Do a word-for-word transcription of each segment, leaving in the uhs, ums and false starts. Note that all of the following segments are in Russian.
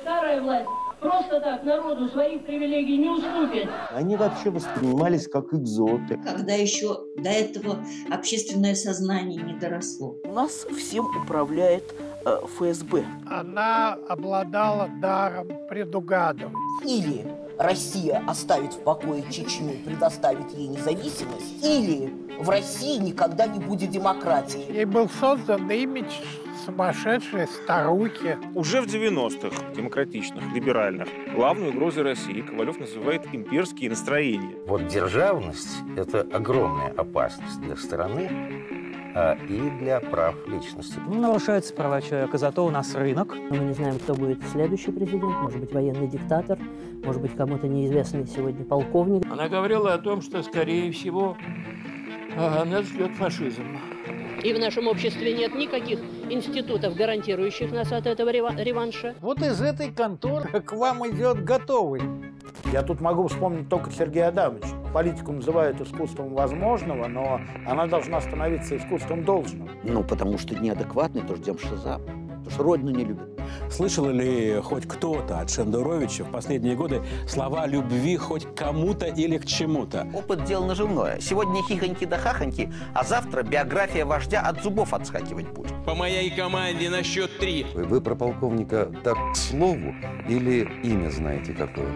старая власть просто так народу своих привилегий не уступит. Они вообще воспринимались как экзоты. Когда еще до этого общественное сознание не доросло. У нас всем управляет э, эф эс бэ. Она обладала даром предугадывать. Или Россия оставит в покое Чечню, предоставит ей независимость, или в России никогда не будет демократии. Ей был создан имидж сумасшедшей старухи. Уже в девяностых, демократичных, либеральных, главной угрозой России Ковалев называет имперские настроения. Вот державность – это огромная опасность для страны а, и для прав личности. Ну, нарушаются права человека, зато у нас рынок. Мы не знаем, кто будет следующий президент, может быть, военный диктатор, может быть, кому-то неизвестный сегодня полковник. Она говорила о том, что, скорее всего, нас ждет фашизм. И в нашем обществе нет никаких институтов, гарантирующих нас от этого реванша. Вот из этой конторы к вам идет готовый. Я тут могу вспомнить только Сергея Адамовича. Политику называют искусством возможного, но она должна становиться искусством должного. Ну, потому что неадекватный, то ждем шиза. Потому что Родину не любит. Слышал ли хоть кто-то от Шендеровича в последние годы слова любви хоть к кому-то или к чему-то? Опыт – дело наживное. Сегодня хихоньки да хахоньки, а завтра биография вождя от зубов отскакивать будет. По моей команде на счет три. Вы, вы про полковника так к слову или имя знаете какое?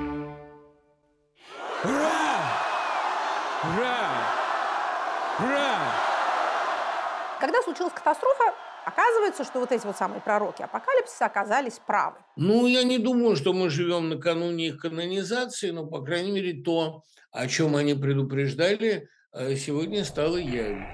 Ура! Ура! Ура! Когда случилась катастрофа, оказывается, что вот эти вот самые пророки апокалипсиса оказались правы. Ну, я не думаю, что мы живем накануне их канонизации, но, по крайней мере, то, о чем они предупреждали, сегодня стало явью.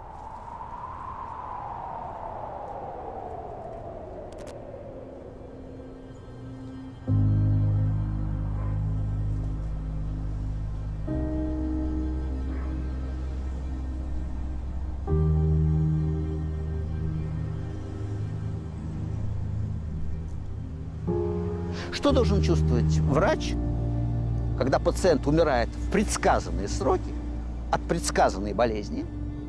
Что должен чувствовать врач, когда пациент умирает в предсказанные сроки от предсказанной болезни,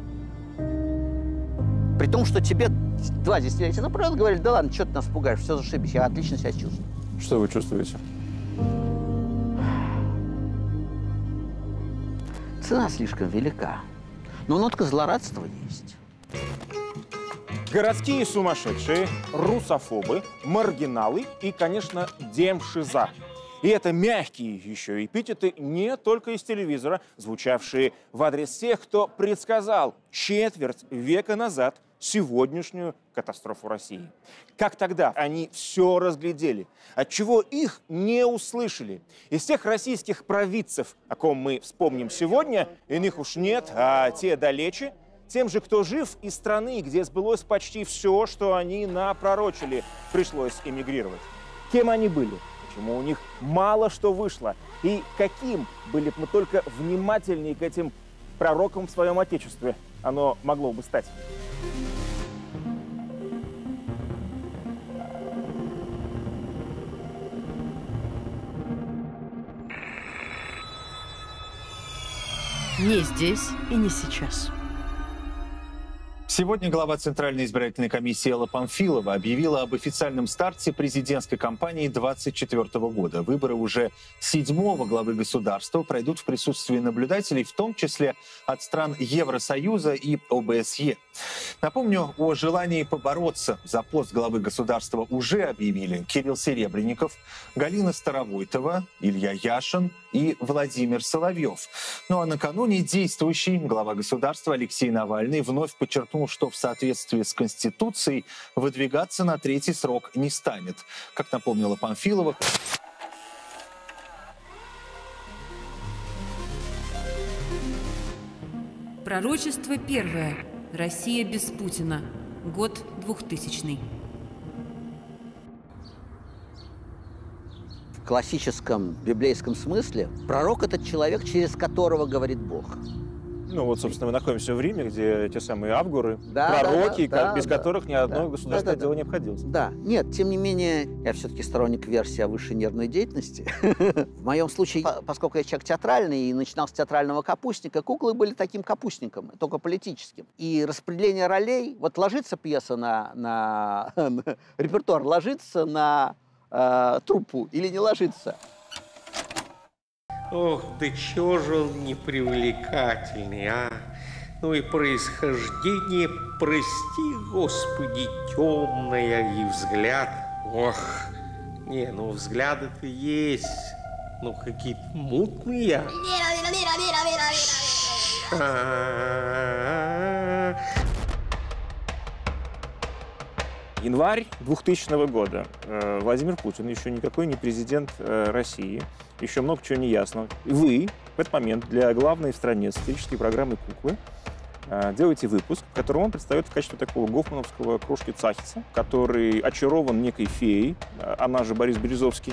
при том, что тебе два десятилетия напротив говорили: да ладно, что ты нас пугаешь, все зашибись, я отлично себя чувствую. Что вы чувствуете? Цена слишком велика, но нотка злорадства есть. Городские сумасшедшие, русофобы, маргиналы и, конечно, демшиза. И это мягкие еще эпитеты не только из телевизора, звучавшие в адрес тех, кто предсказал четверть века назад сегодняшнюю катастрофу России. Как тогда они все разглядели, отчего их не услышали. Из тех российских провидцев, о ком мы вспомним сегодня, иных уж нет, а те далече, тем же, кто жив, из страны, где сбылось почти все, что они напророчили, пришлось эмигрировать. Кем они были? Почему у них мало что вышло? И каким, были бы мы только внимательнее к этим пророкам в своем Отечестве, оно могло бы стать? Не здесь и не сейчас. Сегодня глава Центральной избирательной комиссии Элла Памфилова объявила об официальном старте президентской кампании две тысячи двадцать четвёртого года. Выборы уже седьмого главы государства пройдут в присутствии наблюдателей, в том числе от стран Евросоюза и о бэ эс е. Напомню, о желании побороться за пост главы государства уже объявили Кирилл Серебренников, Галина Старовойтова, Илья Яшин и Владимир Соловьев. Ну а накануне действующий глава государства Алексей Навальный вновь подчеркнул, что в соответствии с Конституцией выдвигаться на третий срок не станет. Как напомнила Памфилова, Пророчество первое. Россия без Путина. Год двухтысячный. В классическом библейском смысле пророк – это человек, через которого говорит Бог. Ну вот, собственно, мы находимся в Риме, где те самые авгуры, да, пророки, да, да, без да, которых ни одно да, государственное да, да, дело да. не обходилось. Да, нет, тем не менее, я все-таки сторонник версии о высшей нервной деятельности. В моем случае, поскольку я человек театральный и начинал с театрального капустника, куклы были таким капустником, только политическим. И распределение ролей, вот ложится пьеса на, на, на репертуар, ложится на э, труппу или не ложиться? Ох, да чего же он непривлекательный, а? Ну и происхождение, прости господи, темное, и взгляд. Ох, не, ну взгляды-то есть, ну какие-то мутные. Январь двухтысячного года. Владимир Путин еще никакой не президент России. Еще много чего не ясно. И вы в этот момент для главной в стране сатирической программы «Куклы» делаете выпуск, в котором он предстает в качестве такого гофмановского крошки Цахиса, который очарован некой феей, она же Борис Березовский.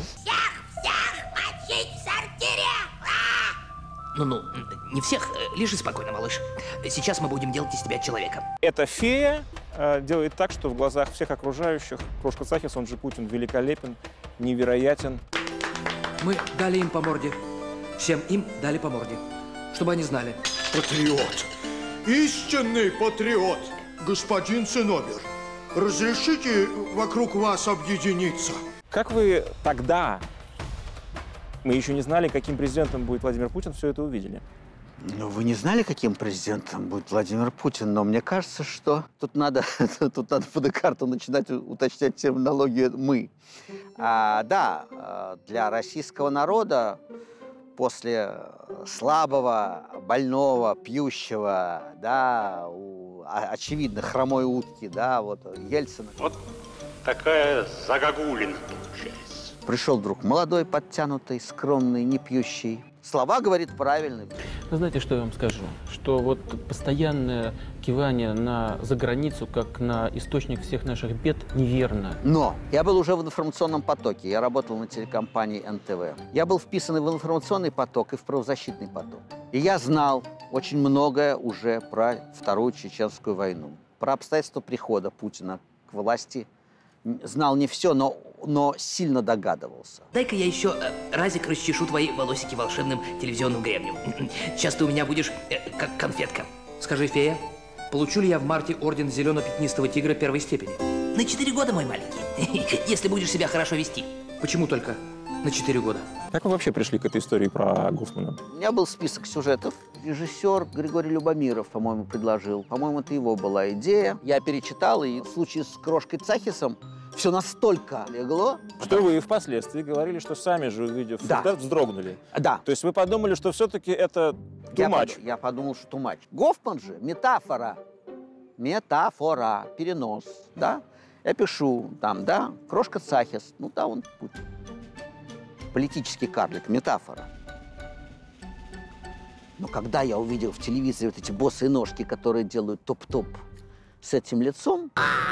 Ну-ну, не всех, лежи спокойно, малыш. Сейчас мы будем делать из тебя человека. Эта фея э, делает так, что в глазах всех окружающих крошка Цахис, он же Путин, великолепен, невероятен. Мы дали им по морде. Всем им дали по морде. Чтобы они знали. Патриот. Истинный патриот, господин Цинобер. Разрешите вокруг вас объединиться? Как вы тогда, мы еще не знали, каким президентом будет Владимир Путин, все это увидели? Ну, вы не знали, каким президентом будет Владимир Путин, но мне кажется, что тут надо, тут надо по Декарту начинать уточнять терминологию «мы». А, да, для российского народа после слабого, больного, пьющего, да, у, очевидно, хромой утки, да, вот Ельцина. Вот такая загогулина получается. Пришел вдруг молодой, подтянутый, скромный, не пьющий. Слова, говорит, правильные. Вы знаете, что я вам скажу? Что вот постоянное кивание на заграницу, как на источник всех наших бед, неверно. Но я был уже в информационном потоке. Я работал на телекомпании эн тэ вэ. Я был вписан в информационный поток и в правозащитный поток. И я знал очень многое уже про Вторую Чеченскую войну. Про обстоятельства прихода Путина к власти. Знал не все, но, но сильно догадывался. Дай-ка я еще э, разик расчешу твои волосики волшебным телевизионным гребнем. Сейчас ты у меня будешь э, как конфетка. Скажи, фея, получу ли я в марте орден зелено-пятнистого тигра первой степени? На четыре года, мой маленький, если будешь себя хорошо вести. Почему только на четыре года? Как вы вообще пришли к этой истории про Гофмана? У меня был список сюжетов. Режиссер Григорий Любомиров, по-моему, предложил. По-моему, это его была идея. Я перечитал, и в случае с крошкой Цахисом все настолько легло. Что вы и впоследствии говорили, что сами же, увидев да. результат, вздрогнули. Да. То есть вы подумали, что все-таки это тумач. Я, я подумал, что тумач. Гофман же метафора. Метафора. Перенос. Да? Я пишу там, да, крошка Цахис. Ну да, он Путин. Политический карлик. Метафора. Но когда я увидел в телевизоре вот эти босые ножки, которые делают топ-топ с этим лицом...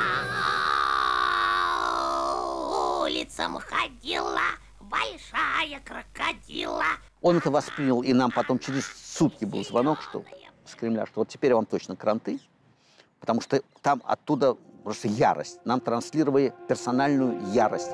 Улицам ходила большая крокодила. Он это воспринял, и нам потом через сутки был звонок, что с Кремля, что вот теперь вам точно кранты, потому что там оттуда просто ярость. Нам транслировали персональную ярость.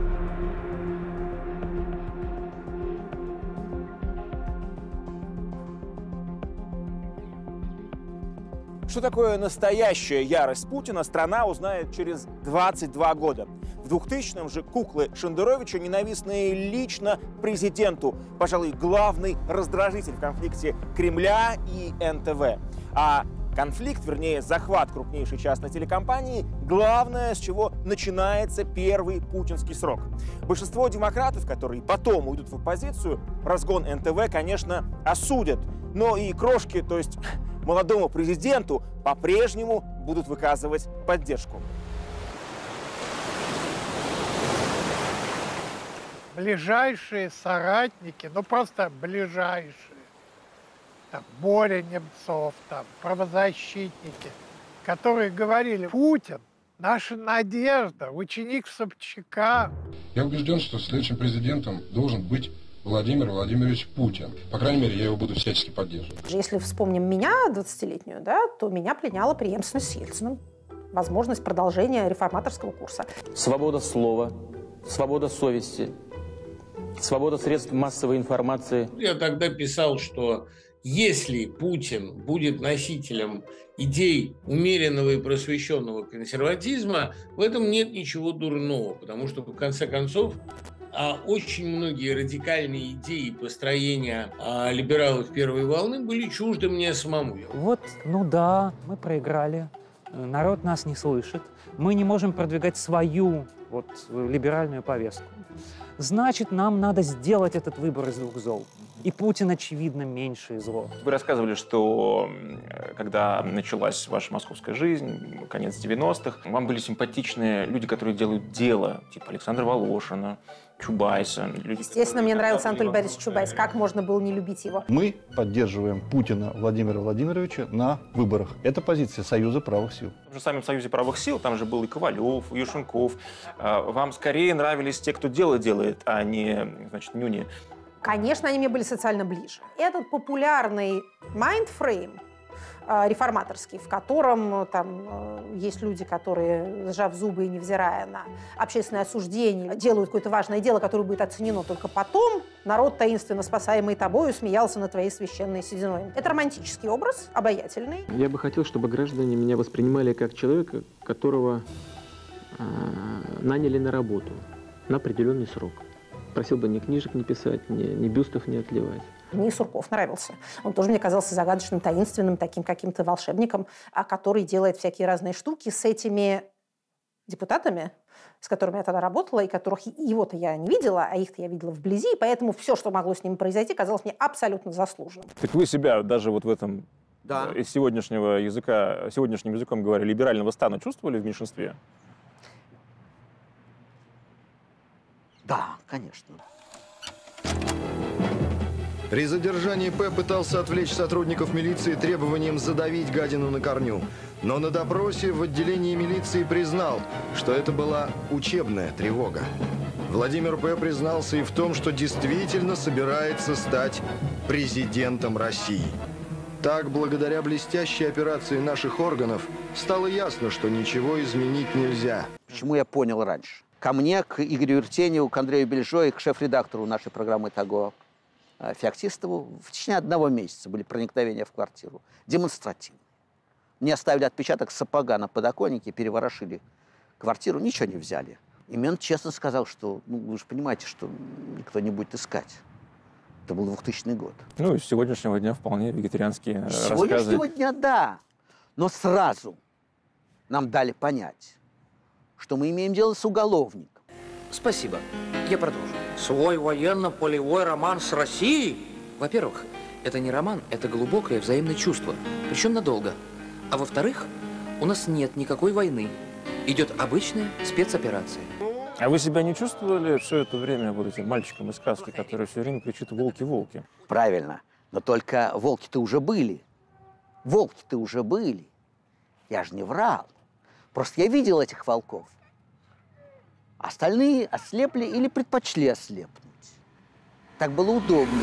Что такое настоящая ярость Путина, страна узнает через двадцать два года. В двухтысячном же куклы Шендеровича, ненавистные лично президенту, пожалуй, главный раздражитель в конфликте Кремля и эн тэ вэ. А конфликт, вернее, захват крупнейшей частной телекомпании, главное, с чего начинается первый путинский срок. Большинство демократов, которые потом уйдут в оппозицию, разгон эн тэ вэ, конечно, осудят. Но и крошки, то есть молодому президенту, по-прежнему будут выказывать поддержку. Ближайшие соратники, ну просто ближайшие, там, Боря Немцов, там, правозащитники, которые говорили: Путин – наша надежда, ученик Собчака. Я убежден, что следующим президентом должен быть Владимир Владимирович Путин. По крайней мере, я его буду всячески поддерживать. Если вспомним меня, двадцатилетнюю, да, то меня пленяла преемственность с Ельциным, возможность продолжения реформаторского курса. Свобода слова, свобода совести, свобода средств массовой информации. Я тогда писал, что если Путин будет носителем идей умеренного и просвещенного консерватизма, в этом нет ничего дурного, потому что, в конце концов, а очень многие радикальные идеи построения а, либералов первой волны были чужды мне самому. Вот, ну да, мы проиграли, народ нас не слышит, мы не можем продвигать свою вот, либеральную повестку. Значит, нам надо сделать этот выбор из двух зол. И Путин, очевидно, меньшее зло. Вы рассказывали, что когда началась ваша московская жизнь, конец девяностых, вам были симпатичны люди, которые делают дело, типа Александра Волошина, Чубайса. Люди, Естественно, мне нравился Анатолий Борисович Чубайс. Как можно было не любить его? Мы поддерживаем Путина Владимира Владимировича на выборах. Это позиция Союза правых сил. В же самом Союзе правых сил там же был и Ковалев, и Юшенков. Вам скорее нравились те, кто дело делает, а не, значит, нюни. Конечно, они мне были социально ближе. Этот популярный майндфрейм э, реформаторский, в котором там э, есть люди, которые, сжав зубы и невзирая на общественное осуждение, делают какое-то важное дело, которое будет оценено только потом, народ, таинственно спасаемый тобою, смеялся над твоей священной сединой. Это романтический образ, обаятельный. Я бы хотел, чтобы граждане меня воспринимали как человека, которого э, наняли на работу на определенный срок. Просил бы ни книжек не писать, ни, ни бюстов не отливать. Мне и Сурков нравился. Он тоже мне казался загадочным, таинственным, таким каким-то волшебником, который делает всякие разные штуки с этими депутатами, с которыми я тогда работала, и которых его-то я не видела, а их-то я видела вблизи, и поэтому все, что могло с ними произойти, казалось мне абсолютно заслуженным. Так вы себя даже вот в этом, да. из сегодняшнего языка, сегодняшним языком говоря, либерального стана чувствовали в меньшинстве? Да, конечно. При задержании П. пытался отвлечь сотрудников милиции требованием задавить гадину на корню. Но на допросе в отделении милиции признал, что это была учебная тревога. Владимир П. признался и в том, что действительно собирается стать президентом России. Так, благодаря блестящей операции наших органов, стало ясно, что ничего изменить нельзя. Почему я понял раньше? Ко мне, к Игорю Иртеневу, к Андрею Бельжо и к шеф-редактору нашей программы «Таго» Феоктистову в течение одного месяца были проникновения в квартиру. Демонстративные. Мне оставили отпечаток сапога на подоконнике, переворошили квартиру, ничего не взяли. И мент честно сказал, что, ну, вы же понимаете, что никто не будет искать. Это был двухтысячный год. Ну, и с сегодняшнего дня вполне вегетарианские с рассказы. С сегодняшнего дня, да. Но сразу нам дали понять, что мы имеем дело с уголовником. Спасибо. Я продолжу. Свой военно-полевой роман с Россией? Во-первых, это не роман, это глубокое взаимное чувство. Причем надолго. А во-вторых, у нас нет никакой войны. Идет обычная спецоперация. А вы себя не чувствовали все это время вот этим мальчиком из сказки, который все время кричит «волки-волки»? Правильно. Но только волки-то уже были. Волки-то уже были. Я же не врал. Просто я видел этих волков. Остальные ослепли или предпочли ослепнуть. Так было удобнее.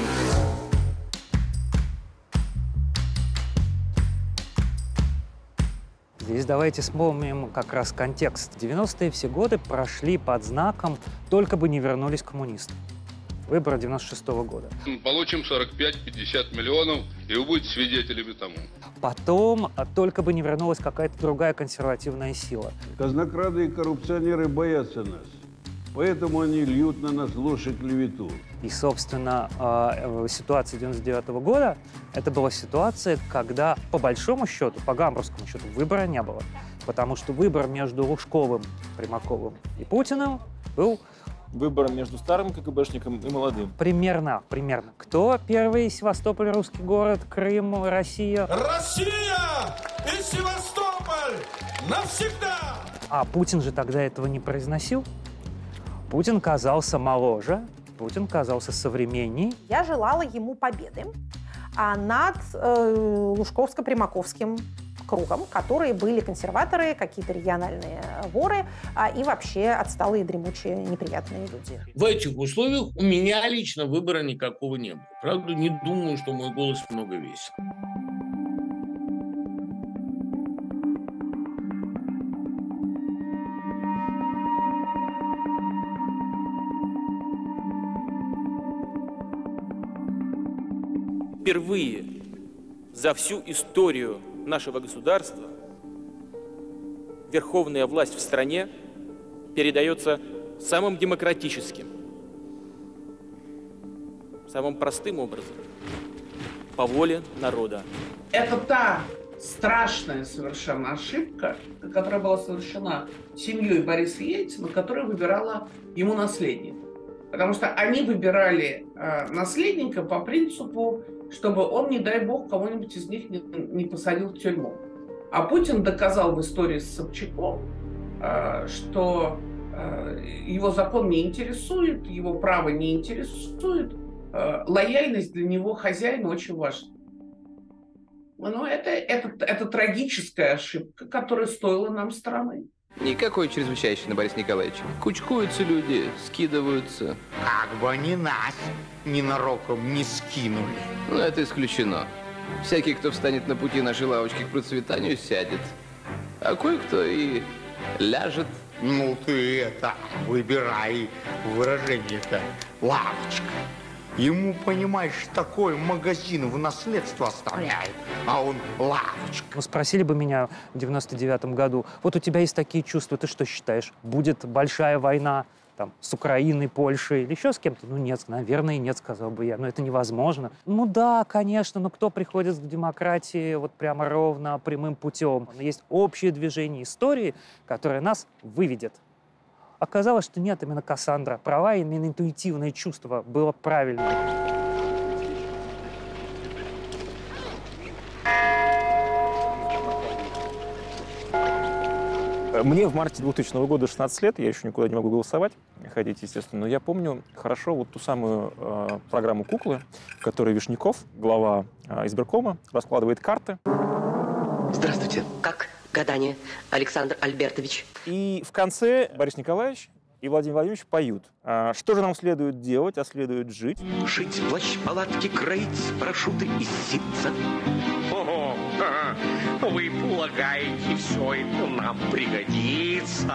Здесь давайте вспомним как раз контекст. девяностые все годы прошли под знаком «только бы не вернулись коммунисты». Выборы девяносто шестого года. Получим сорок пять - пятьдесят миллионов, и вы будете свидетелями тому. Потом только бы не вернулась какая-то другая консервативная сила. Казнокрады и коррупционеры боятся нас, поэтому они льют на нас ложь и клевету. И, собственно, ситуация девяносто девятого года – это была ситуация, когда, по большому счету, по гамбургскому счету, выбора не было. Потому что выбор между Лужковым, Примаковым и Путиным был выбором между старым КГБшником и молодым. Примерно, примерно. Кто первый? Севастополь, русский город, Крым, Россия. Россия и Севастополь навсегда! А Путин же тогда этого не произносил. Путин казался моложе, Путин казался современней. Я желала ему победы а над э, Лужковско-Примаковским кругом, которые были консерваторы, какие-то региональные воры а, и вообще отсталые, дремучие, неприятные люди. В этих условиях у меня лично выбора никакого не было. Правда, не думаю, что мой голос много весит. Впервые за всю историю нашего государства верховная власть в стране передается самым демократическим, самым простым образом, по воле народа. Это та страшная совершенно ошибка, которая была совершена семьей Бориса Ельцина, которая выбирала ему наследника. Потому что они выбирали э, наследника по принципу, чтобы он, не дай бог, кого-нибудь из них не, не посадил в тюрьму. А Путин доказал в истории с Собчаком, э, что э, его закон не интересует, его право не интересует, э, лояльность для него хозяина очень важна. Но это, это, это трагическая ошибка, которая стоила нам страны. Никакой чрезвычайщины, Борис Николаевич. Кучкуются люди, скидываются. Как бы они нас ненароком не скинули. Ну, это исключено. Всякий, кто встанет на пути нашей лавочки к процветанию, сядет. А кое-кто и ляжет. Ну ты это, выбирай выражение-то. Лавочка. Ему, понимаешь, такой магазин в наследство оставляет, а он лавочка. Ну, спросили бы меня в девяносто девятом году, вот у тебя есть такие чувства, ты что считаешь, будет большая война там, с Украиной, Польшей или еще с кем-то? Ну нет, наверное, нет, сказал бы я, но это невозможно. Ну да, конечно, но кто приходит к демократии вот прямо ровно, прямым путем? Есть общее движение истории, которое нас выведет. Оказалось, что нет, именно Кассандра права, именно интуитивное чувство было правильным. Мне в марте двухтысячного года шестнадцать лет, я еще никуда не могу голосовать, ходить, естественно, но я помню хорошо вот ту самую э, программу «Куклы», в которой Вишняков, глава э, избиркома, раскладывает карты. Здравствуйте. Как гадание, Александр Альбертович? И в конце Борис Николаевич и Владимир Владимирович поют. А что же нам следует делать, а следует жить? Шить плащ-палатки, кроить парашюты и ситца. Ого, ага. Вы полагаете, все это нам пригодится?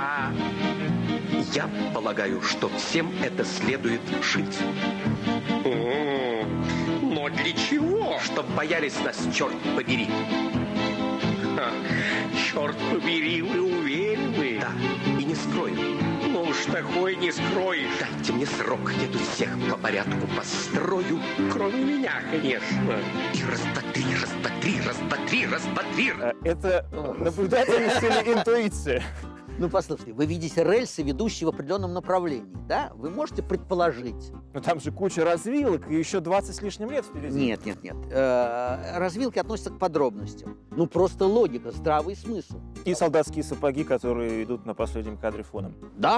Я полагаю, что всем это следует шить. О, но для чего? Чтоб боялись нас, черт побери. Ха, черт побери, вы уверены? Да, и не скрою. Ну уж такой не скроешь. Дайте мне срок, я тут всех по порядку построю. Кроме меня, конечно. И раз-два-три, раз-два-три, раз-два-три, раз-два-три. Это наблюдательность или интуиция? Ну, послушайте, вы видите рельсы, ведущие в определенном направлении, да? Вы можете предположить. Но там же куча развилок и еще двадцать с лишним лет впереди. Нет, нет, нет. Э-э- развилки относятся к подробностям. Ну, просто логика, здравый смысл. И солдатские сапоги, которые идут на последнем кадре фоном. Да.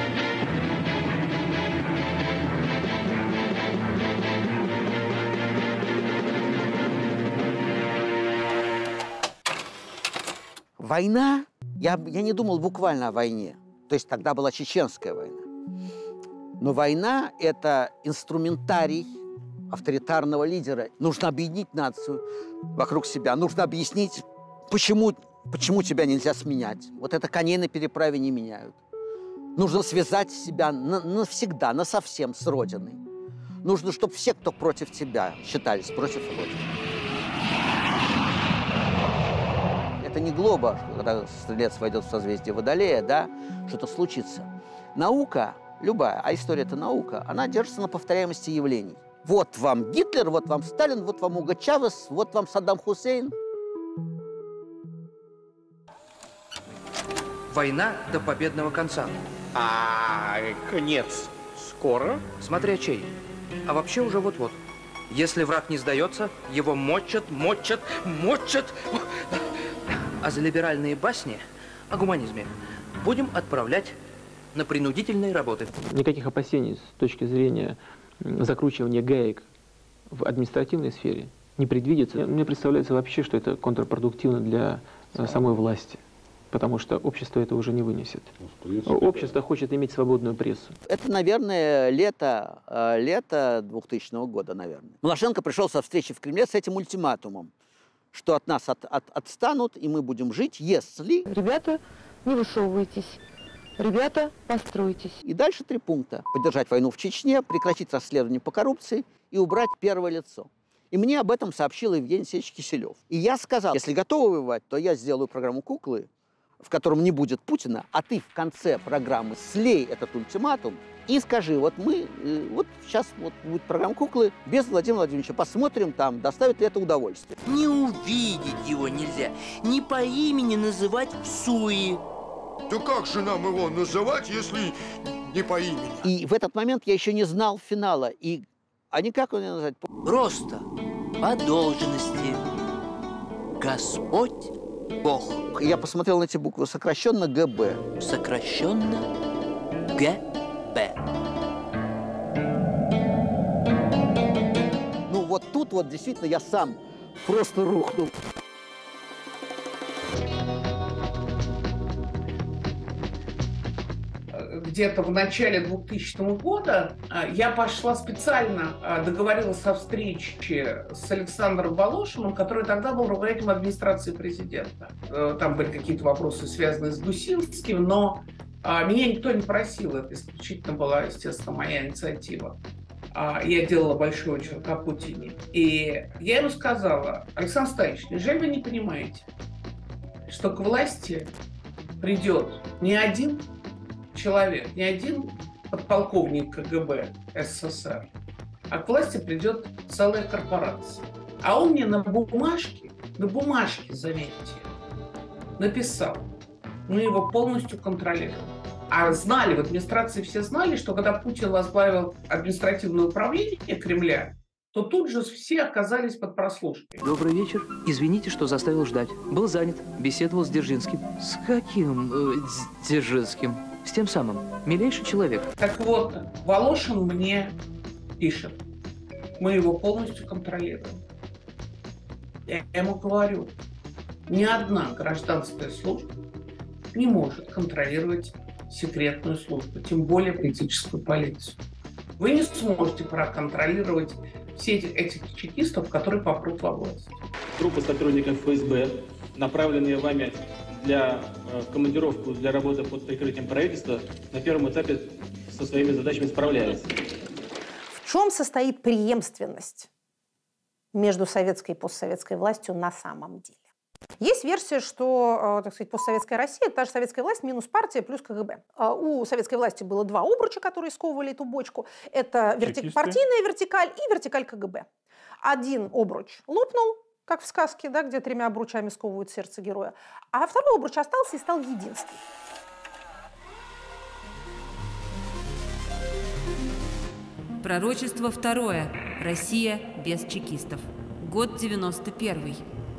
Война, я, я не думал буквально о войне, то есть тогда была чеченская война. Но война – это инструментарий авторитарного лидера. Нужно объединить нацию вокруг себя, нужно объяснить, почему, почему тебя нельзя сменять. Вот это коней на переправе не меняют. Нужно связать себя на, навсегда, насовсем с Родиной. Нужно, чтобы все, кто против тебя, считались против Родины. Это не глоба, когда стрелец войдет в созвездие Водолея, да, что-то случится. Наука, любая, а история – это наука, она держится на повторяемости явлений. Вот вам Гитлер, вот вам Сталин, вот вам Уго Чавес, вот вам Саддам Хусейн. Война до победного конца. А конец скоро? Смотря чей. А вообще уже вот-вот. Если враг не сдается, его мочат, мочат, мочат. А за либеральные басни о гуманизме будем отправлять на принудительные работы. Никаких опасений с точки зрения закручивания гаек в административной сфере не предвидится. Мне представляется вообще, что это контрпродуктивно для самой власти, потому что общество это уже не вынесет. Общество хочет иметь свободную прессу. Это, наверное, лето, лето двухтысячного года, наверное. Малашенко пришел со встречи в Кремле с этим ультиматумом, что от нас от, от, отстанут, и мы будем жить, если... Ребята, не высовывайтесь. Ребята, постройтесь. И дальше три пункта. Поддержать войну в Чечне, прекратить расследование по коррупции и убрать первое лицо. И мне об этом сообщил Евгений Алексеевич Киселев. И я сказал, если готовы воевать, то я сделаю программу «Куклы», в котором не будет Путина, а ты в конце программы слей этот ультиматум и скажи, вот мы, вот сейчас вот будет программа «Куклы» без Владимира Владимировича. Посмотрим там, доставит ли это удовольствие. Не увидеть его нельзя, не по имени называть в суе. Да как же нам его называть, если не по имени? И в этот момент я еще не знал финала. И а не как он его назвать? Просто по должности. Господь Бог. Я посмотрел на эти буквы, сокращенно Г Б. Сокращенно Г Б. Ну вот тут вот действительно я сам просто рухнул. Где-то в начале двухтысячного года я пошла специально, договорилась о встрече с Александром Волошиным, который тогда был руководителем администрации президента. Там были какие-то вопросы, связанные с Гусинским, но меня никто не просил, это исключительно была, естественно, моя инициатива. Я делала большой очерк о Путине. И я ему сказала: Александр Сталинович, неужели вы не понимаете, что к власти придет не один человек, не один подполковник Ка Гэ Бэ Эс Эс Эс Эр, а к власти придет целая корпорация. А он мне на бумажке, на бумажке, заметьте, написал: мы его полностью контролируем. А знали, в администрации все знали, что когда Путин возглавил административное управление Кремля, то тут же все оказались под прослушкой. Добрый вечер. Извините, что заставил ждать. Был занят, беседовал с Дзержинским. С каким э, Дзержинским? С тем самым. Милейший человек. Так вот, Волошин мне пишет: мы его полностью контролируем. Я ему говорю: ни одна гражданская служба не может контролировать секретную службу, тем более политическую полицию. Вы не сможете проконтролировать все эти, этих чекистов, которые попрут во власть. Группа сотрудников Эф Эс Бэ, направленные вами для э, командировку для работы под прикрытием правительства, на первом этапе со своими задачами справляется. В чем состоит преемственность между советской и постсоветской властью на самом деле? Есть версия, что, так сказать, постсоветская Россия – это та же советская власть минус партия плюс Ка Гэ Бэ. У советской власти было два обруча, которые сковывали эту бочку. Это верти... партийная вертикаль и вертикаль Ка Гэ Бэ. Один обруч лопнул, как в сказке, да, где тремя обручами сковывают сердце героя, а второй обруч остался и стал единственным. Пророчество второе. Россия без чекистов. Год девяносто первый.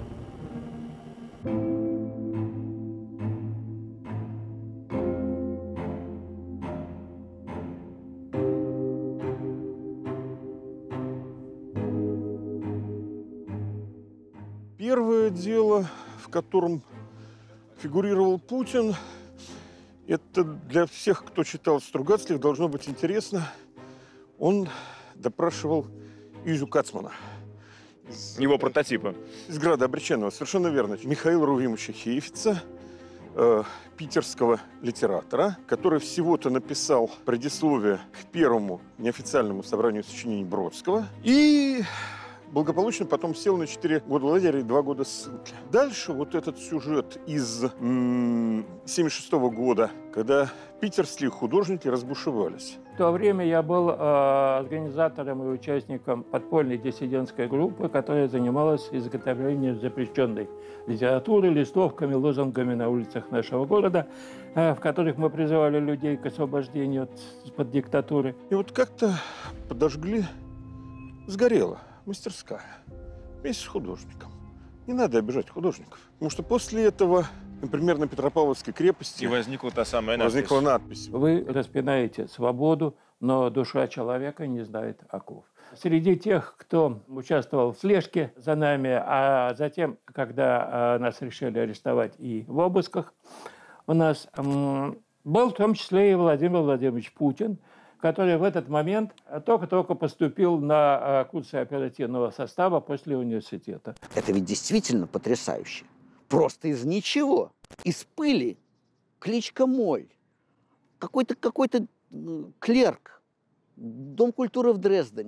Первое дело, в котором фигурировал Путин, это для всех, кто читал Стругацких, должно быть интересно. Он допрашивал Изю Кацмана. Его прототипа. Из Града Обреченного, совершенно верно. Михаила Рувимовича Хейфица, э, питерского литератора, который всего-то написал предисловие к первому неофициальному собранию сочинений Бродского. И благополучно потом сел на четыре года лагеря и два года ссылки. Дальше вот этот сюжет из семьдесят шестого года, когда питерские художники разбушевались. В то время я был э, организатором и участником подпольной диссидентской группы, которая занималась изготовлением запрещенной литературы, листовками, лозунгами на улицах нашего города, э, в которых мы призывали людей к освобождению от, из-под диктатуры. И вот как-то подожгли, сгорела мастерская вместе с художником. Не надо обижать художников, потому что после этого, например, на Петропавловской крепости и возникла та самая надпись. Возникла надпись. Вы распинаете свободу, но душа человека не знает оков. Среди тех, кто участвовал в слежке за нами, а затем, когда нас решили арестовать и в обысках, у нас был в том числе и Владимир Владимирович Путин, который в этот момент только-только поступил на курсы оперативного состава после университета. Это ведь действительно потрясающе. Просто из ничего, из пыли, кличка Моль, какой-то какой-то клерк, Дом культуры в Дрездене,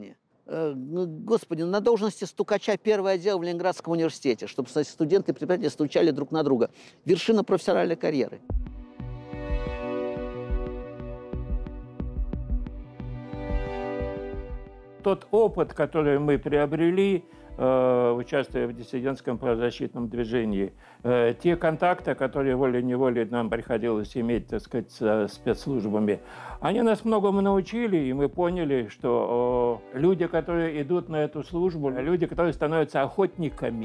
э, господи, на должности стукача первый отдел в Ленинградском университете, чтобы студенты и преподаватели стучали друг на друга. Вершина профессиональной карьеры. Тот опыт, который мы приобрели, э, участвуя в диссидентском правозащитном движении, э, те контакты, которые волей-неволей нам приходилось иметь, так сказать, со спецслужбами, они нас многому научили, и мы поняли, что э, люди, которые идут на эту службу, люди, которые становятся охотниками,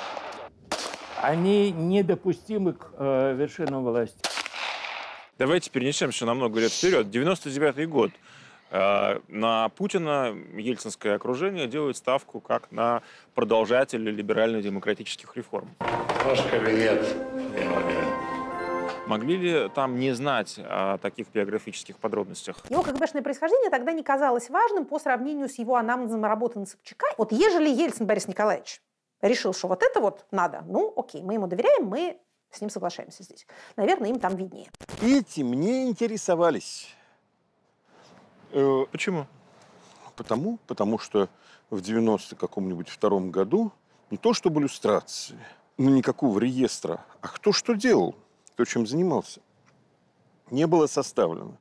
они недопустимы к э, вершинам власти. Давайте перенесемся на много лет вперед. девяносто девятый год. На Путина ельцинское окружение делает ставку как на продолжателя либерально-демократических реформ. Ваш кабинет, Могли ли там не знать о таких биографических подробностях? Его КГБшное происхождение тогда не казалось важным по сравнению с его анамнезом работы на Собчака. Вот ежели Ельцин Борис Николаевич решил, что вот это вот надо, ну окей, мы ему доверяем, мы с ним соглашаемся здесь. Наверное, им там виднее. Этим не интересовались. Почему? Потому, потому что в девяносто каком-нибудь втором году не то чтобы люстрации, но никакого реестра, а кто что делал, кто чем занимался, не было составлено.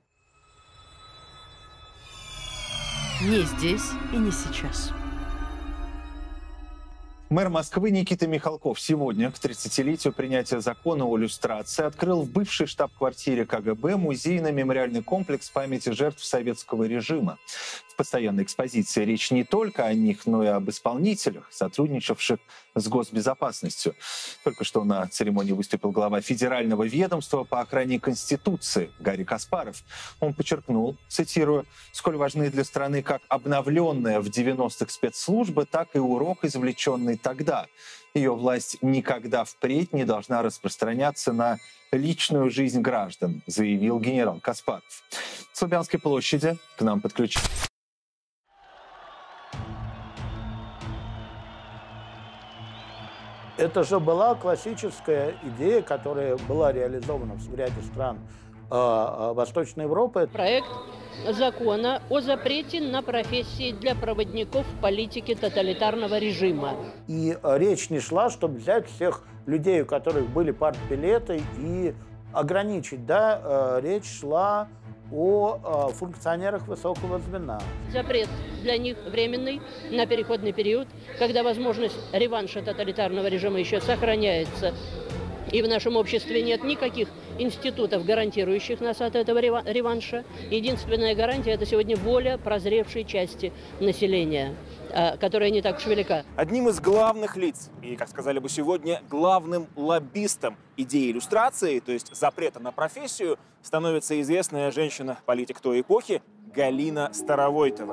Не здесь и не сейчас. Мэр Москвы Никита Михалков сегодня, к тридцатилетию принятия закона о люстрации, открыл в бывшей штаб-квартире КГБ музейно-мемориальный комплекс памяти жертв советского режима. В постоянной экспозиции речь не только о них, но и об исполнителях, сотрудничавших с госбезопасностью. Только что на церемонии выступил глава Федерального ведомства по охране Конституции Гарри Каспаров. Он подчеркнул, цитирую, «сколь важны для страны как обновленная в девяностых спецслужбы, так и урок, извлеченный тогда. Ее власть никогда впредь не должна распространяться на личную жизнь граждан», заявил генерал Каспаров. С Лубянской площади к нам подключили. Это же была классическая идея, которая была реализована в ряде стран э, Восточной Европы. Проект закона о запрете на профессии для проводников политики тоталитарного режима. И э, речь не шла, чтобы взять всех людей, у которых были партбилеты, и ограничить. Да? Э, речь шла о э, функционерах высокого звена. Запрет для них временный, на переходный период, когда возможность реванша тоталитарного режима еще сохраняется. И в нашем обществе нет никаких институтов, гарантирующих нас от этого реванша. Единственная гарантия – это сегодня воля прозревшей части населения, которая не так уж велика. Одним из главных лиц, и, как сказали бы сегодня, главным лоббистом идеи иллюстрации, то есть запрета на профессию, становится известная женщина-политик той эпохи Галина Старовойтова.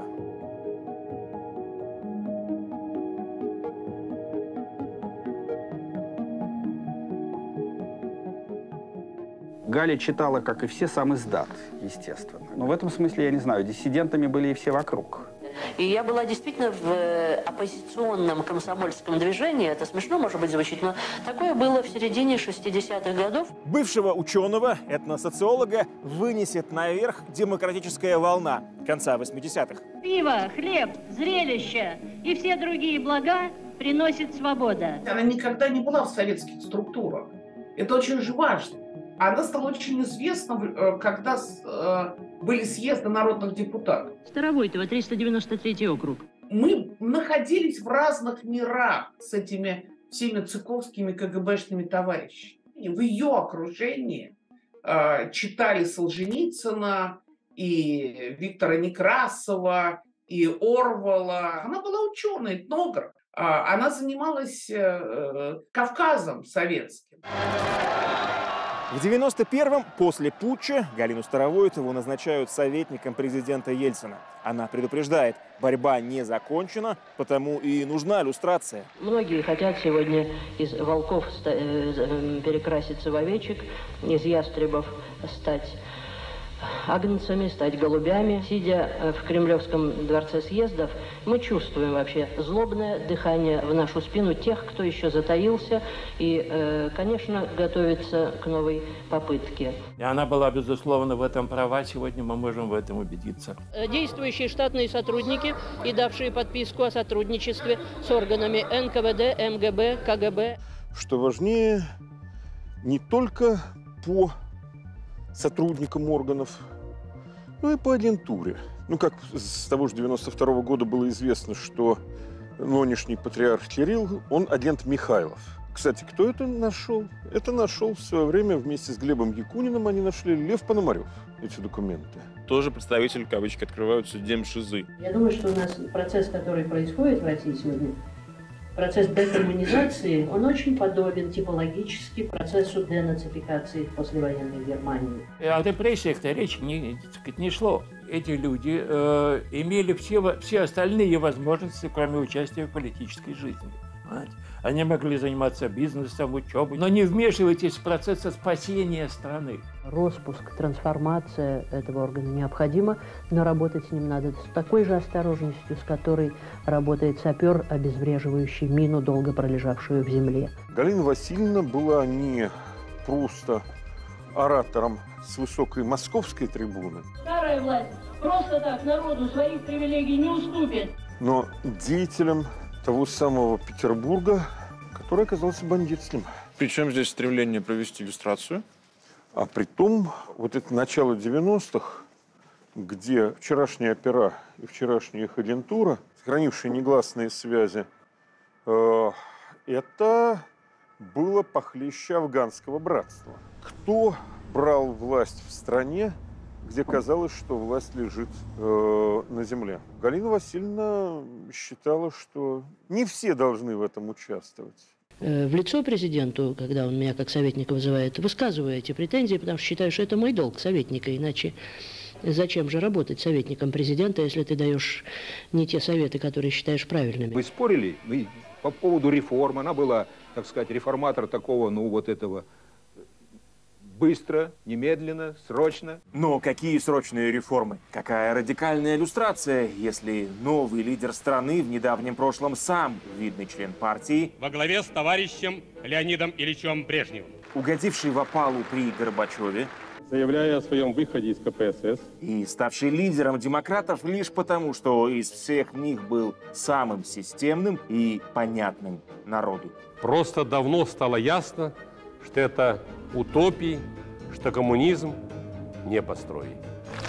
Галя читала, как и все, сам издат, естественно. Но в этом смысле, я не знаю, диссидентами были и все вокруг. И я была действительно в оппозиционном комсомольском движении. Это смешно, может быть, звучит, но такое было в середине шестидесятых годов. Бывшего ученого, этносоциолога, вынесет наверх демократическая волна конца восьмидесятых. Пиво, хлеб, зрелище и все другие блага приносит свобода. Она никогда не была в советских структурах. Это очень же важно. Она стала очень известна, когда были съезды народных депутатов. Старовойтова, триста девяносто третий округ. Мы находились в разных мирах с этими всеми цыковскими КГБшными товарищами. И в ее окружении э, читали Солженицына, и Виктора Некрасова, и Орвала. Она была ученой, этнограф. Она занималась э, Кавказом советским. В девяносто первом, после путча, Галину Старовойтову назначают советником президента Ельцина. Она предупреждает, борьба не закончена, потому и нужна люстрация. Многие хотят сегодня из волков перекраситься в овечек, из ястребов стать агнцами, стать голубями. Сидя в Кремлевском дворце съездов, мы чувствуем вообще злобное дыхание в нашу спину тех, кто еще затаился и, конечно, готовится к новой попытке. И она была, безусловно, в этом права. Сегодня мы можем в этом убедиться. Действующие штатные сотрудники и давшие подписку о сотрудничестве с органами эн ка вэ дэ, эм гэ бэ, ка гэ бэ. Что важнее, не только по сотрудникам органов, но и по агентуре. Ну, как с того же девяносто второго года было известно, что нынешний патриарх Кирилл, он агент Михайлов. Кстати, кто это нашел? Это нашел в свое время вместе с Глебом Якуниным, они нашли Лев Пономарев, эти документы. Тоже представитель, кавычки открываются, демшизы. Я думаю, что у нас процесс, который происходит в России сегодня, процесс декоммунизации, он очень подобен типологически процессу денацификации в послевоенной Германии. О репрессиях-то речи не, так сказать, не шло. Эти люди э, имели все, все остальные возможности, кроме участия в политической жизни. Понимаете? Они могли заниматься бизнесом, учебой, но не вмешивайтесь в процесс спасения страны. Роспуск, трансформация этого органа необходима, но работать с ним надо с такой же осторожностью, с которой работает сапер, обезвреживающий мину, долго пролежавшую в земле. Галина Васильевна была не просто оратором с высокой московской трибуны. Старая власть просто так народу своих привилегий не уступит. Но деятелем того самого Петербурга, который оказался бандитским. Причем здесь стремление провести иллюстрацию? А при том, вот это начало девяностых, где вчерашняя опера и вчерашняя их агентура, сохранившие негласные связи, э, это было похлеще афганского братства. Кто брал власть в стране, где казалось, что власть лежит э, на земле? Галина Васильевна считала, что не все должны в этом участвовать. В лицо президенту, когда он меня как советника вызывает, высказываю эти претензии, потому что считаю, что это мой долг советника, иначе зачем же работать советником президента, если ты даешь не те советы, которые считаешь правильными? Мы спорили мы по поводу реформ, она была, так сказать, реформатор такого, ну вот этого... Быстро, немедленно, срочно. Но какие срочные реформы? Какая радикальная иллюстрация, если новый лидер страны в недавнем прошлом сам видный член партии, во главе с товарищем Леонидом Ильичем Брежневым, угодивший в опалу при Горбачеве, заявляя о своем выходе из ка пэ эс эс, и ставший лидером демократов лишь потому, что из всех них был самым системным и понятным народу. Просто давно стало ясно, что это утопии, что коммунизм не построить.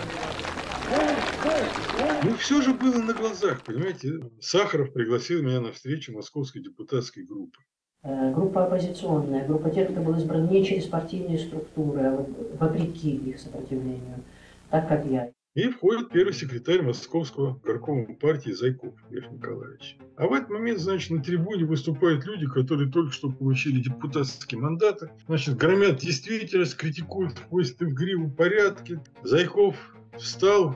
Ну, все же было на глазах, понимаете. Сахаров пригласил меня на встречу московской депутатской группы. Группа оппозиционная, группа тех, кто был избран не через партийные структуры, а вопреки их сопротивлению, так как я. И входит первый секретарь Московского горкома партии Зайков Лев Николаевич. А в этот момент, значит, на трибуне выступают люди, которые только что получили депутатские мандаты. Значит, громят действительность, критикуют в хвост и в гриву порядки. Зайков встал,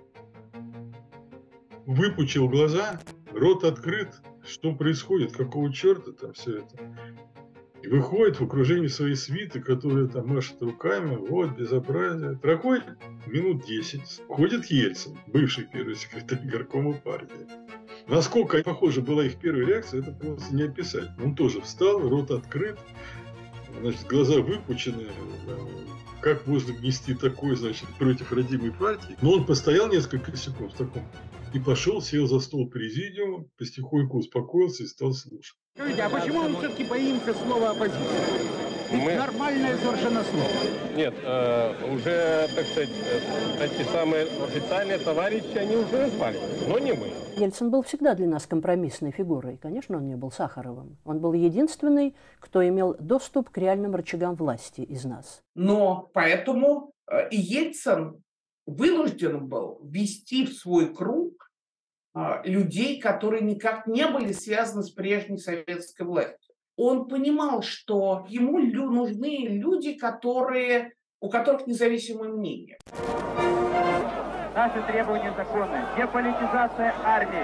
выпучил глаза, рот открыт. Что происходит? Какого черта там все это? И выходит в окружении своей свиты, которая там машет руками, вот, безобразие. Проходит минут десять, входит Ельцин, бывший первый секретарь горкома партии. Насколько похожа была их первая реакция, это просто не описать. Он тоже встал, рот открыт, значит, глаза выпучены. Как можно внести такое, значит, против родимой партии? Но он постоял несколько секунд в таком и пошел, сел за стол президиума, потихоньку успокоился и стал слушать. Скажите, а почему мы все-таки боимся слова оппозиция? Ведь Мы... нормальное совершенно слово. Нет, э, уже, так сказать, э, эти самые официальные товарищи, они уже назвали, но не мы. Ельцин был всегда для нас компромиссной фигурой. Конечно, он не был Сахаровым. Он был единственный, кто имел доступ к реальным рычагам власти из нас. Но поэтому э, и Ельцин вынужден был ввести в свой круг э, людей, которые никак не были связаны с прежней советской властью. Он понимал, что ему лю- нужны люди, которые, у которых независимое мнение. Наши требования законны. Деполитизация армии,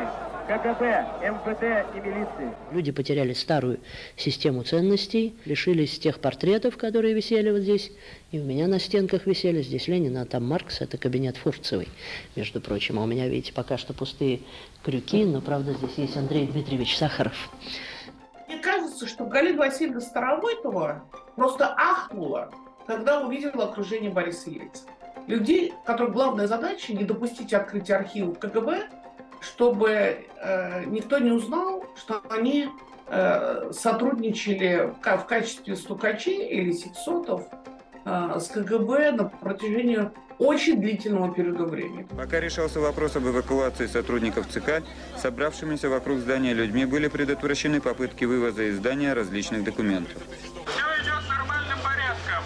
ка гэ бэ, эм вэ дэ и милиции. Люди потеряли старую систему ценностей, лишились тех портретов, которые висели вот здесь. И у меня на стенках висели. Здесь Ленин, а там Маркс. Это кабинет Фурцевой, между прочим. А у меня, видите, пока что пустые крюки, но, правда, здесь есть Андрей Дмитриевич Сахаров. Мне кажется, что Галина Васильевна Старовойтова просто ахнула, когда увидела окружение Бориса Ельцина. Людей, которых главная задача не допустить открытия архивов ка гэ бэ, чтобы э, никто не узнал, что они э, сотрудничали в, в качестве стукачей или сексотов э, с ка гэ бэ на протяжении очень длительного периода времени. Пока решался вопрос об эвакуации сотрудников ЦК, собравшимися вокруг здания людьми были предотвращены попытки вывоза из здания различных документов. Все идет нормальным порядком.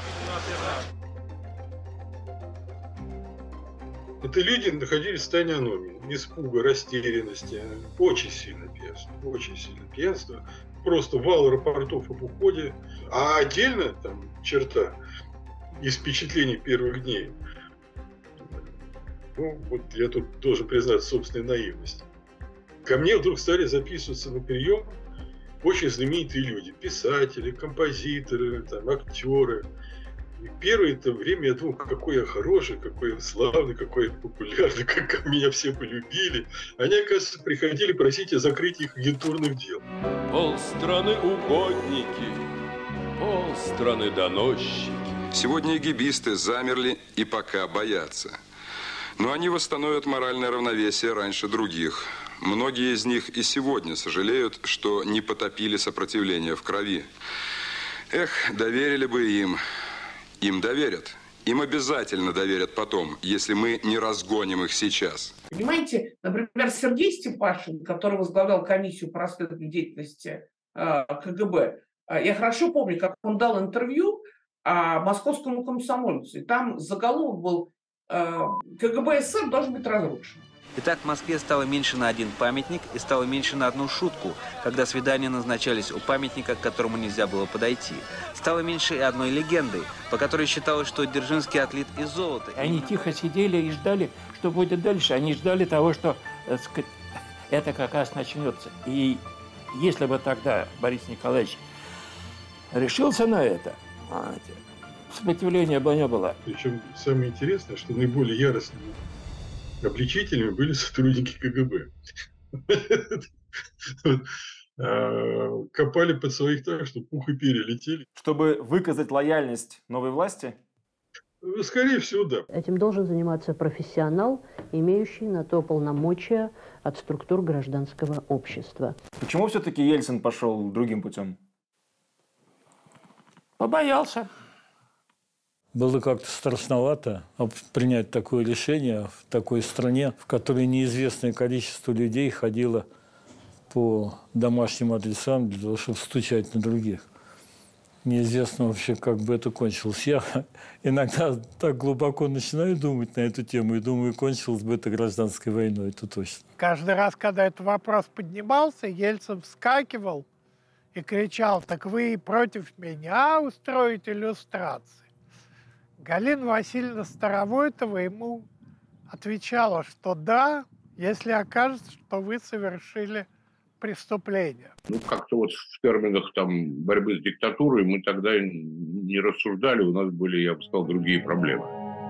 Это люди находились в состоянии аномии, испуга, растерянности, очень сильно пьянство, очень сильно пьянство, просто вал рапортов об уходе, а отдельно там черта из впечатлений первых дней. Ну, вот я тут должен признать собственной наивность. Ко мне вдруг стали записываться на прием очень знаменитые люди, писатели, композиторы, там, актеры. И первое это время я думал, какой я хороший, какой я славный, какой я популярный, как меня все полюбили. Они, оказывается, приходили просить о закрытии их агентурных дел. Полстраны угодники, полстраны доносчики. Сегодня эгибисты замерли и пока боятся. Но они восстановят моральное равновесие раньше других. Многие из них и сегодня сожалеют, что не потопили сопротивление в крови. Эх, доверили бы им. Им доверят. Им обязательно доверят потом, если мы не разгоним их сейчас. Понимаете, например, Сергей Степашин, который возглавлял комиссию по расследованию деятельности э, ка гэ бэ, э, я хорошо помню, как он дал интервью э, московскому комсомольцу. И там заголовок был э, «ка гэ бэ эс эс эс эр должен быть разрушен». Итак, в Москве стало меньше на один памятник и стало меньше на одну шутку, когда свидания назначались у памятника, к которому нельзя было подойти. Стало меньше и одной легенды, по которой считалось, что Дзержинский отлит из золота. Они тихо сидели и ждали, что будет дальше. Они ждали того, что так сказать, это как раз начнется. И если бы тогда Борис Николаевич решился на это, сопротивления бы не было. Причем самое интересное, что наиболее яростными обличителями были сотрудники ка гэ бэ. Копали под своих так, что пух и перья летели. Чтобы выказать лояльность новой власти? Скорее всего, да. Этим должен заниматься профессионал, имеющий на то полномочия от структур гражданского общества. Почему все-таки Ельцин пошел другим путем? Побоялся. Было как-то страшновато принять такое решение в такой стране, в которой неизвестное количество людей ходило по домашним адресам для того, чтобы стучать на других. Неизвестно вообще, как бы это кончилось. Я иногда так глубоко начинаю думать на эту тему и думаю, кончилось бы это гражданской войной, это точно. Каждый раз, когда этот вопрос поднимался, Ельцин вскакивал и кричал: «Так вы против меня устроите иллюстрации?» Галина Васильевна Старовойтова ему отвечала, что да, если окажется, что вы совершили преступление. Ну, как-то вот в терминах там борьбы с диктатурой мы тогда не рассуждали, у нас были, я бы сказал, другие проблемы.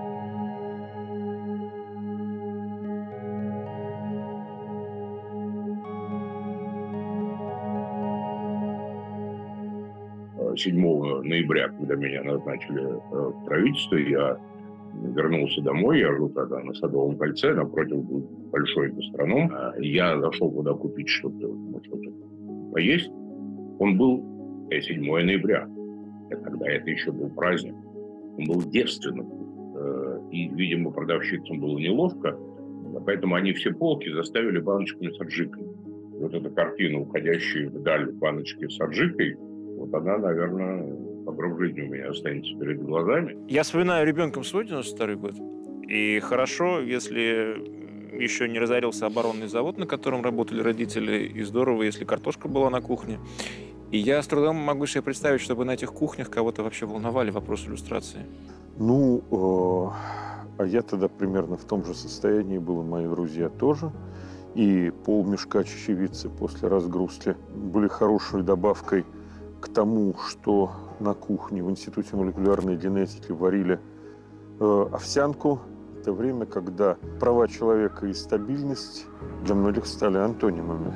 седьмого ноября, когда меня назначили в правительство, я вернулся домой, я жил тогда на Садовом кольце, напротив большой гастроном. Я зашел туда купить что-то, что-то поесть. Он был седьмого ноября. Тогда это еще был праздник. Он был девственным. И, видимо, продавщицам было неловко, поэтому они все полки заставили баночками с аджикой. Вот эта картина, уходящая вдаль баночки с аджикой, вот она, наверное, по гроб жизни у меня останется перед глазами. Я вспоминаю ребенком свой девяносто второй год. И хорошо, если еще не разорился оборонный завод, на котором работали родители, и здорово, если картошка была на кухне. И я с трудом могу себе представить, чтобы на этих кухнях кого-то вообще волновали вопросы иллюстрации. Ну, э, а я тогда примерно в том же состоянии был, и мои друзья тоже. и полмешка чечевицы после разгрузки были хорошей добавкой к тому, что на кухне в Институте молекулярной генетики варили э, овсянку. Это время, когда права человека и стабильность для многих стали антонимами.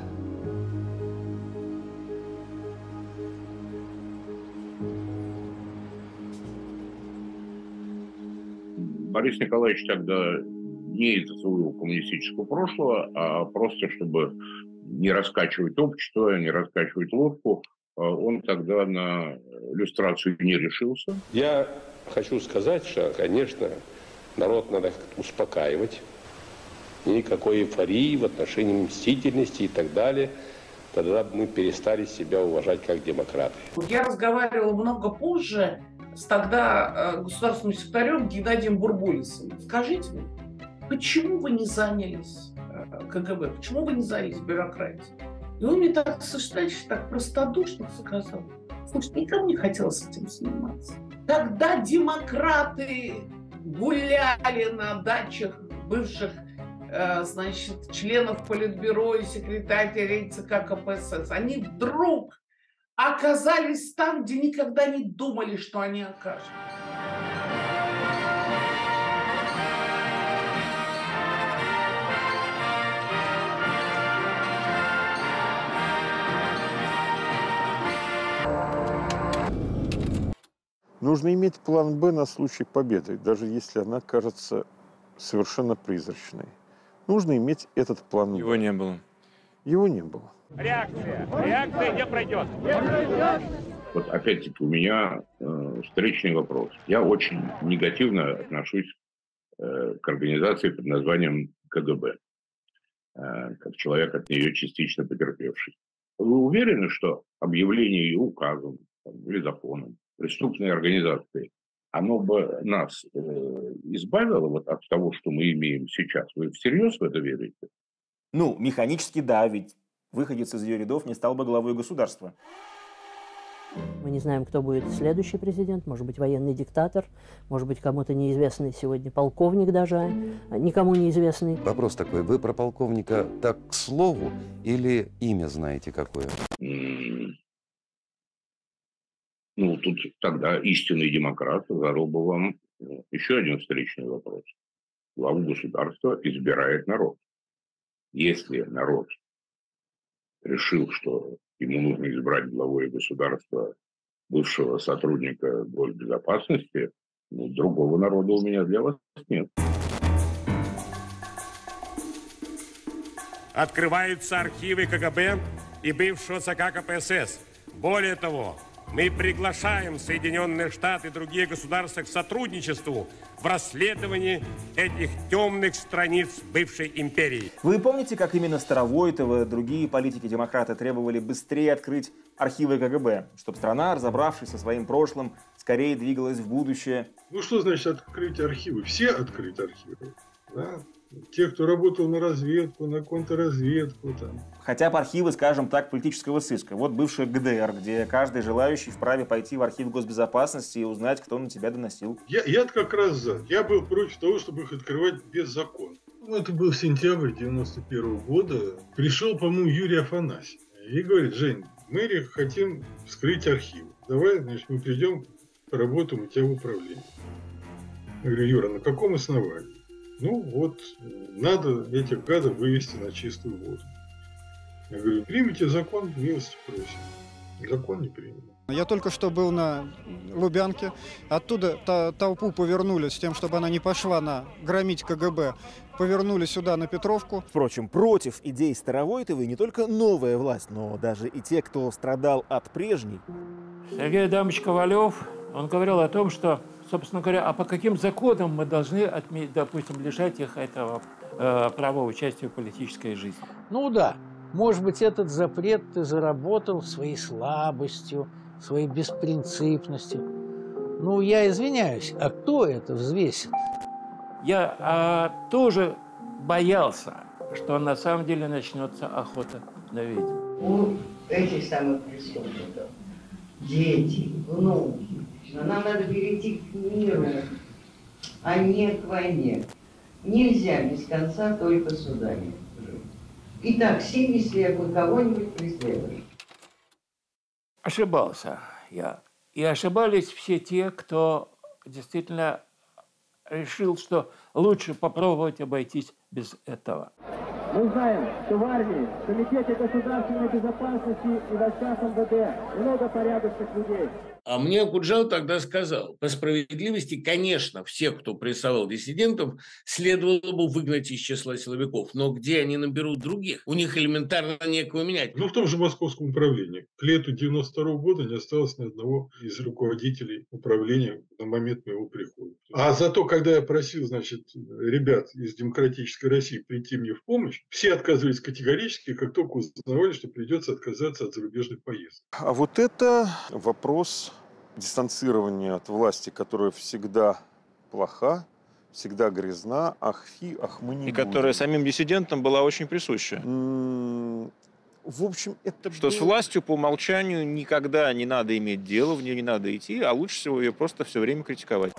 Борис Николаевич тогда не из-за своего коммунистического прошлого, а просто чтобы не раскачивать общество, не раскачивать лодку, он тогда на люстрацию не решился. Я хочу сказать, что, конечно, народ надо успокаивать. Никакой эйфории в отношении мстительности и так далее. Тогда мы перестали себя уважать как демократы. Я разговаривала много позже с тогда государственным секретарем Геннадием Бурбулисом. Скажите мне, почему вы не занялись КГБ? Почему вы не занялись бюрократией? И он мне так, слушай, так простодушно сказал. Слушай, никому не хотелось этим заниматься. Когда демократы гуляли на дачах бывших, э, значит, членов Политбюро и секретарей ЦК КПСС, они вдруг оказались там, где никогда не думали, что они окажутся. Нужно иметь план «Б» на случай победы, даже если она кажется совершенно призрачной. Нужно иметь этот план «Б». Его не было. Его не было. Реакция. Реакция не пройдет. Не пройдет. Вот опять-таки у меня э, встречный вопрос. Я очень негативно отношусь э, к организации под названием КГБ, э, как человек от нее частично потерпевший. Вы уверены, что объявление ее указом там, или законом преступной организации, оно бы нас э, избавило вот от того, что мы имеем сейчас? Вы всерьез в это верите? Ну, механически да, ведь выходец из ее рядов не стал бы главой государства. Мы не знаем, кто будет следующий президент, может быть, военный диктатор, может быть, кому-то неизвестный сегодня полковник даже, никому неизвестный. Вопрос такой, вы про полковника так к слову или имя знаете какое? Ну, тут тогда истинный демократ задал бы вам еще один встречный вопрос. Главу государства избирает народ. Если народ решил, что ему нужно избрать главой государства бывшего сотрудника госбезопасности, ну, другого народа у меня для вас нет. Открываются архивы КГБ и бывшего ЦК КПСС. Более того, мы приглашаем Соединенные Штаты и другие государства к сотрудничеству в расследовании этих темных страниц бывшей империи. Вы помните, как именно Старовойтова и другие политики-демократы требовали быстрее открыть архивы КГБ, чтобы страна, разобравшись со своим прошлым, скорее двигалась в будущее? Ну что значит открыть архивы? Все открыть архивы. Да? Те, кто работал на разведку, на контрразведку. Там. Хотя бы архивы, скажем так, политического сыска. Вот бывшая ГДР, где каждый желающий вправе пойти в архив госбезопасности и узнать, кто на тебя доносил. Я, я как раз за. Я был против того, чтобы их открывать без закона. Ну, это был сентябрь девяносто первого года. Пришел, по-моему, Юрий Афанасьев. И говорит: Жень, мы хотим вскрыть архив. Давай, значит, мы придем, поработаем у тебя в управлении. Я говорю: Юра, на каком основании? Ну вот, надо этих гадов вывести на чистую воду. Я говорю: примите закон, милости просим. Закон не принял. Я только что был на Лубянке. Оттуда толпу повернули с тем, чтобы она не пошла на громить КГБ. Повернули сюда, на Петровку. Впрочем, против идей Старовойтовой не только новая власть, но даже и те, кто страдал от прежней. Сергей Адамович Ковалев, он говорил о том, что, собственно говоря, а по каким законам мы должны, отметить, допустим, лишать их этого э, права участия в политической жизни? Ну да, может быть, этот запрет ты заработал своей слабостью, своей беспринципностью. Ну, я извиняюсь, а кто это взвесит? Я а, тоже боялся, что на самом деле начнется охота на ведьм. У этих самых преступников дети, внуки. Но нам надо перейти к миру, а не к войне. Нельзя без конца только судами жить. Итак, семьдесят лет вы кого-нибудь преследовали? Ошибался я. И ошибались все те, кто действительно решил, что лучше попробовать обойтись без этого. Мы знаем, что в армии, в Комитете государственной безопасности и войсках эм вэ дэ много порядочных людей. А мне Окуджава тогда сказал, по справедливости, конечно, всех, кто прессовал диссидентов, следовало бы выгнать из числа силовиков. Но где они наберут других? У них элементарно некого менять. Ну, в том же московском управлении. К лету девяносто второго года не осталось ни одного из руководителей управления на момент моего прихода. А зато, когда я просил, значит, ребят из демократической России прийти мне в помощь, все отказывались категорически, как только узнавали, что придется отказаться от зарубежных поездок. А вот это вопрос дистанцирования от власти, которая всегда плоха, всегда грязна, ах фи, ах мы не И будем. которая самим диссидентам была очень присуща. В общем, это Что было... с властью по умолчанию никогда не надо иметь дело, в нее не надо идти, а лучше всего ее просто все время критиковать.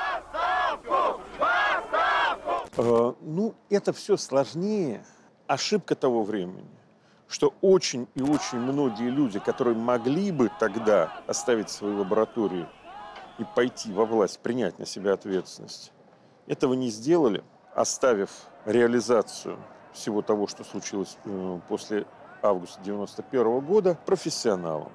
Э, ну, это все сложнее. Ошибка того времени, что очень и очень многие люди, которые могли бы тогда оставить свои лаборатории и пойти во власть, принять на себя ответственность, этого не сделали, оставив реализацию всего того, что случилось э, после августа девяносто первого года, профессионалам.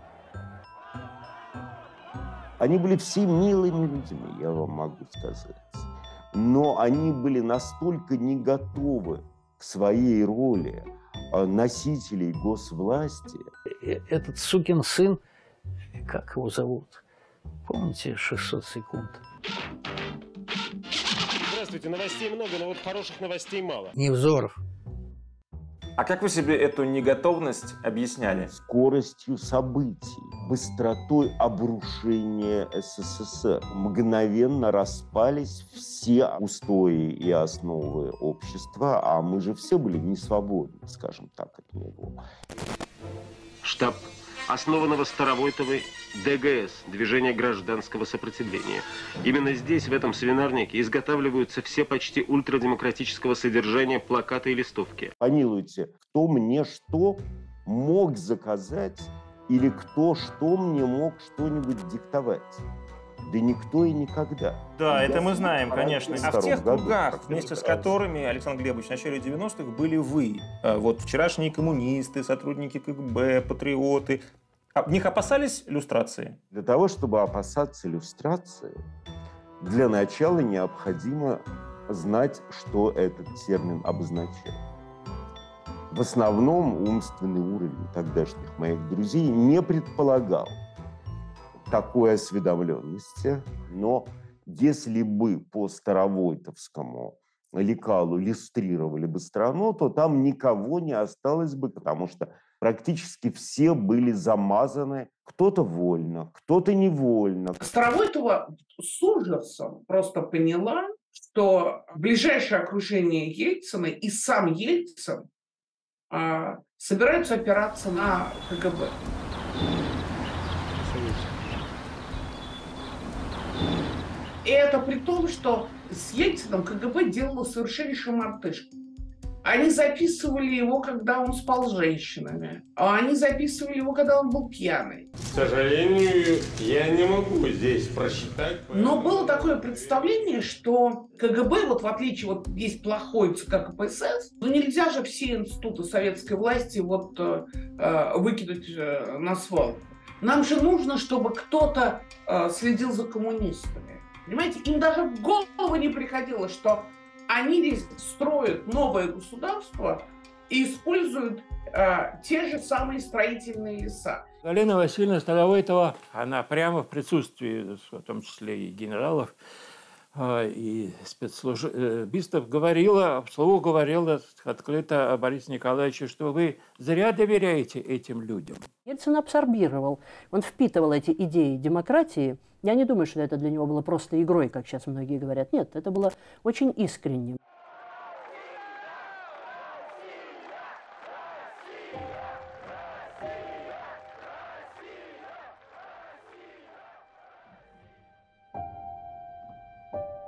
Они были все милыми людьми, я вам могу сказать. Но они были настолько не готовы к своей роли носителей госвласти. Этот сукин сын, как его зовут, помните, шестьсот секунд? Здравствуйте, новостей много, но вот хороших новостей мало. Невзоров. А как вы себе эту неготовность объясняли? Скоростью событий, быстротой обрушения эс эс эс эр. Мгновенно распались все устои и основы общества, а мы же все были не свободны, скажем так, от него. Штаб основанного Старовойтовой дэ гэ эс, Движение гражданского сопротивления. Именно здесь, в этом свинарнике, изготавливаются все почти ультрадемократического содержания плакаты и листовки. Помилуйте, кто мне что мог заказать или кто что мне мог что-нибудь диктовать? Да никто и никогда. Да, Я это мы знаем, конечно. А в тех году, кругах, вместе с которыми, Александр Глебович, в начале девяностых были вы. Вот вчерашние коммунисты, сотрудники ка гэ бэ, патриоты. В них опасались люстрации? Для того, чтобы опасаться люстрации, для начала необходимо знать, что этот термин обозначает. В основном умственный уровень тогдашних моих друзей не предполагал такой осведомленности, но если бы по старовойтовскому лекалу люстрировали бы страну, то там никого не осталось бы, потому что практически все были замазаны, кто-то вольно, кто-то невольно. Старовойтова с ужасом просто поняла, что ближайшее окружение Ельцина и сам Ельцин а, собираются опираться на ка гэ бэ. И это при том, что с Ельцином ка гэ бэ делала совершеннейшую мартышку. Они записывали его, когда он спал с женщинами. А они записывали его, когда он был пьяный. К сожалению, я не могу здесь просчитать. Но было такое представление, что ка гэ бэ, вот в отличие, вот есть плохой цэ ка ка пэ эс эс, ну нельзя же все институты советской власти вот э, выкинуть э, на свалку. Нам же нужно, чтобы кто-то э, следил за коммунистами. Понимаете, им даже в голову не приходило, что они здесь строят новое государство и используют э, те же самые строительные леса. Галина Васильевна Старовойтова, она прямо в присутствии, в том числе и генералов, э, и спецслужбистов, говорила, вслух говорила открыто о Борисе Николаевиче, что вы зря доверяете этим людям. Ельцин абсорбировал, он впитывал эти идеи демократии. Я не думаю, что это для него было просто игрой, как сейчас многие говорят. Нет, это было очень искренним.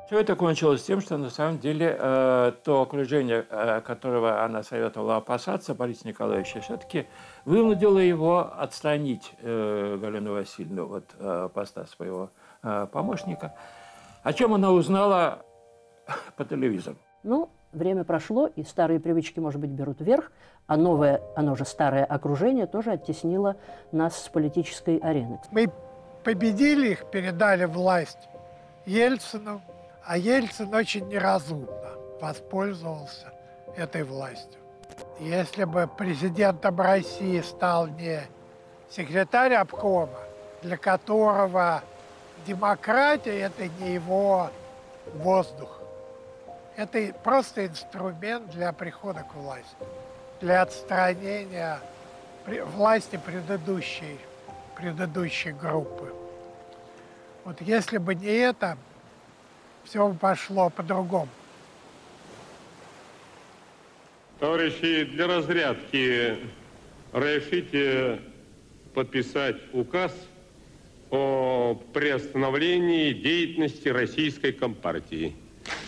Все это кончилось тем, что на самом деле э, то окружение, э, которого она советовала опасаться, Бориса Николаевича, все-таки вынудило его отстранить э, Галину Васильевну от э, поста своего э, помощника. О чем она узнала по телевизору? Ну, время прошло, и старые привычки, может быть, берут верх, а новое, оно же старое окружение тоже оттеснило нас с политической арены. Мы победили их, передали власть Ельцину, а Ельцин очень неразумно воспользовался этой властью. Если бы президентом России стал не секретарь обкома, для которого демократия – это не его воздух, это просто инструмент для прихода к власти, для отстранения власти предыдущей, предыдущей группы. Вот если бы не это, все пошло по-другому. Товарищи, для разрядки разрешите подписать указ о приостановлении деятельности Российской Компартии.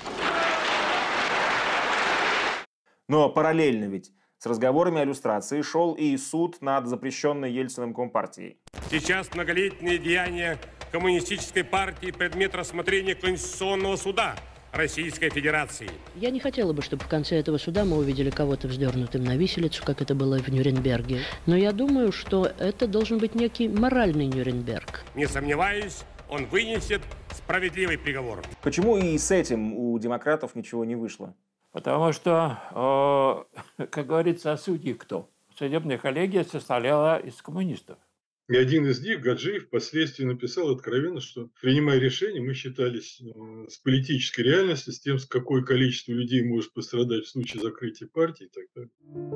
Но параллельно ведь с разговорами о люстрации шел и суд над запрещенной Ельциным Компартией. Сейчас многолетние деяния коммунистической партии предмет рассмотрения Конституционного суда Российской Федерации. Я не хотела бы, чтобы в конце этого суда мы увидели кого-то вздернутым на виселицу, как это было в Нюрнберге. Но я думаю, что это должен быть некий моральный Нюрнберг. Не сомневаюсь, он вынесет справедливый приговор. Почему и с этим у демократов ничего не вышло? Потому что, э, как говорится, а судьи кто? Судебная коллегия состояла из коммунистов. И один из них, Гаджиев, впоследствии написал откровенно, что, принимая решение, мы считались э, с политической реальностью, с тем, с какое количество людей может пострадать в случае закрытия партии и так далее.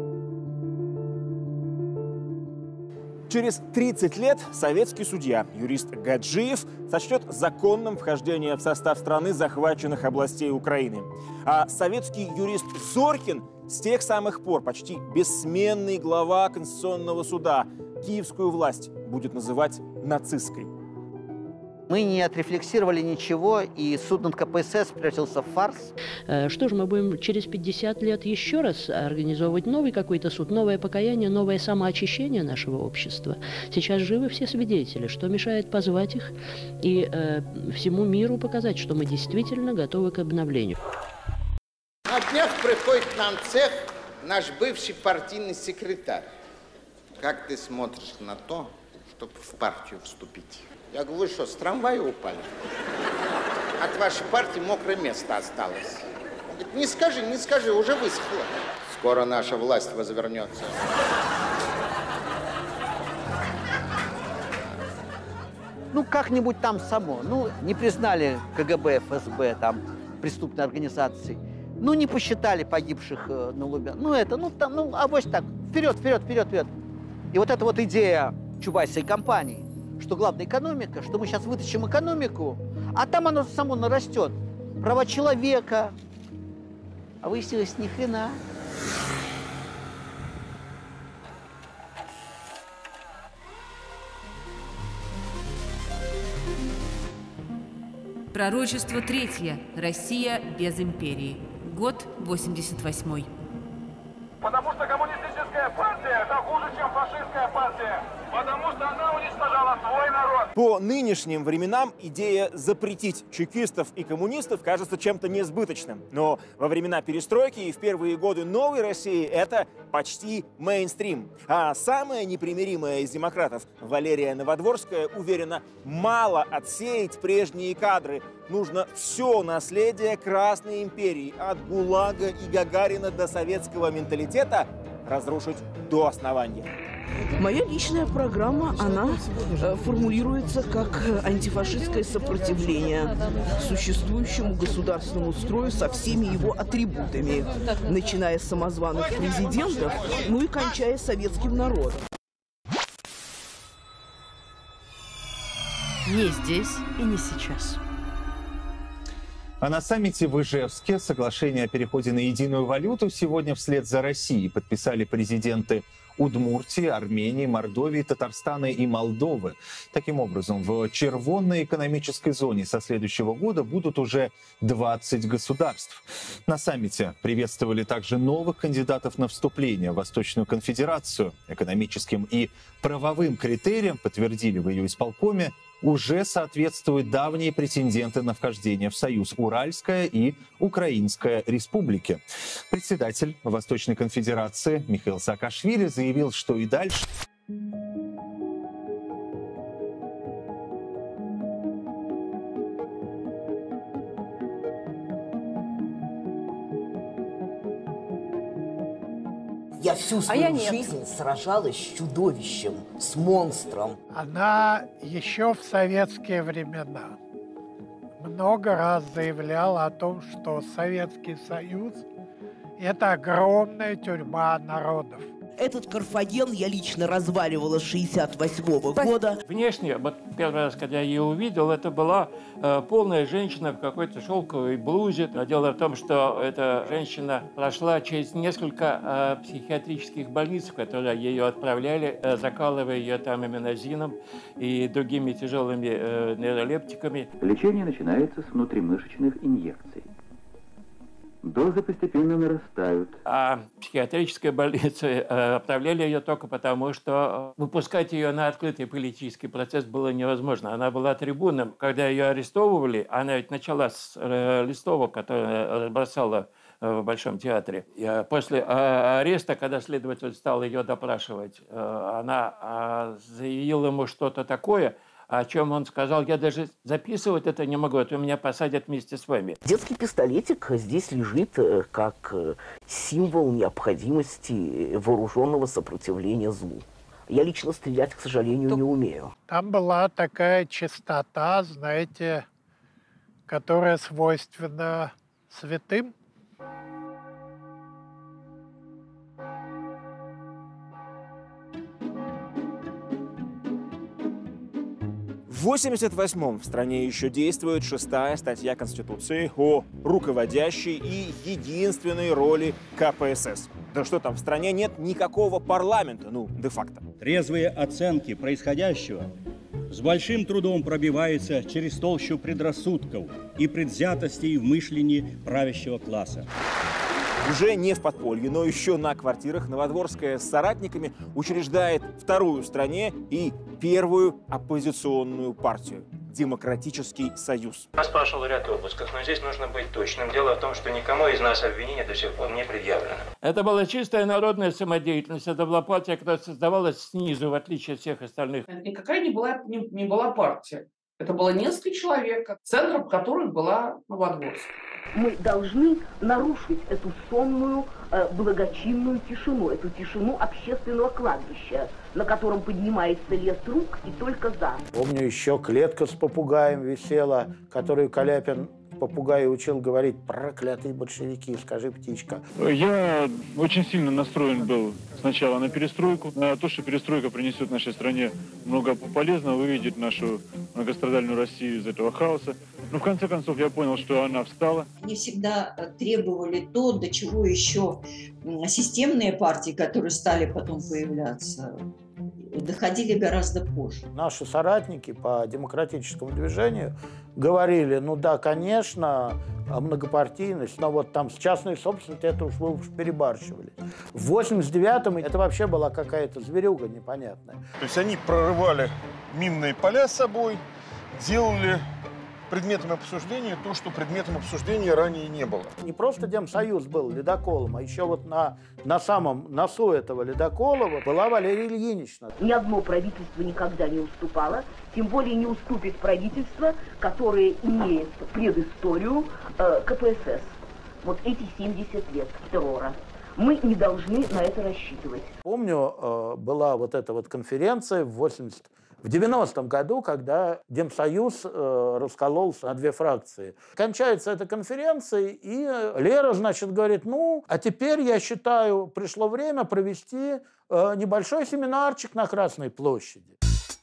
Через тридцать лет советский судья, юрист Гаджиев, сочтет законным вхождение в состав страны захваченных областей Украины. А советский юрист Зорькин с тех самых пор почти бессменный глава Конституционного суда киевскую власть будет называть нацистской. Мы не отрефлексировали ничего, и суд над ка пэ эс эс превратился в фарс. Что же, мы будем через пятьдесят лет еще раз организовывать новый какой-то суд, новое покаяние, новое самоочищение нашего общества? Сейчас живы все свидетели, что мешает позвать их и э, всему миру показать, что мы действительно готовы к обновлению. На днях приходит к нам в цех наш бывший партийный секретарь. Как ты смотришь на то, чтобы в партию вступить? Я говорю, вы что, с трамвая упали? От вашей партии мокрое место осталось. Он говорит, не скажи, не скажи, уже высохло. Скоро наша власть возвернется. Ну, как-нибудь там само. Ну, не признали ка гэ бэ, эф эс бэ, там, преступной организацией. Ну, не посчитали погибших э, на Лубянке. Ну, это, ну, там, ну, авось так. Вперед, вперед, вперед, вперед. И вот эта вот идея Чубайсовой компании, что главная экономика, что мы сейчас вытащим экономику, а там оно само нарастет. Права человека. А выяснилось, ни хрена. Пророчество третье. Россия без империи. Год восемьдесят восьмой. Потому что коммунистическая партия – это хуже, чем фашистская партия. Потому что она уничтожала свой народ. По нынешним временам идея запретить чекистов и коммунистов кажется чем-то несбыточным. Но во времена перестройки и в первые годы новой России это почти мейнстрим. А самая непримиримая из демократов, Валерия Новодворская, уверена, мало отсеять прежние кадры. Нужно все наследие Красной империи, от ГУЛАГа и Гагарина до советского менталитета, разрушить до основания. Моя личная программа, она э, формулируется как антифашистское сопротивление существующему государственному строю со всеми его атрибутами, начиная с самозваных президентов, ну и кончая советским народом. Не здесь и не сейчас. А на саммите в Ижевске соглашение о переходе на единую валюту сегодня вслед за Россией подписали президенты Удмуртии, Армении, Мордовии, Татарстана и Молдовы. Таким образом, в червонной экономической зоне со следующего года будут уже двадцать государств. На саммите приветствовали также новых кандидатов на вступление в Восточную конфедерацию. Экономическим и правовым критериям, подтвердили в ее исполкоме, уже соответствуют давние претенденты на вхождение в Союз Уральская и Украинская республики. Председатель Восточной конфедерации Михаил Саакашвили заявил, что и дальше... Я всю свою а жизнь сражалась с чудовищем, с монстром. Она еще в советские времена много раз заявляла о том, что Советский Союз – это огромная тюрьма народов. Этот Карфаген я лично разваливала с шестьдесят восьмого года. Внешне, вот первый раз, когда я ее увидел, это была э, полная женщина в какой-то шелковой блузе. Но дело в том, что эта женщина прошла через несколько э, психиатрических больниц, в которые ее отправляли, э, закалывая ее там иминозином и другими тяжелыми э, нейролептиками. Лечение начинается с внутримышечных инъекций. Дозы постепенно нарастают. А психиатрическая больница э, отправляли ее только потому, что выпускать ее на открытый политический процесс было невозможно. Она была трибуном. Когда ее арестовывали, она ведь начала с э, листовок, которые разбросала э, в Большом театре. И после э, ареста, когда следователь стал ее допрашивать, э, она э, заявила ему что-то такое, о чем он сказал: я даже записывать это не могу, а то меня посадят вместе с вами. Детский пистолетик здесь лежит как символ необходимости вооруженного сопротивления злу. Я лично стрелять, к сожалению, не умею. Там была такая чистота, знаете, которая свойственна святым. В восемьдесят восьмом в стране еще действует шестая статья Конституции о руководящей и единственной роли ка пэ эс эс. Да что там, в стране нет никакого парламента, ну, де-факто. Трезвые оценки происходящего с большим трудом пробиваются через толщу предрассудков и предвзятостей в мышлении правящего класса. Уже не в подполье, но еще на квартирах Новодворская с соратниками учреждает вторую в стране и первую оппозиционную партию – Демократический союз. Я спрашивал ряд обысков, но здесь нужно быть точным. Дело в том, что никому из нас обвинение до сих пор не предъявлено. Это была чистая народная самодеятельность. Это была партия, которая создавалась снизу, в отличие от всех остальных. Это никакая не была, не, не была партия. Это было несколько человек, центром которых была Новодворская. Мы должны нарушить эту сонную, э, благочинную тишину, эту тишину общественного кладбища, на котором поднимается лес рук и только за. Помню, еще клетка с попугаем висела, которую Каляпин попугая учил говорить: проклятые большевики, скажи, птичка. Я очень сильно настроен был сначала на перестройку, на то, что перестройка принесет нашей стране много полезного, выведет нашу многострадальную Россию из этого хаоса. Но в конце концов я понял, что она встала. Они всегда требовали то, до чего еще системные партии, которые стали потом появляться, доходили гораздо позже. Наши соратники по демократическому движению говорили: ну да, конечно, многопартийность, но вот там с частной собственностью это уж вы уж перебарщивали. В восемьдесят девятом это вообще была какая-то зверюга непонятная. То есть они прорывали минные поля с собой, делали предметом обсуждения то, что предметом обсуждения ранее не было. Не просто Демсоюз был ледоколом, а еще вот на, на самом носу этого ледокола была Валерия Ильинична. Ни одно правительство никогда не уступало, тем более не уступит правительство, которое имеет предысторию э, ка пэ эс эс. Вот эти семьдесят лет террора. Мы не должны на это рассчитывать. Помню, э, была вот эта вот конференция в восьмидесятом В девяностом году, когда Демсоюз э, раскололся на две фракции. Кончается эта конференция, и Лера, значит, говорит: ну, а теперь, я считаю, пришло время провести э, небольшой семинарчик на Красной площади.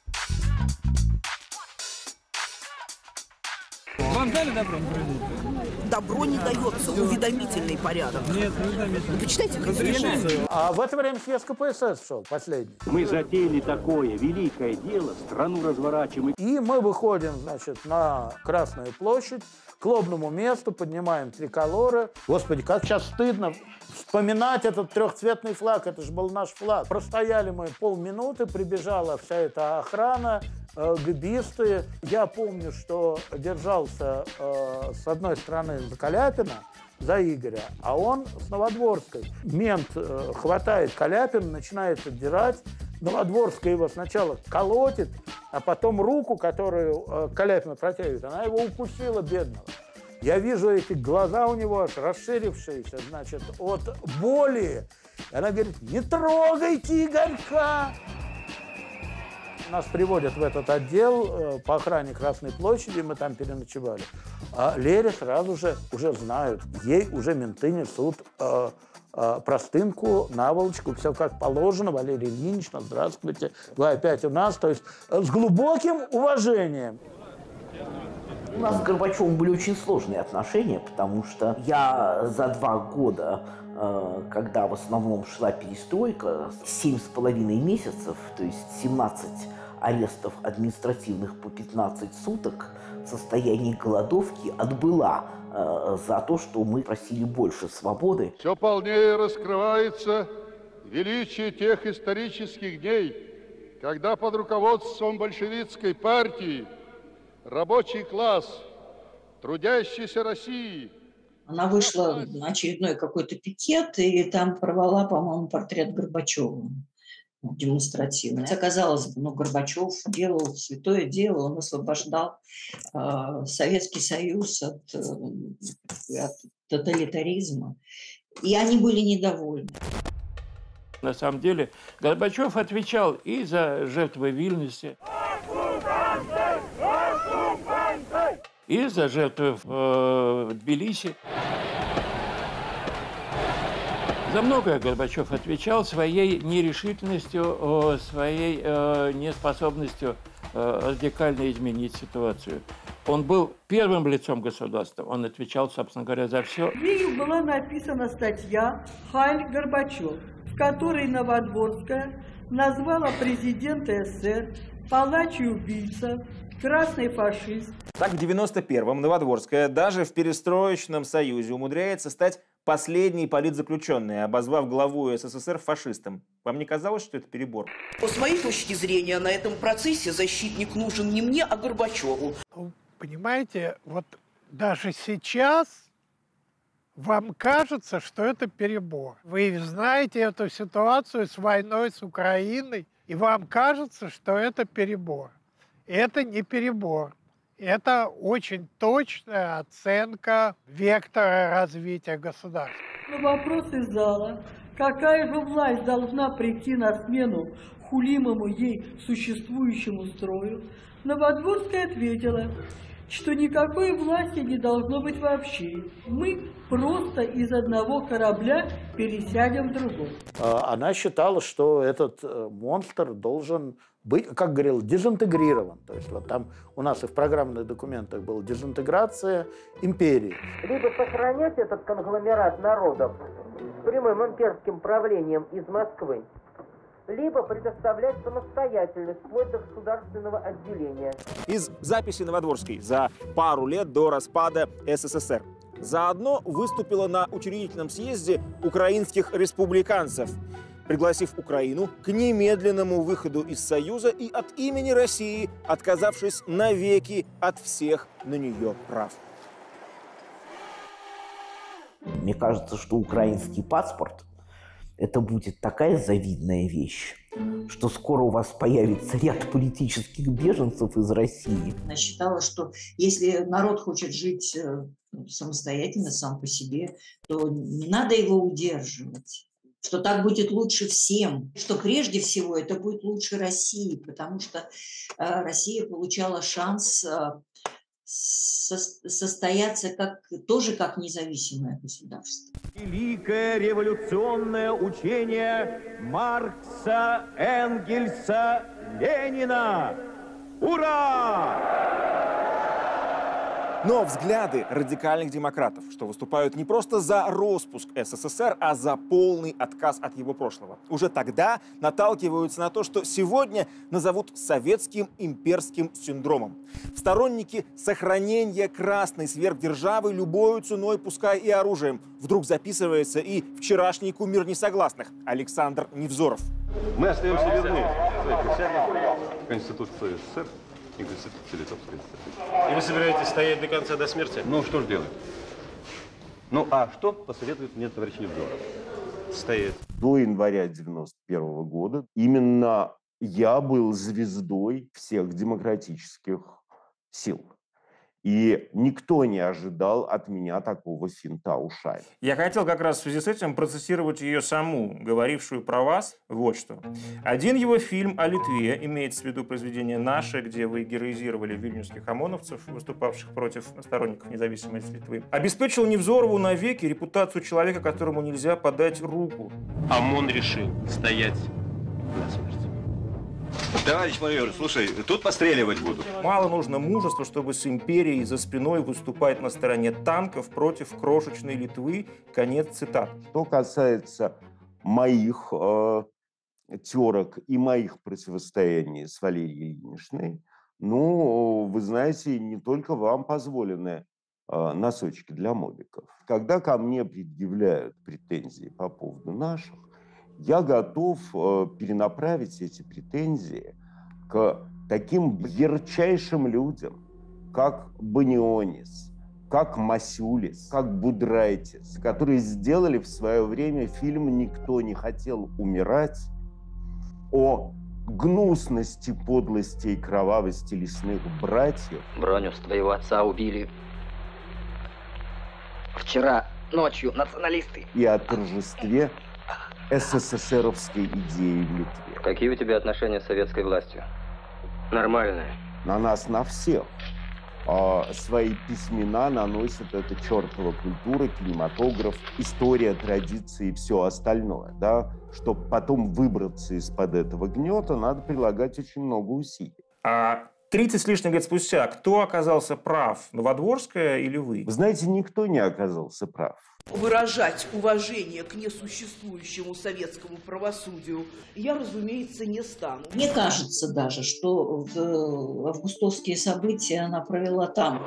Вам дали добро? добро не дается, уведомительный порядок. Нет, не уведомительный. Почитайте Конституцию. А в это время съезд КПСС шел, последний. Мы затеяли такое великое дело, страну разворачиваем. И мы выходим, значит, на Красную площадь, к лобному месту, поднимаем триколоры. Господи, как сейчас стыдно вспоминать этот трехцветный флаг, это же был наш флаг. Простояли мы полминуты, прибежала вся эта охрана, э, гэбисты. Я помню, что держался э, с одной стороны за Каляпина, за Игоря, а он с Новодворской. Мент э, хватает Каляпина, начинает отдирать. Новодворская его сначала колотит, а потом руку, которую э, Каляпина протягивает, она его укусила, бедного. Я вижу эти глаза у него аж расширившиеся, значит, от боли. И она говорит: не трогайте Игорька. Нас приводят в этот отдел э, по охране Красной площади, мы там переночевали. А Лере сразу же уже знают, ей уже менты несут э, э, простынку, наволочку, все как положено. Валерия Ильинична, здравствуйте, вы опять у нас. То есть э, с глубоким уважением. У нас с Горбачевым были очень сложные отношения, потому что я за два года, когда в основном шла перестройка, семь с половиной месяцев, то есть семнадцать арестов административных по пятнадцать суток в состоянии голодовки отбыла за то, что мы просили больше свободы. Все полнее раскрывается величие тех исторических дней, когда под руководством большевистской партии рабочий класс трудящейся России. Она вышла на очередной какой-то пикет, и там порвала, по-моему, портрет Горбачева демонстративно. Хотя, казалось бы, ну, Горбачев делал святое дело, он освобождал э, Советский Союз от, э, от тоталитаризма. И они были недовольны. На самом деле Горбачев отвечал и за жертвы Вильнюса, и за жертвы в э, Тбилиси. За многое Горбачев отвечал своей нерешительностью, своей э, неспособностью э, радикально изменить ситуацию. Он был первым лицом государства, он отвечал, собственно говоря, за все. Ею была написана статья «Хайль Горбачев», в которой Новодворская назвала президента СССР палач и убийца, красный фашист. Так, в девяносто первом Новодворская даже в перестроечном союзе умудряется стать последней политзаключенной, обозвав главу СССР фашистом. Вам не казалось, что это перебор? По своей точки зрения, на этом процессе защитник нужен не мне, а Горбачеву. Ну, понимаете, вот даже сейчас вам кажется, что это перебор. Вы знаете эту ситуацию с войной с Украиной, и вам кажется, что это перебор. Это не перебор. Это очень точная оценка вектора развития государства. На вопрос из зала, какая же власть должна прийти на смену хулимому ей существующему строю, Новодворская ответила, что никакой власти не должно быть вообще. Мы просто из одного корабля пересядем в другой. Она считала, что этот монстр должен быть, как говорил, дезинтегрирован. То есть вот там у нас и в программных документах была дезинтеграция империи. Либо сохранять этот конгломерат народов с прямым имперским правлением из Москвы, либо предоставлять самостоятельность вплоть до государственного отделения. Из записи Новодворской за пару лет до распада СССР. Заодно выступила на учредительном съезде украинских республиканцев, пригласив Украину к немедленному выходу из Союза и от имени России отказавшись навеки от всех на нее прав. Мне кажется, что украинский паспорт – это будет такая завидная вещь, что скоро у вас появится ряд политических беженцев из России. Она считала, что если народ хочет жить самостоятельно, сам по себе, то не надо его удерживать. Что так будет лучше всем, что прежде всего это будет лучше России, потому что э, Россия получала шанс э, со состояться как, тоже как независимое государство. Великое революционное учение Маркса, Энгельса, Ленина. Ура! Но взгляды радикальных демократов, что выступают не просто за распуск СССР, а за полный отказ от его прошлого, уже тогда наталкиваются на то, что сегодня назовут советским имперским синдромом. Сторонники сохранения красной сверхдержавы любой ценой, пускай и оружием, вдруг записывается и вчерашний кумир несогласных Александр Невзоров. Мы остаемся верны своей присяге Конституции СССР и Конституции Литовской ССР. И вы собираетесь стоять до конца, до смерти? Ну, что ж делать? Ну, а что посоветует мне товарищ Невзоров? Стоять. До января девяносто первого года именно я был звездой всех демократических сил. И никто не ожидал от меня такого финта ушами. Я хотел как раз в связи с этим процессировать ее саму, говорившую про вас, вот что. Один его фильм о Литве, имеется в виду произведение «Наше», где вы героизировали вильнюсских ОМОНовцев, выступавших против сторонников независимости Литвы, обеспечил Невзорову навеки репутацию человека, которому нельзя подать руку. ОМОН решил стоять насмерть. Товарищ майор, слушай, тут постреливать будут. Мало нужно мужества, чтобы с империей за спиной выступать на стороне танков против крошечной Литвы. Конец цитат. Что касается моих э, терок и моих противостояний с Валерией Ильиничной, ну, вы знаете, не только вам позволены э, носочки для мобиков. Когда ко мне предъявляют претензии по поводу наших, я готов э, перенаправить эти претензии к таким ярчайшим людям, как Банионис, как Масюлис, как Будрайтис, которые сделали в свое время фильм «Никто не хотел умирать» о гнусности, подлости и кровавости лесных братьев. Бронюс, твоего отца убили вчера ночью националисты. И о торжестве СССРовской идеи в Литве. Какие у тебя отношения с советской властью? Нормальные. На нас, на всех. А свои письмена наносит эта чертова культура, кинематограф, история, традиции и все остальное. Да? Чтобы потом выбраться из-под этого гнета, надо прилагать очень много усилий. А тридцать с лишним лет спустя кто оказался прав? Новодворская или вы? Вы знаете, никто не оказался прав. Выражать уважение к несуществующему советскому правосудию я, разумеется, не стану. Мне кажется даже, что в августовские события она провела там.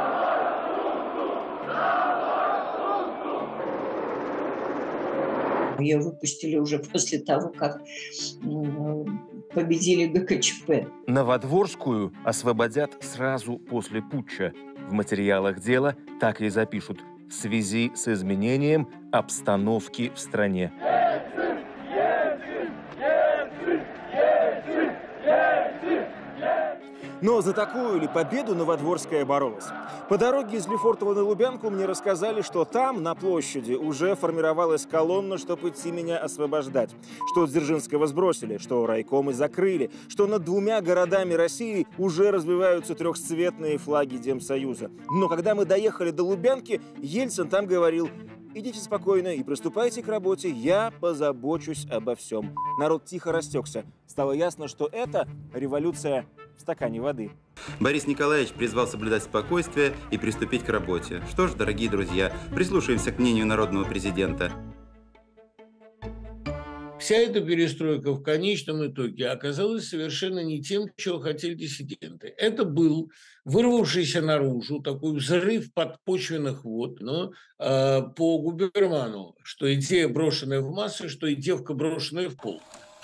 Ее выпустили уже после того, как победили ГКЧП. Новодворскую освободят сразу после путча. В материалах дела так и запишут: в связи с изменением обстановки в стране. Но за такую ли победу Новодворская боролась? По дороге из Лефортово на Лубянку мне рассказали, что там, на площади, уже формировалась колонна, чтобы идти меня освобождать. Что Дзержинского сбросили, что райкомы закрыли, что над двумя городами России уже развиваются трехцветные флаги Демсоюза. Но когда мы доехали до Лубянки, Ельцин там говорил: идите спокойно и приступайте к работе, я позабочусь обо всем. Народ тихо растекся. Стало ясно, что это революция в стакане воды. Борис Николаевич призвал соблюдать спокойствие и приступить к работе. Что ж, дорогие друзья, прислушаемся к мнению народного президента. Вся эта перестройка в конечном итоге оказалась совершенно не тем, чего хотели диссиденты. Это был вырвавшийся наружу такой взрыв подпочвенных вод, но э, по Губерману, что идея, брошенная в массы, что идея, брошенная в пол.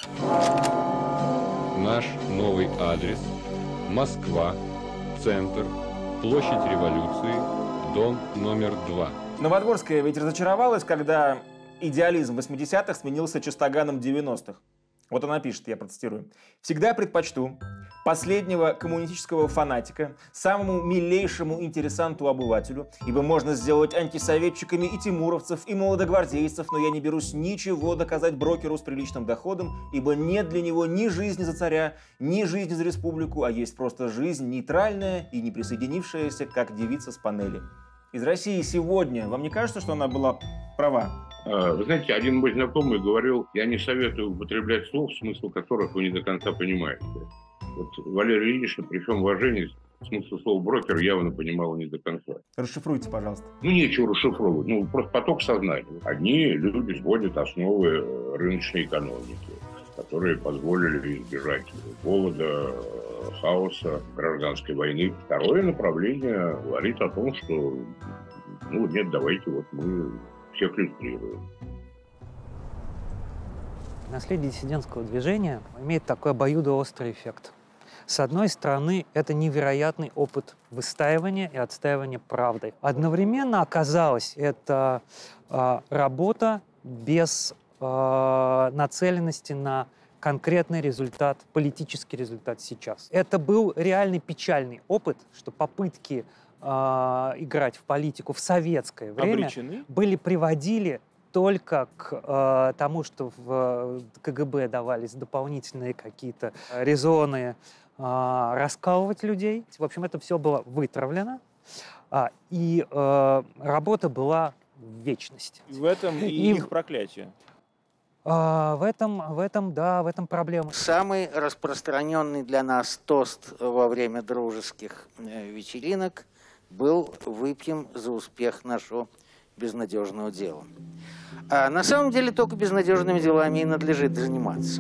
Наш новый адрес – Москва, центр, площадь Революции, дом номер два. Новодворская ведь разочаровалась, когда идеализм восьмидесятых сменился чистоганом девяностых. Вот она пишет, я процитирую. «Всегда предпочту последнего коммунистического фанатика самому милейшему интересанту-обывателю, ибо можно сделать антисоветчиками и тимуровцев, и молодогвардейцев, но я не берусь ничего доказать брокеру с приличным доходом, ибо нет для него ни жизни за царя, ни жизни за республику, а есть просто жизнь нейтральная и не присоединившаяся, как девица с панели». Из России сегодня, вам не кажется, что она была права? Вы знаете, один мой знакомый говорил: я не советую употреблять слов, смысл которых вы не до конца понимаете. Вот Валерия Ильинична, при всем уважении, смысл слова брокер явно понимала не до конца. Расшифруйте, пожалуйста. Ну, нечего расшифровывать. Ну, просто поток сознания. Одни люди сводят основы рыночной экономики, которые позволили избежать голода, хаоса, гражданской войны. Второе направление говорит о том, что, ну, нет, давайте вот мы всех иллюстрируем. Наследие диссидентского движения имеет такой обоюдоострый эффект. С одной стороны, это невероятный опыт выстаивания и отстаивания правды. Одновременно оказалось, это э, работа без э, нацеленности на конкретный результат, политический результат сейчас. Это был реальный печальный опыт, что попытки э, играть в политику в советское время Обречены? были приводили только к э, тому, что в КГБ давались дополнительные какие-то резоны э, раскалывать людей. В общем, это все было вытравлено, а, и э, работа была в вечность. В этом и, И- их проклятие. А, в этом, в этом, да, в этом проблема. Самый распространенный для нас тост во время дружеских э, вечеринок был «Выпьем за успех нашего безнадежного дела». А на самом деле только безнадежными делами и надлежит заниматься.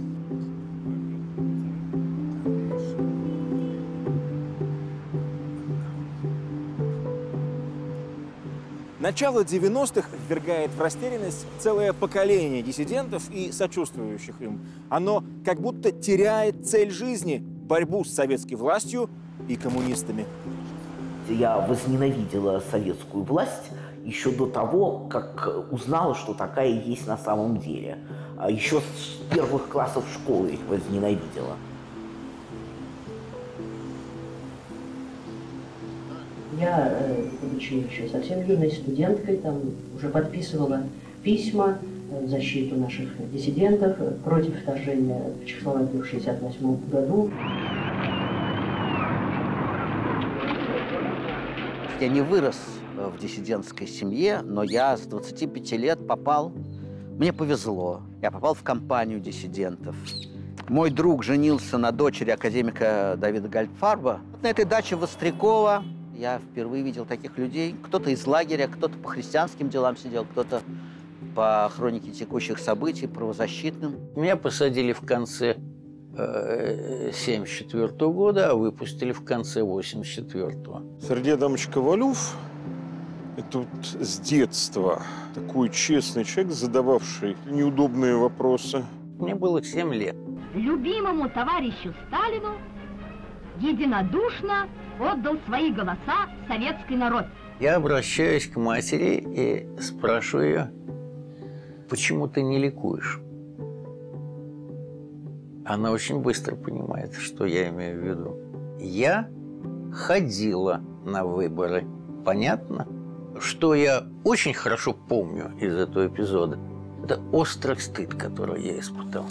Начало девяностых ввергает в растерянность целое поколение диссидентов и сочувствующих им. Оно как будто теряет цель жизни – борьбу с советской властью и коммунистами. Я возненавидела советскую власть еще до того, как узнала, что такая есть на самом деле. А еще с первых классов школы их возненавидела. Я, э, будучи еще совсем юной студенткой, там уже подписывала письма в защиту наших диссидентов против вторжения в Чехословакию в шестьдесят восьмом году. Я не вырос в диссидентской семье, но я с двадцати пяти лет попал, мне повезло, я попал в компанию диссидентов. Мой друг женился на дочери академика Давида Гальдфарба. На этой даче в Вострякова я впервые видел таких людей. Кто-то из лагеря, кто-то по христианским делам сидел, кто-то по хронике текущих событий, правозащитным. Меня посадили в конце э, семьдесят четвёртого года, а выпустили в конце восемьдесят четвёртого. Сергей Адамович Ковалев – это вот с детства такой честный человек, задававший неудобные вопросы. Мне было семь лет. Любимому товарищу Сталину единодушно отдал свои голоса советский народ. Я обращаюсь к матери и спрашиваю ее, почему ты не ликуешь? Она очень быстро понимает, что я имею в виду. Я ходила на выборы. Понятно? Что я очень хорошо помню из этого эпизода, это острый стыд, который я испытал.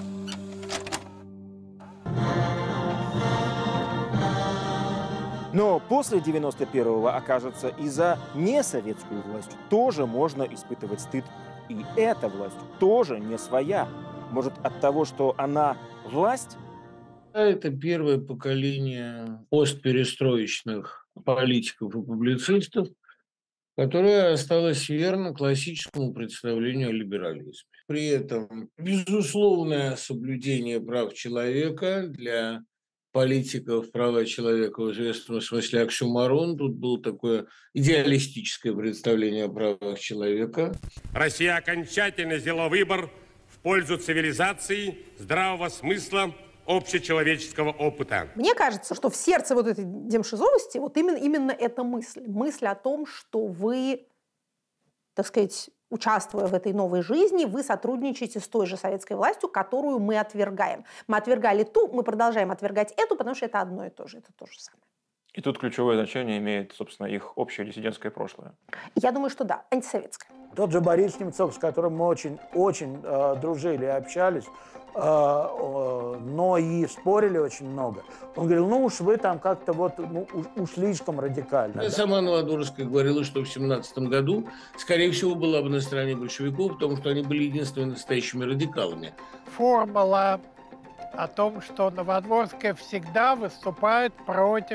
Но после девяносто первого, окажется, и за несоветскую власть тоже можно испытывать стыд. И эта власть тоже не своя. Может, от того, что она власть? Это первое поколение постперестроечных политиков и публицистов, которое осталось верно классическому представлению о либерализме. При этом безусловное соблюдение прав человека для политиков права человека в известном смысле оксюморон. Тут было такое идеалистическое представление о правах человека. Россия окончательно сделала выбор в пользу цивилизации, здравого смысла, общечеловеческого опыта. Мне кажется, что в сердце вот этой демшизовости вот именно, именно эта мысль. Мысль о том, что вы, так сказать, участвуя в этой новой жизни, вы сотрудничаете с той же советской властью, которую мы отвергаем. Мы отвергали ту, мы продолжаем отвергать эту, потому что это одно и то же, это то же самое. И тут ключевое значение имеет, собственно, их общее диссидентское прошлое. Я думаю, что да, антисоветское. Тот же Борис Немцов, с которым мы очень, очень э, дружили и общались, э, э, но и спорили очень много. Он говорил, ну уж вы там как-то вот ну, уж, уж слишком радикально. Да? Сама Новодворская говорила, что в семнадцатом году, скорее всего, была бы на стороне большевиков, потому что они были единственными настоящими радикалами. Формула о том, что Новодворская всегда выступает против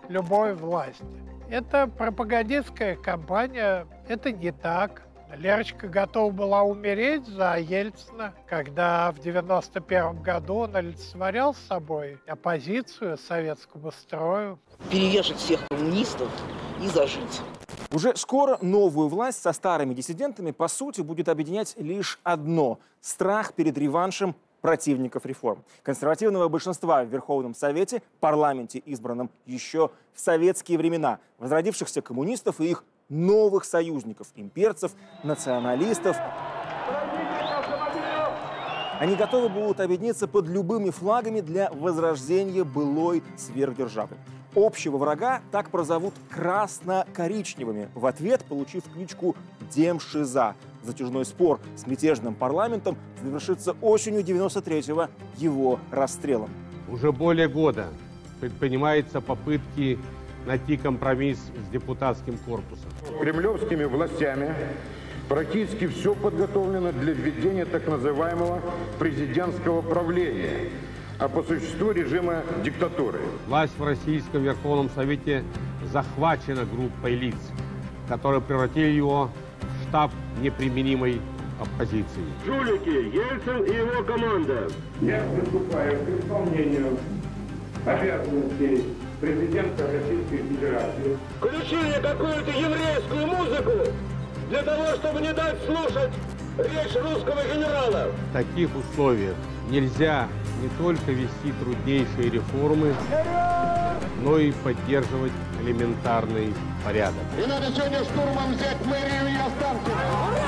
любой власти. Это пропагандистская кампания, это не так. Лерочка готова была умереть за Ельцина, когда в девяносто первом году он олицетворял с собой оппозицию советскому строю. Перевешать всех коммунистов и зажить. Уже скоро новую власть со старыми диссидентами, по сути, будет объединять лишь одно – страх перед реваншем противников реформ. Консервативного большинства в Верховном Совете, парламенте, избранном еще в советские времена, возродившихся коммунистов и их новых союзников, имперцев, националистов. Они готовы будут объединиться под любыми флагами для возрождения былой сверхдержавы. Общего врага так прозовут красно-коричневыми, в ответ получив кличку Демшиза. Затяжной спор с мятежным парламентом завершится осенью девяносто третьего его расстрелом. Уже более года предпринимаются попытки найти компромисс с депутатским корпусом. Кремлевскими властями практически все подготовлено для введения так называемого президентского правления, а по существу режима диктатуры. Власть в Российском Верховном Совете захвачена группой лиц, которые превратили его в штаб неприменимой оппозиции. Жулики, Ельцин и его команда. Я приступаю к исполнению обязанностей президента Российской Федерации. Включили какую-то еврейскую музыку для того, чтобы не дать слушать речь русского генерала. В таких условиях нельзя не только вести труднейшие реформы, но и поддерживать элементарный порядок. И надо сегодня штурмом взять мэрию и Останкино.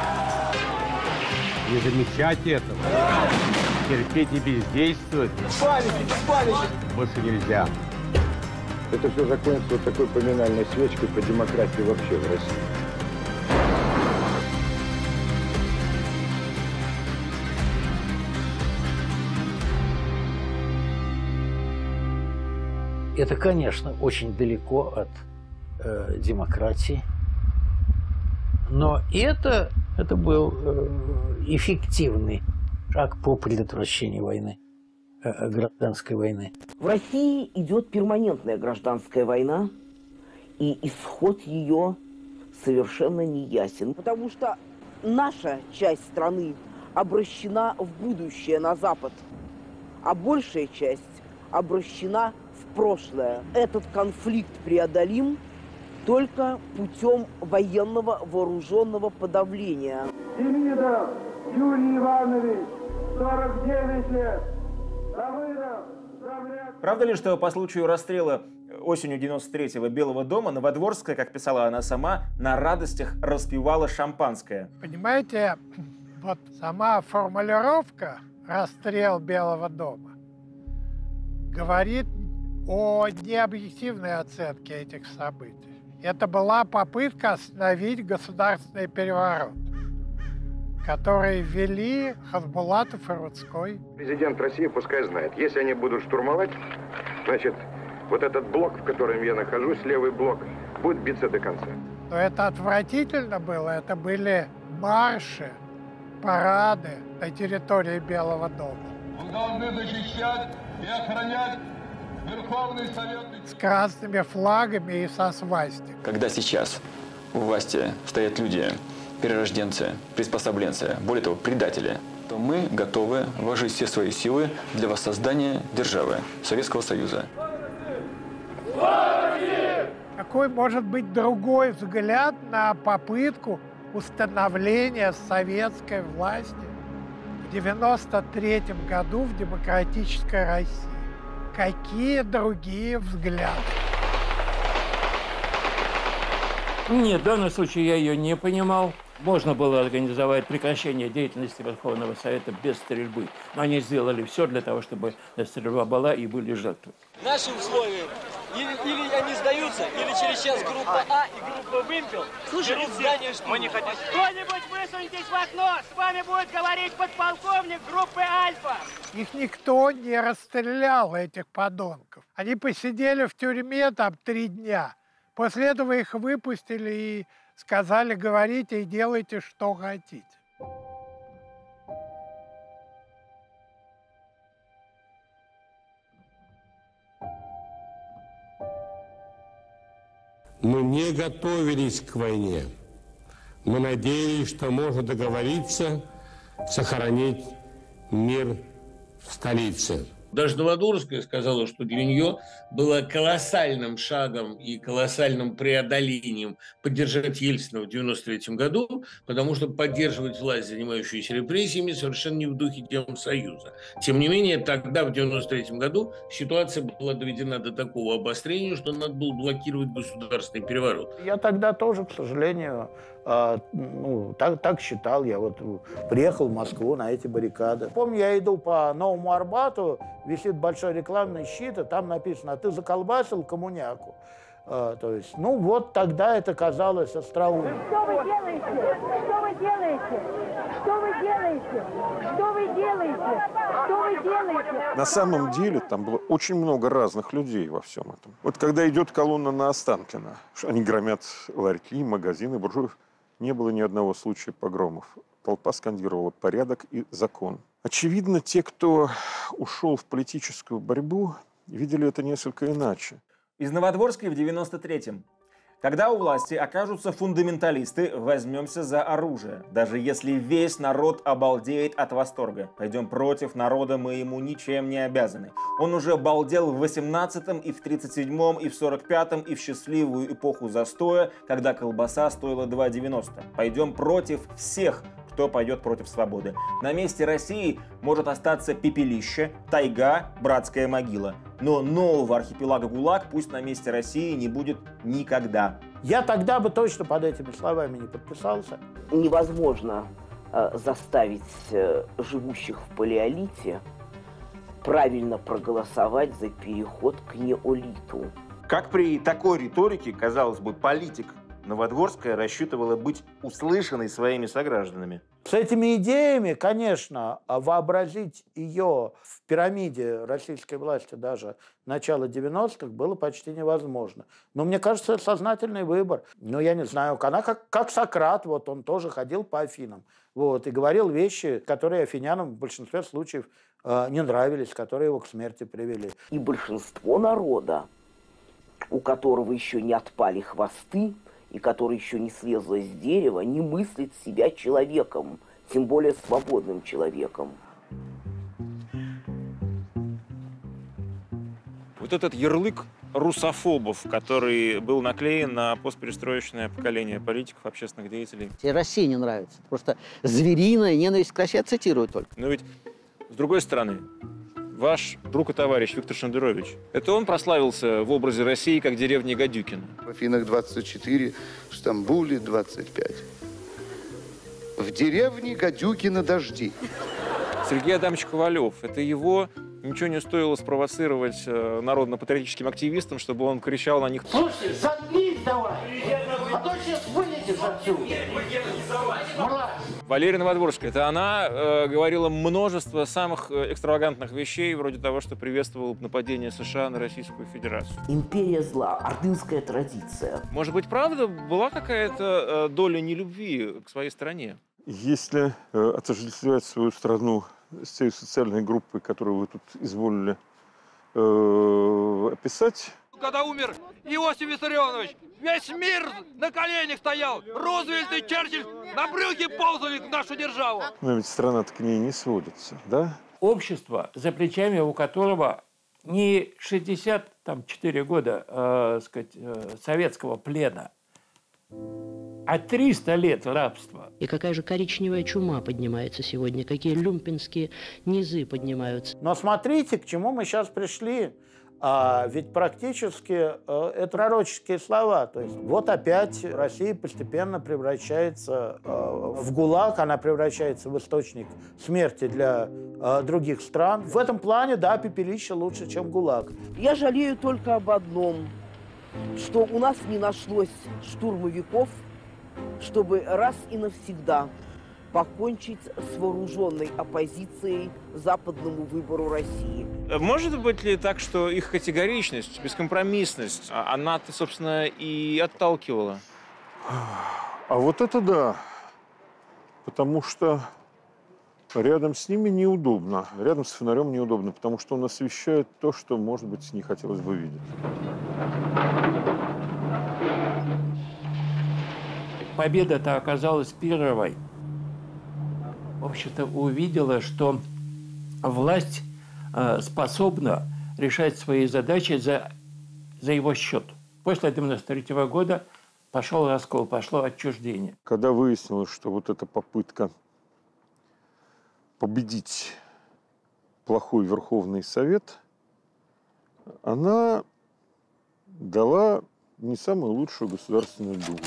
Не замечать этого, терпеть и бездействовать больше нельзя. Это все закончится вот такой поминальной свечкой по демократии вообще в России. Это, конечно, очень далеко от э, демократии, но это, это был э, эффективный шаг по предотвращению войны, э, гражданской войны. В России идет перманентная гражданская война, и исход ее совершенно не ясен, потому что наша часть страны обращена в будущее, на Запад, а большая часть обращена в прошлое. Этот конфликт преодолим только путем военного вооруженного подавления. Демидов Юрий Иванович, сорок девять лет. Давыдов, Завляк. Правда ли, что по случаю расстрела осенью девяносто третьего Белого дома Новодворская, как писала она сама, на радостях распивала шампанское? Понимаете, вот сама формулировка «расстрел Белого дома» говорит о необъективной оценке этих событий. Это была попытка остановить государственный переворот, который вели Хасбулатов и Рудской. Президент России пускай знает, если они будут штурмовать, значит, вот этот блок, в котором я нахожусь, левый блок, будет биться до конца. Но это отвратительно было. Это были марши, парады на территории Белого дома. Мы должны защищать и охранять Верховный Совет. С красными флагами и со свастикой. Когда сейчас у власти стоят люди, перерожденцы, приспособленцы, более того, предатели, то мы готовы вложить все свои силы для воссоздания державы Советского Союза. Какой может быть другой взгляд на попытку установления советской власти в девяносто третьем году в демократической России? Какие другие взгляды? Нет, в данном случае я ее не понимал. Можно было организовать прекращение деятельности Верховного Совета без стрельбы. Но они сделали все для того, чтобы стрельба была и были жертвы. Наши условия. Или, или они сдаются, или через час группа А и группа «Вымпел» берут здание штурма. Мы не хотим. Кто-нибудь высуньтесь в окно! С вами будет говорить подполковник группы «Альфа». Их никто не расстрелял, этих подонков. Они посидели в тюрьме там три дня. После этого их выпустили и сказали: говорите и делайте, что хотите. Мы не готовились к войне. Мы надеялись, что можно договориться сохранить мир в столице. Даже Новодворская сказала, что для нее было колоссальным шагом и колоссальным преодолением поддержать Ельцина в девяносто третьем году, потому что поддерживать власть, занимающуюся репрессиями, совершенно не в духе Демсоюза. Тем не менее, тогда, в девяносто третьем году, ситуация была доведена до такого обострения, что надо было блокировать государственный переворот. Я тогда тоже, к сожалению, э, ну, так, так считал. Я вот приехал в Москву на эти баррикады. Помню, я иду по Новому Арбату, висит большой рекламный щит, и там написано: «А ты заколбасил коммуняку». Э, то есть, ну вот тогда это казалось остроумным. Что вы делаете? Что вы делаете? Что вы делаете? Что вы делаете? Что вы делаете? На самом деле там было очень много разных людей во всем этом. Вот когда идет колонна на Останкино, они громят ларьки, магазины, буржуев, не было ни одного случая погромов. Толпа скандировала порядок и закон. Очевидно, те, кто ушел в политическую борьбу, видели это несколько иначе. Из Новодворской в девяносто третьем. Когда у власти окажутся фундаменталисты, возьмемся за оружие. Даже если весь народ обалдеет от восторга. Пойдем против народа, мы ему ничем не обязаны. Он уже обалдел в восемнадцатом, и в тридцать седьмом, и в сорок пятом, и в счастливую эпоху застоя, когда колбаса стоила два девяносто. Пойдем против всех, кто пойдет против свободы. На месте России может остаться пепелище, тайга, братская могила. Но нового архипелага ГУЛАГ пусть на месте России не будет никогда. Я тогда бы точно под этими словами не подписался. Невозможно э, заставить э, живущих в палеолите правильно проголосовать за переход к неолиту. Как при такой риторике, казалось бы, политик, Новодворская рассчитывала быть услышанной своими согражданами. С этими идеями, конечно, вообразить ее в пирамиде российской власти даже начала девяностых было почти невозможно. Но мне кажется, это сознательный выбор. Но я не знаю, она как, как Сократ, вот он тоже ходил по Афинам. Вот, и говорил вещи, которые афинянам в большинстве случаев э, не нравились, которые его к смерти привели. И большинство народа, у которого еще не отпали хвосты, и который еще не слезла с дерева, не мыслит себя человеком, тем более свободным человеком. Вот этот ярлык русофобов, который был наклеен на постперестроечное поколение политиков, общественных деятелей. Тебе Россия не нравится. Это просто звериная ненависть к России. Я цитирую только. Но ведь, с другой стороны, ваш друг и товарищ Виктор Шендерович, это он прославился в образе России как деревни Гадюкина. В Афинах двадцать четыре, в Стамбуле двадцать пять. В деревне Гадюкина дожди. Сергей Адамович Ковалев, это его ничего не стоило спровоцировать э, народно-патриотическим активистам, чтобы он кричал на них: «Слушай, заткнись давай, а то сейчас вылетишь отсюда!» Валерия Новодворская, это она э, говорила множество самых экстравагантных вещей, вроде того, что приветствовал нападение США на Российскую Федерацию. Империя зла, ордынская традиция. Может быть, правда, была какая-то э, доля нелюбви к своей стране? Если э, отождествлять свою страну с той социальной группой, которую вы тут изволили э, описать. Когда умер Иосиф Виссарионович, весь мир на коленях стоял. Рузвельт и Черчилль на брюхе ползали в нашу державу. Но ведь страна-то к ней не сводится, да? Общество, за плечами у которого не шестьдесят четыре года э, сказать, э, советского плена, а триста лет рабства. И какая же коричневая чума поднимается сегодня, какие люмпинские низы поднимаются. Но смотрите, к чему мы сейчас пришли. А, ведь практически э, это пророческие слова. То есть вот опять Россия постепенно превращается э, в ГУЛАГ, она превращается в источник смерти для э, других стран. В этом плане, да, пепелище лучше, чем ГУЛАГ. Я жалею только об одном, что у нас не нашлось штурмовиков, чтобы раз и навсегда покончить с вооруженной оппозицией западному выбору России. Может быть ли так, что их категоричность, бескомпромиссность, она-то, собственно, и отталкивала? А вот это да. Потому что рядом с ними неудобно. Рядом с фонарем неудобно, потому что он освещает то, что, может быть, не хотелось бы видеть. победа-то оказалась первой, в общем-то, увидела, что власть э, способна решать свои задачи за, за его счет. После девяносто третьего года пошел раскол, пошло отчуждение. Когда выяснилось, что вот эта попытка победить плохой Верховный Совет, она дала не самую лучшую Государственную Думу.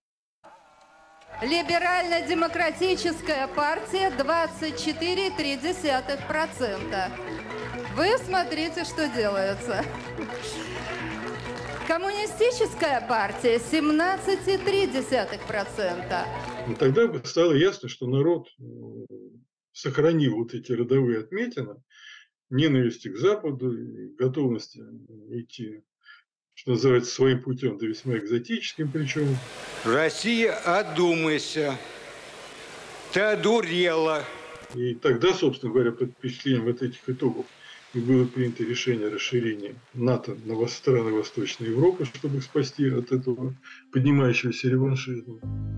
Либерально-демократическая партия двадцать четыре и три десятых процента. Вы смотрите, что делается. Коммунистическая партия семнадцать и три десятых процента. Но тогда стало ясно, что народ сохранил вот эти родовые отметины, ненависти к Западу, готовности идти, что называется, своим путем, да весьма экзотическим причем. Россия, одумайся, ты одурела. И тогда, собственно говоря, под впечатлением вот этих итогов и было принято решение расширения НАТО на страны Восточной Европы, чтобы их спасти от этого поднимающегося реваншизма.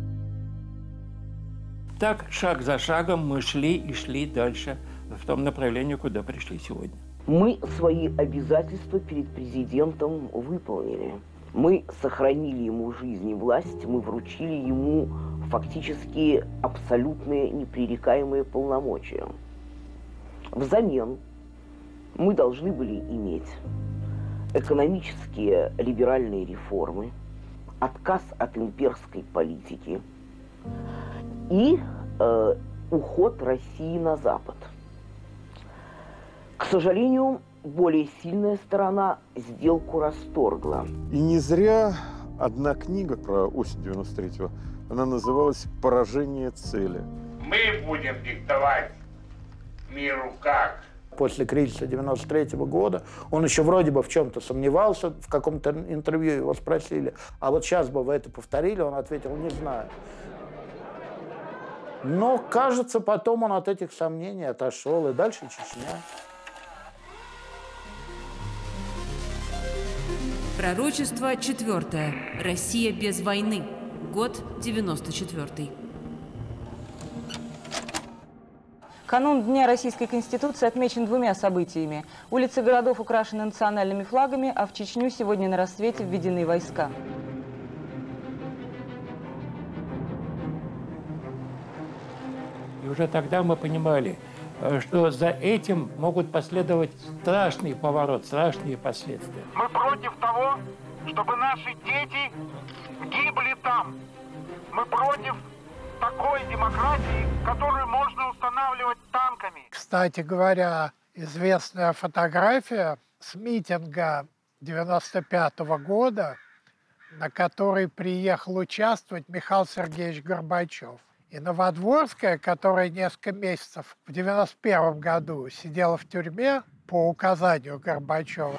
Так, шаг за шагом мы шли и шли дальше в том направлении, куда пришли сегодня. Мы свои обязательства перед президентом выполнили. Мы сохранили ему жизнь и власть, мы вручили ему фактически абсолютные непререкаемые полномочия. Взамен мы должны были иметь экономические либеральные реформы, отказ от имперской политики и э, уход России на Запад. К сожалению, более сильная сторона сделку расторгла. И не зря одна книга про осень девяносто третьего, она называлась «Поражение цели». Мы будем диктовать миру как. После кризиса девяносто третьего года он еще вроде бы в чем-то сомневался, в каком-то интервью его спросили, а вот сейчас бы вы это повторили, он ответил, не знаю. Но, кажется, потом он от этих сомнений отошел, и дальше Чечня. Пророчество четвертое. Россия без войны. Год девяносто четвёртый. Канун Дня Российской Конституции отмечен двумя событиями. Улицы городов украшены национальными флагами, а в Чечню сегодня на рассвете введены войска. И уже тогда мы понимали, что за этим могут последовать страшный поворот, страшные последствия. Мы против того, чтобы наши дети гибли там. Мы против такой демократии, которую можно устанавливать танками. Кстати говоря, известная фотография с митинга девяносто пятого года, на который приехал участвовать Михаил Сергеевич Горбачев. И Новодворская, которая несколько месяцев в девяносто первом году сидела в тюрьме по указанию Горбачева.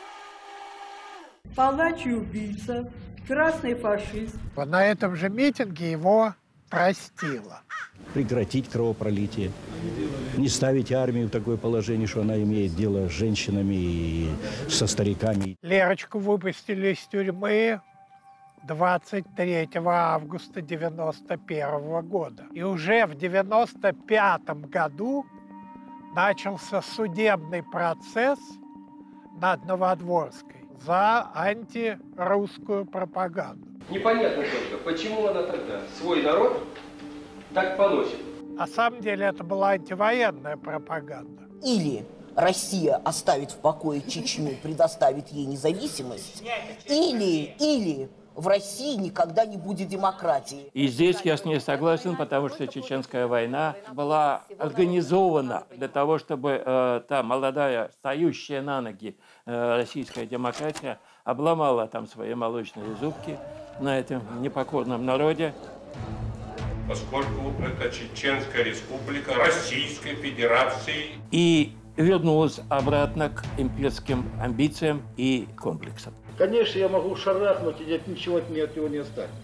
Палач и убийца, красный фашист. На этом же митинге его простила. Прекратить кровопролитие, не ставить армию в такое положение, что она имеет дело с женщинами и со стариками. Лерочку выпустили из тюрьмы двадцать третьего августа девяносто первого года. И уже в девяносто пятом году начался судебный процесс над Новодворской за антирусскую пропаганду. Непонятно только, почему она тогда свой народ так поносит. На самом деле это была антивоенная пропаганда. Или Россия оставит в покое Чечню, предоставит ей независимость, или, или в России никогда не будет демократии. И здесь я с ней согласен, потому что Чеченская война была организована для того, чтобы э, та молодая, стоящая на ноги э, российская демократия обломала там свои молочные зубки на этом непокорном народе. Поскольку это Чеченская республика Российской Федерации. И вернулась обратно к имперским амбициям и комплексам. Конечно, я могу шарахнуть, и ничего от меня от него не останется.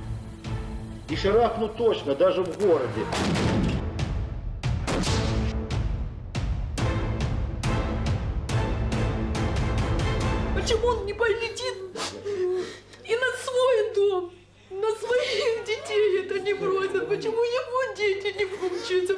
И шарахну точно, даже в городе. Почему он не полетит и на свой дом, на своих детей? Это не бросят? Почему его дети не мучаются?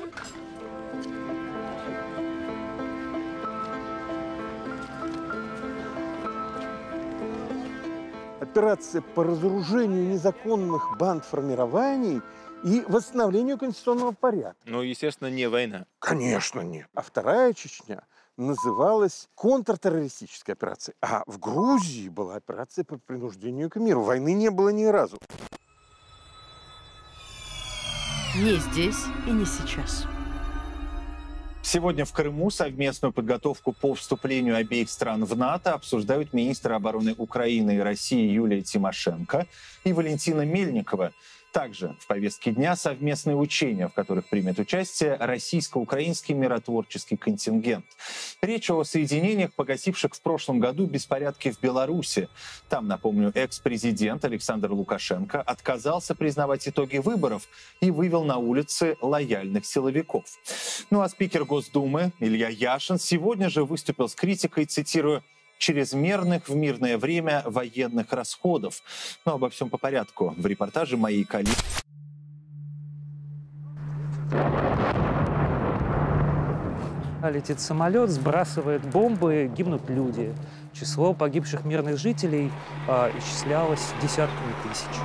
Операция по разоружению незаконных бандформирований и восстановлению конституционного порядка. Ну, естественно, не война. Конечно, нет. А вторая Чечня называлась контртеррористической операцией. А в Грузии была операция по принуждению к миру. Войны не было ни разу. Не здесь и не сейчас. Сегодня в Крыму совместную подготовку по вступлению обеих стран в НАТО обсуждают министры обороны Украины и России Юлия Тимошенко и Валентина Мельникова. Также в повестке дня совместные учения, в которых примет участие российско-украинский миротворческий контингент. Речь о соединениях, погасивших в прошлом году беспорядки в Беларуси. Там, напомню, экс-президент Александр Лукашенко отказался признавать итоги выборов и вывел на улицы лояльных силовиков. Ну а спикер Госдумы Илья Яшин сегодня же выступил с критикой, цитирую, чрезмерных в мирное время военных расходов. Но обо всем по порядку в репортаже моей коллеги. Летит самолет, сбрасывает бомбы, гибнут люди. Число погибших мирных жителей э, исчислялось десятками тысяч.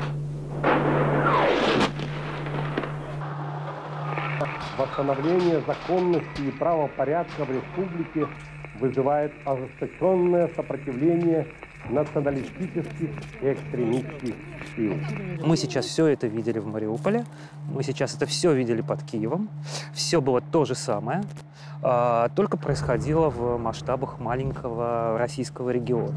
Восстановление законности и правопорядка в республике вызывает ожесточенное сопротивление националистических и экстремистских сил. Мы сейчас все это видели в Мариуполе, мы сейчас это все видели под Киевом. Все было то же самое, только происходило в масштабах маленького российского региона.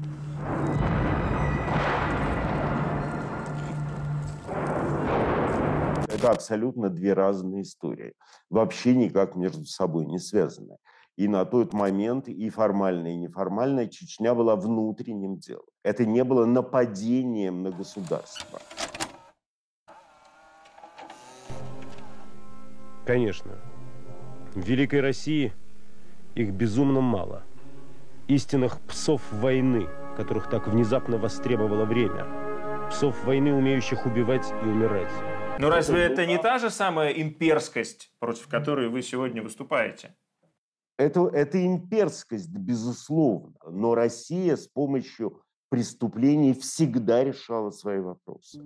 Это абсолютно две разные истории, вообще никак между собой не связанные. И на тот момент и формальная, и неформальная Чечня была внутренним делом. Это не было нападением на государство. Конечно, в Великой России их безумно мало. Истинных псов войны, которых так внезапно востребовало время. Псов войны, умеющих убивать и умирать. Но разве это не та же самая имперскость, против которой вы сегодня выступаете? Это, это имперскость, безусловно, но Россия с помощью преступлений всегда решала свои вопросы.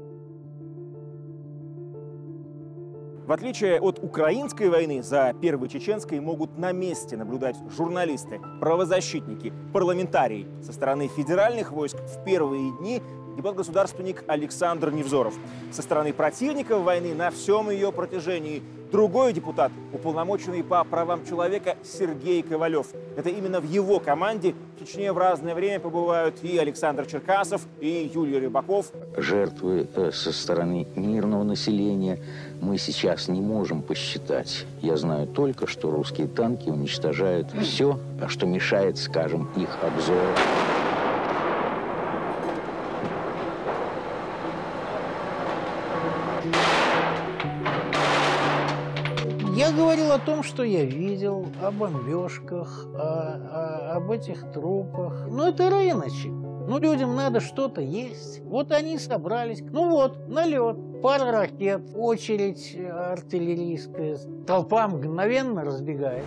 В отличие от украинской войны, за Первой Чеченской могут на месте наблюдать журналисты, правозащитники, парламентарии. Со стороны федеральных войск в первые дни депутат-государственник Александр Невзоров. Со стороны противников войны на всем ее протяжении другой депутат, уполномоченный по правам человека Сергей Ковалев. Это именно в его команде в Чечне в разное время побывают и Александр Черкасов, и Юлий Рыбаков. Жертвы со стороны мирного населения мы сейчас не можем посчитать. Я знаю только, что русские танки уничтожают все, что мешает, скажем, их обзору. Я говорил о том, что я видел, о бомбежках, о, о, об этих трупах. Ну, это рыночек. Ну, людям надо что-то есть. Вот они собрались. Ну вот, налет, пара ракет, очередь артиллерийская. Толпа мгновенно разбегает.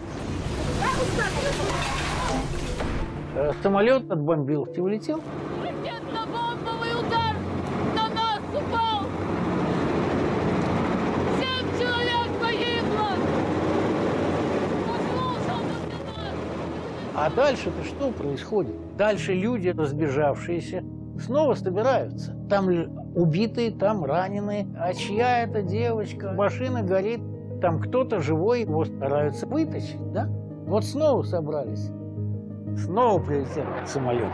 Самолет отбомбил. Ты улетел? Ракетно-бомбовый удар на нас упал! Семь человек погибло! А дальше-то что происходит? Дальше люди, разбежавшиеся, снова собираются. Там убитые, там раненые. А чья это девочка? Машина горит, там кто-то живой, его стараются вытащить, да? Вот снова собрались. Снова прилетел самолет.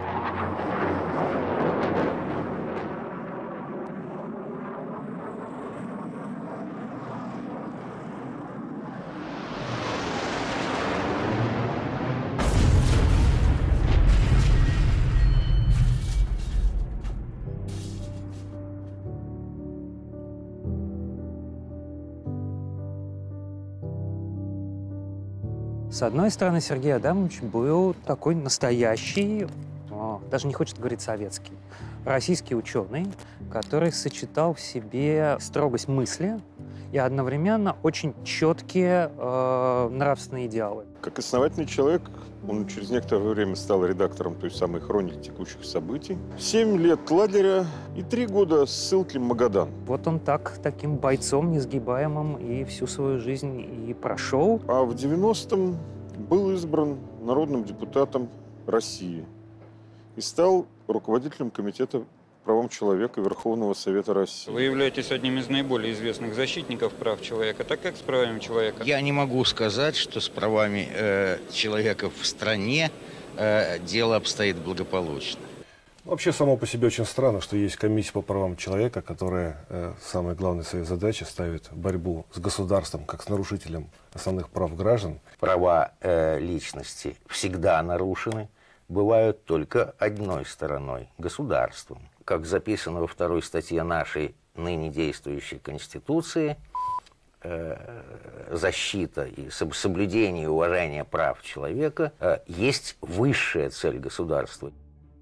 С одной стороны, Сергей Адамович был такой настоящий даже не хочет говорить советский, российский ученый, который сочетал в себе строгость мысли и одновременно очень четкие э, нравственные идеалы. Как основательный человек, он через некоторое время стал редактором той самой хроники текущих событий. Семь лет лагеря и три года ссылки в Магадан. Вот он так, таким бойцом несгибаемым и всю свою жизнь и прошел. А в девяностом был избран народным депутатом России и стал руководителем комитета по правам человека Верховного Совета России. Вы являетесь одним из наиболее известных защитников прав человека. Так как с правами человека? Я не могу сказать, что с правами э, человека в стране э, дело обстоит благополучно. Вообще, само по себе очень странно, что есть комиссия по правам человека, которая э, самой главной своей задачей ставит борьбу с государством, как с нарушителем основных прав граждан. Права э, личности всегда нарушены, бывают только одной стороной – государством. Как записано во второй статье нашей ныне действующей Конституции, э, защита и соблюдение и уважение прав человека э, есть высшая цель государства.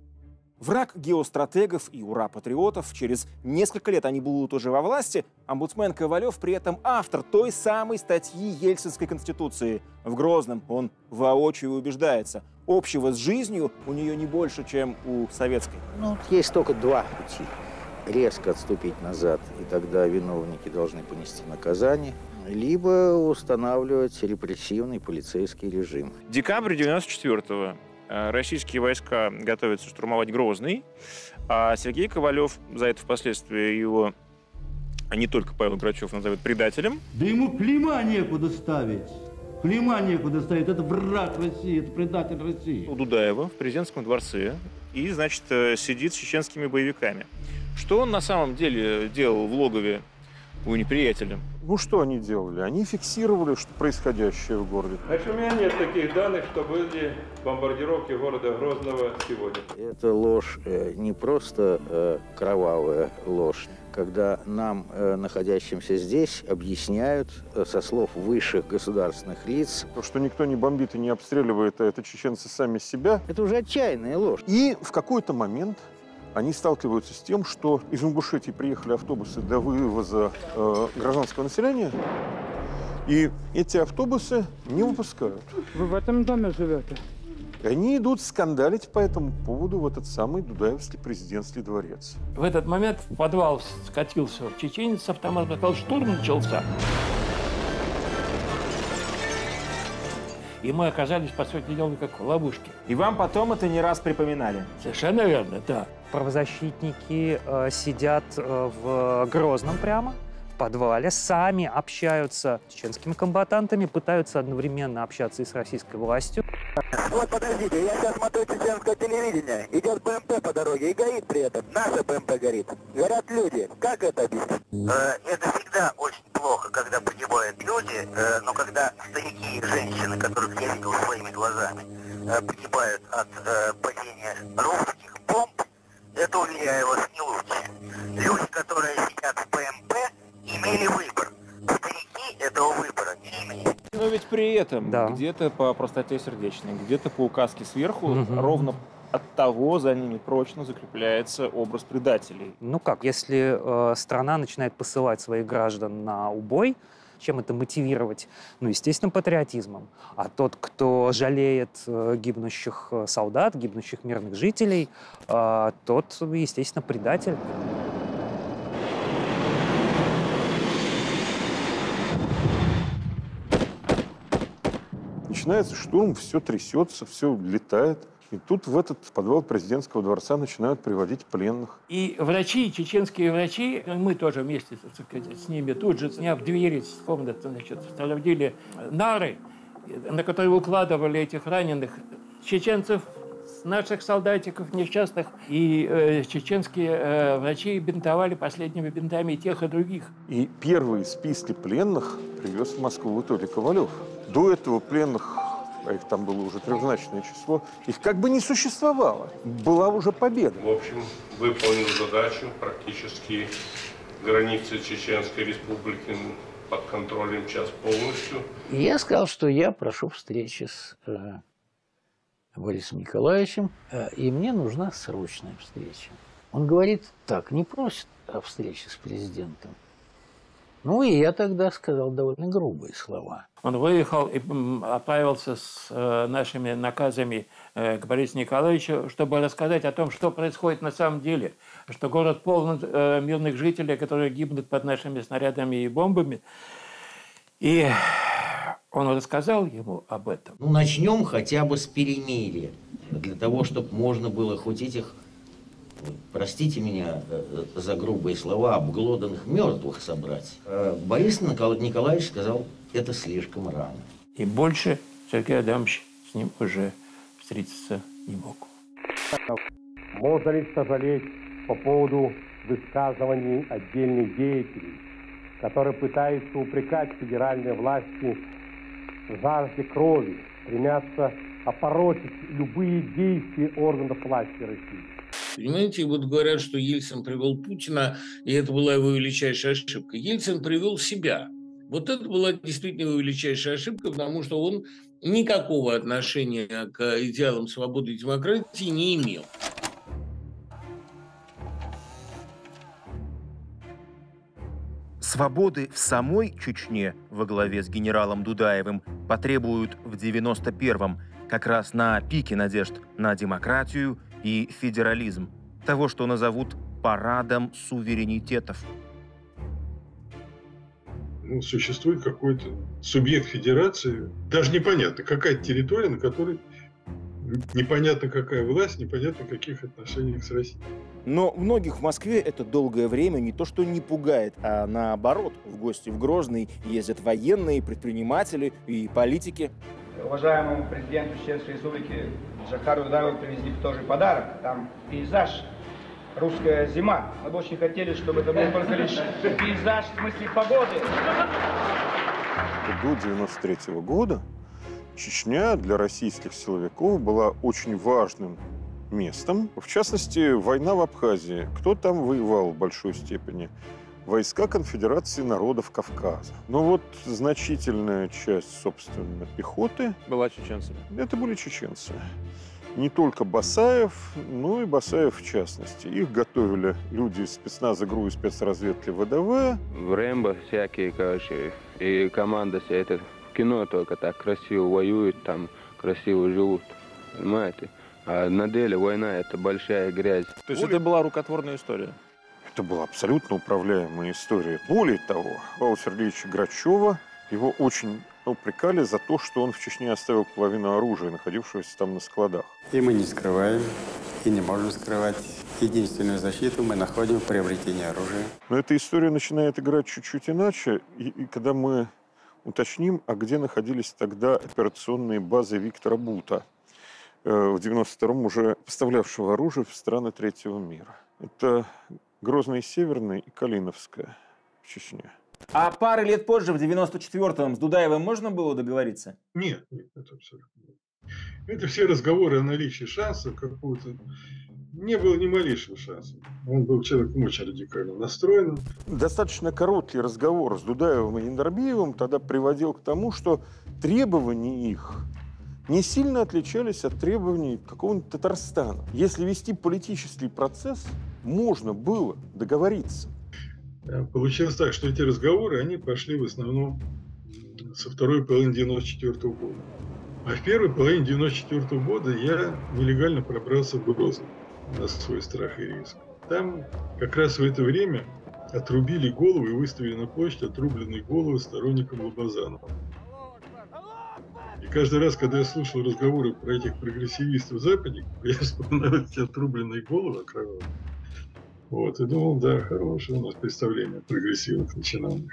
Враг геостратегов и ура-патриотов. Через несколько лет они будут уже во власти. Омбудсмен Ковалев при этом автор той самой статьи Ельцинской Конституции. В Грозном он воочию убеждается. Общего с жизнью у нее не больше, чем у советской. Ну, есть только два пути. Резко отступить назад, и тогда виновники должны понести наказание, либо устанавливать репрессивный полицейский режим. Декабрь девяносто четвёртого. Российские войска готовятся штурмовать Грозный, а Сергей Ковалев, за это впоследствии его не только Павел Грачев назовет предателем. Да ему клейма некуда ставить. Клейма некуда ставить. Это враг России, это предатель России. У Дудаева в президентском дворце и, значит, сидит с чеченскими боевиками. Что он на самом деле делал в логове у неприятеля? Ну, что они делали? Они фиксировали, что происходящее в городе. Значит, у меня нет таких данных, что были бомбардировки города Грозного сегодня. Это ложь э, не просто э, кровавая ложь, когда нам, э, находящимся здесь, объясняют э, со слов высших государственных лиц. То, что никто не бомбит и не обстреливает, а это чеченцы сами себя. Это уже отчаянная ложь. И в какой-то момент они сталкиваются с тем, что из Ингушетии приехали автобусы для вывоза э, гражданского населения, и эти автобусы не выпускают. Вы в этом доме живете? И они идут скандалить по этому поводу в этот самый Дудаевский президентский дворец. В этот момент в подвал скатился чеченец с автоматом, сказал, штурм начался. И мы оказались, по сути дела, как в ловушке. И вам потом это не раз припоминали? Совершенно верно, да. Правозащитники э, сидят э, в Грозном прямо, в подвале, сами общаются с чеченскими комбатантами, пытаются одновременно общаться и с российской властью. Вот, подождите, я сейчас смотрю чеченское телевидение. Идет БМП по дороге и горит при этом. Наша БМП горит. Горят люди. Как это объяснить? Это всегда очень плохо, когда погибают люди, но когда старики и женщины, которых я видел своими глазами, погибают от падения русских бомб, это, уверяю вас, не лучше. Люди, которые сидят в БМП, имели выбор. Старики этого выбора не имеют. Но ведь при этом да. где-то по простоте сердечной, где-то по указке сверху, угу. ровно от того за ними прочно закрепляется образ предателей. Ну как, если э, страна начинает посылать своих граждан на убой, чем это мотивировать? Ну, естественно, патриотизмом. А тот, кто жалеет э, гибнущих солдат, гибнущих мирных жителей, э, тот, естественно, предатель. Начинается штурм, все трясется, все летает. И тут в этот подвал президентского дворца начинают приводить пленных. И врачи, чеченские врачи, мы тоже вместе так сказать, с ними тут же, сняв двери с комнаты, значит, установили нары, на которые укладывали этих раненых чеченцев, наших солдатиков несчастных. И э, чеченские э, врачи бинтовали последними бинтами и тех, и других. И первые списки пленных привез в Москву в итоге Ковалев. До этого пленных, а их там было уже трехзначное число, их как бы не существовало. Была уже победа. В общем, выполнил задачу. Практически границы Чеченской Республики под контролем сейчас полностью. Я сказал, что я прошу встречи с э, Борисом Николаевичем, и мне нужна срочная встреча. Он говорит так, не просит о встрече с президентом. Ну, и я тогда сказал довольно грубые слова. Он выехал и отправился с э, нашими наказами э, к Борису Николаевичу, чтобы рассказать о том, что происходит на самом деле. Что город полон э, мирных жителей, которые гибнут под нашими снарядами и бомбами. И он рассказал ему об этом. Ну, начнем хотя бы с перемирия. Для того, чтобы можно было хоть этих, простите меня за грубые слова, обглоданных мертвых собрать. Борис Николаевич сказал, это слишком рано. И больше Сергей Адамович с ним уже встретиться не мог. Можно ли сожалеть по поводу высказываний отдельных деятелей, которые пытаются упрекать федеральные власти в жажде крови, стремятся опорочить любые действия органов власти России? Понимаете, вот говорят, что Ельцин привел Путина, и это была его величайшая ошибка. Ельцин привел себя. Вот это была действительно его величайшая ошибка, потому что он никакого отношения к идеалам свободы и демократии не имел. Свободы в самой Чечне во главе с генералом Дудаевым потребуют в девяносто первом, как раз на пике надежд на демократию и федерализм, того, что назовут парадом суверенитетов. Ну, существует какой-то субъект федерации, даже непонятно, какая территория, на которой непонятно какая власть, непонятно в каких отношениях с Россией. Но многих в Москве это долгое время не то что не пугает, а наоборот. В гости в Грозный ездят военные, предприниматели и политики. Уважаемому президенту Чеченской Республики Джохару Дудаеву привезли тоже подарок. Там пейзаж «Русская зима». Мы бы очень хотели, чтобы это был только лишь пейзаж в смысле погоды. До девяносто третьего года Чечня для российских силовиков была очень важным местом. В частности, война в Абхазии. Кто там воевал в большой степени? Войска Конфедерации народов Кавказа. Но вот значительная часть, собственно, пехоты была чеченцами. Это были чеченцы. Не только Басаев, но и Басаев в частности. Их готовили люди из спецназа ГРУ и спецразведки ВДВ. В Рэмбо всякие, короче, и команда вся, это в кино только так красиво воюют, там красиво живут, понимаете? А на деле война – это большая грязь. То есть это была рукотворная история? Это была абсолютно управляемая история. Более того, Павла Сергеевича Грачева, его очень упрекали за то, что он в Чечне оставил половину оружия, находившегося там на складах. И мы не скрываем, и не можем скрывать. Единственную защиту мы находим в приобретении оружия. Но эта история начинает играть чуть-чуть иначе. И, и когда мы уточним, а где находились тогда операционные базы Виктора Бута, э, в девяносто втором уже поставлявшего оружие в страны третьего мира. Это Грозная Северная и Калиновская в Чечне. А пары лет позже, в девяносто четвёртом, с Дудаевым можно было договориться? Нет, нет, это абсолютно нет. Это все разговоры о наличии шансов какого-то. Не было ни малейшего шанса. Он был человеком очень радикально настроенным. Достаточно короткий разговор с Дудаевым и Яндарбиевым тогда приводил к тому, что требования их не сильно отличались от требований какого-нибудь Татарстана. Если вести политический процесс, можно было договориться. Получилось так, что эти разговоры, они пошли в основном со второй половины девяносто четвёртого года. А в первой половине девяносто четвёртого года я нелегально пробрался в Грозный на свой страх и риск. Там как раз в это время отрубили головы и выставили на площадь отрубленные головы сторонникам Лобазанова. И каждый раз, когда я слушал разговоры про этих прогрессивистов-западников, я вспоминал эти отрубленные головы окровавленные. Вот, и думал, да, хорошее у нас представление о прогрессивных начинаниях.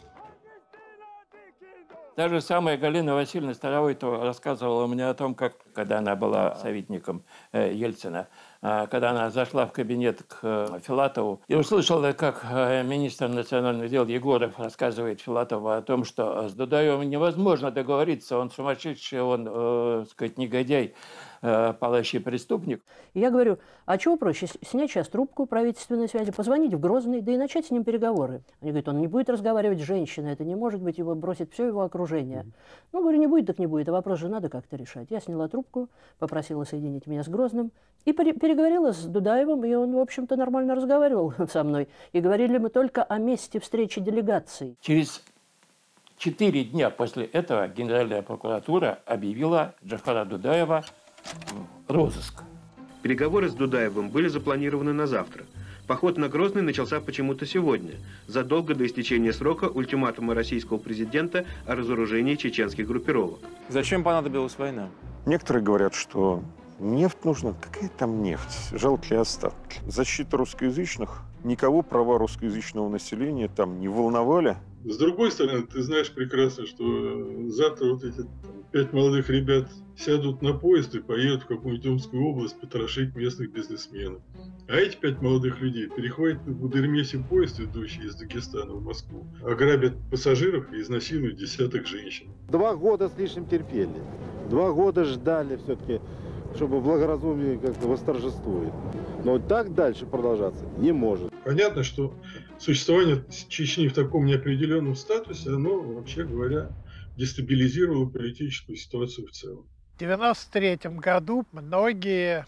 Та же самая Галина Васильевна Старовойтова рассказывала мне о том, как когда она была советником Ельцина, когда она зашла в кабинет к Филатову и услышала, как министр национальных дел Егоров рассказывает Филатову о том, что с Дудаевым невозможно договориться, он сумасшедший, он, э, сказать, негодяй, э, палающий преступник. И я говорю, а чего проще? Снять сейчас трубку правительственной связи, позвонить в Грозный, да и начать с ним переговоры. Они говорят, он не будет разговаривать с женщиной, это не может быть, его бросит все его окружение. Mm-hmm. Ну, говорю, не будет, так не будет, а вопрос же надо как-то решать. Я сняла трубку, попросила соединить меня с Грозным и переговорила с Дудаевым, и он, в общем-то, нормально разговаривал со мной. И говорили мы только о месте встречи делегаций. Через четыре дня после этого Генеральная прокуратура объявила Джафара Дудаева розыск. Переговоры с Дудаевым были запланированы на завтра. Поход на Грозный начался почему-то сегодня, задолго до истечения срока ультиматума российского президента о разоружении чеченских группировок. Зачем понадобилась война? Некоторые говорят, что нефть нужна. Какая там нефть? Жалкие остатки. Защита русскоязычных. Никого права русскоязычного населения там не волновали. С другой стороны, ты знаешь прекрасно, что завтра вот эти там, пять молодых ребят сядут на поезд и поедут в какую-нибудь Омскую область потрошить местных бизнесменов. А эти пять молодых людей переходят в Будермесе поезд, идущий из Дагестана в Москву, ограбят пассажиров и изнасилуют десяток женщин. Два года с лишним терпели. Два года ждали все-таки, чтобы благоразумие как-то восторжествует. Но так дальше продолжаться не может. Понятно, что существование Чечни в таком неопределенном статусе, оно, вообще говоря, дестабилизировало политическую ситуацию в целом. В девяносто третьем году многие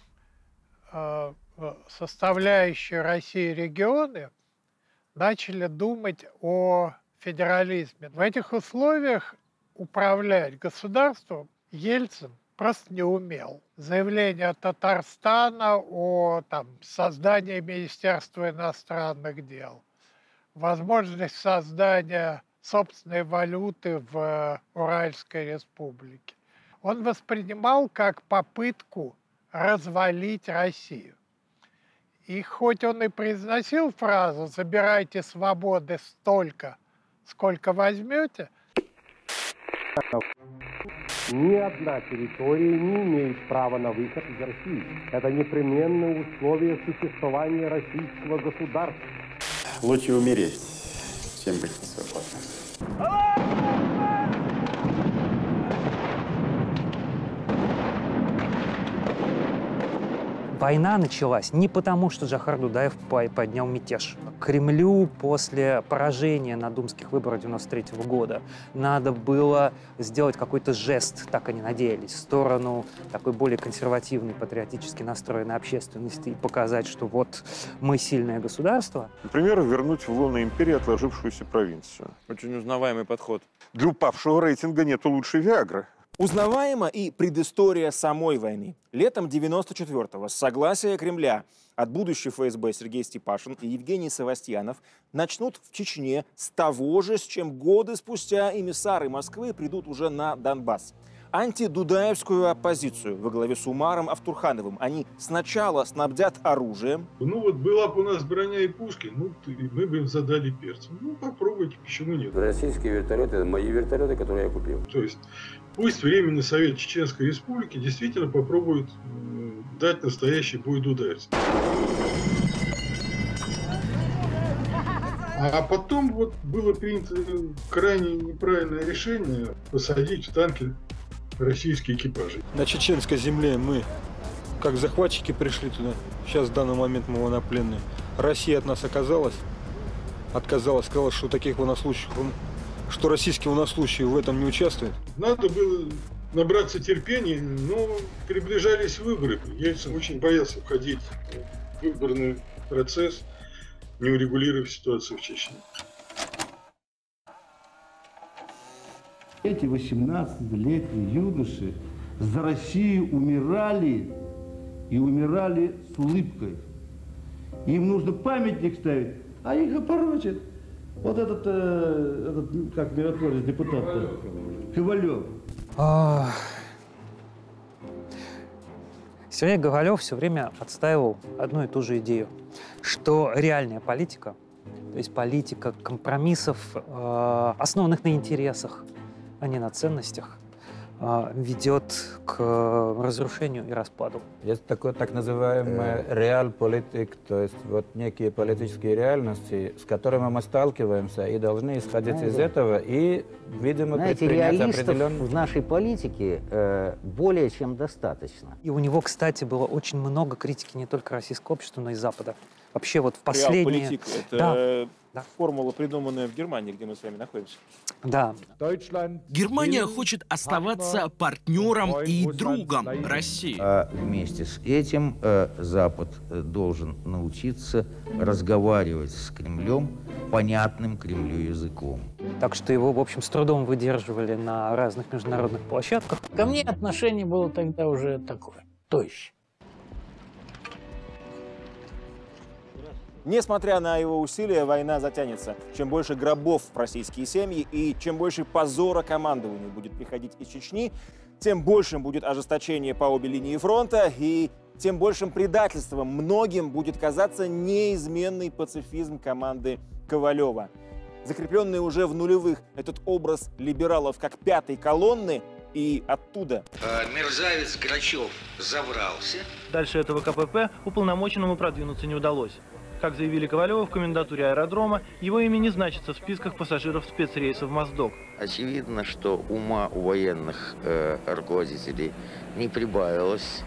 э, составляющие России регионы начали думать о федерализме. В этих условиях управлять государством Ельцин просто не умел. Заявление Татарстана о там, создании Министерства иностранных дел, возможность создания собственной валюты в Уральской республике, он воспринимал как попытку развалить Россию. И хоть он и произносил фразу «забирайте свободы столько, сколько возьмете», ни одна территория не имеет права на выход из России. Это непременное условие существования российского государства. Лучше умереть, чем быть свободным. Война началась не потому, что Джохар Дудаев поднял мятеж. Кремлю после поражения на думских выборах девяносто третьего года надо было сделать какой-то жест, так они надеялись, в сторону такой более консервативной, патриотически настроенной общественности и показать, что вот мы сильное государство. Например, вернуть в лоно империи отложившуюся провинцию. Очень узнаваемый подход. Для упавшего рейтинга нету лучшей Виагры. Узнаваема и предыстория самой войны. Летом девяносто четвёртого с согласия Кремля от будущего эф эс бэ Сергей Степашин и Евгений Севастьянов начнут в Чечне с того же, с чем годы спустя эмиссары Москвы придут уже на Донбасс. Антидудаевскую оппозицию во главе с Умаром Автурхановым они сначала снабдят оружием. Ну вот была бы у нас броня и пушки, ну мы бы им задали перцем. Ну попробуйте, почему нет. Российские вертолеты – это мои вертолеты, которые я купил. То есть пусть Временный Совет Чеченской Республики действительно попробует дать настоящий бой дудаевцам. А потом вот было принято крайне неправильное решение посадить в танки российские экипажи. На чеченской земле мы, как захватчики, пришли туда. Сейчас в данный момент мы военнопленные. Россия от нас оказалась, отказалась, сказала, что таких военнослужащих, что российские военнослужащие в этом не участвуют. Надо было набраться терпения, но приближались выборы. Ельцин очень боялся входить в выборный процесс, не урегулировав ситуацию в Чечне. Эти восемнадцатилетние юноши за Россию умирали и умирали с улыбкой. Им нужно памятник ставить, а их опорочат. Вот этот, э, этот как миротворец, депутат Ковалев. А... Сергей Ковалев все время отстаивал одну и ту же идею, что реальная политика, то есть политика компромиссов, э, основанных на интересах, а не на ценностях, ведет к разрушению и распаду. Есть такой так называемый реал-политик, то есть вот некие политические реальности, с которыми мы сталкиваемся и должны исходить из этого и, видимо, Знаете, предпринять реалистов определенные... в нашей политике э, более чем достаточно. И у него, кстати, было очень много критики не только российского общества, но и Запада. Вообще вот в последние... Реал-политик — это да. Да. формула, придуманная в Германии, где мы с вами находимся. Да. Германия хочет оставаться партнером и другом России. А вместе с этим э, Запад должен научиться разговаривать с Кремлем понятным Кремлю языком. Так что его, в общем, с трудом выдерживали на разных международных площадках. Ко мне отношение было тогда уже такое, то есть. Несмотря на его усилия, война затянется. Чем больше гробов в российские семьи и чем больше позора командованию будет приходить из Чечни, тем большим будет ожесточение по обе линии фронта, и тем большим предательством многим будет казаться неизменный пацифизм команды Ковалева. Закрепленный уже в нулевых этот образ либералов как пятой колонны, и оттуда. Мерзавец Грачев заврался. Дальше этого КПП уполномоченному продвинуться не удалось. Как заявили Ковалеву в комендатуре аэродрома, его имя не значится в списках пассажиров спецрейсов в Моздок. Очевидно, что ума у военных э, руководителей не прибавилось.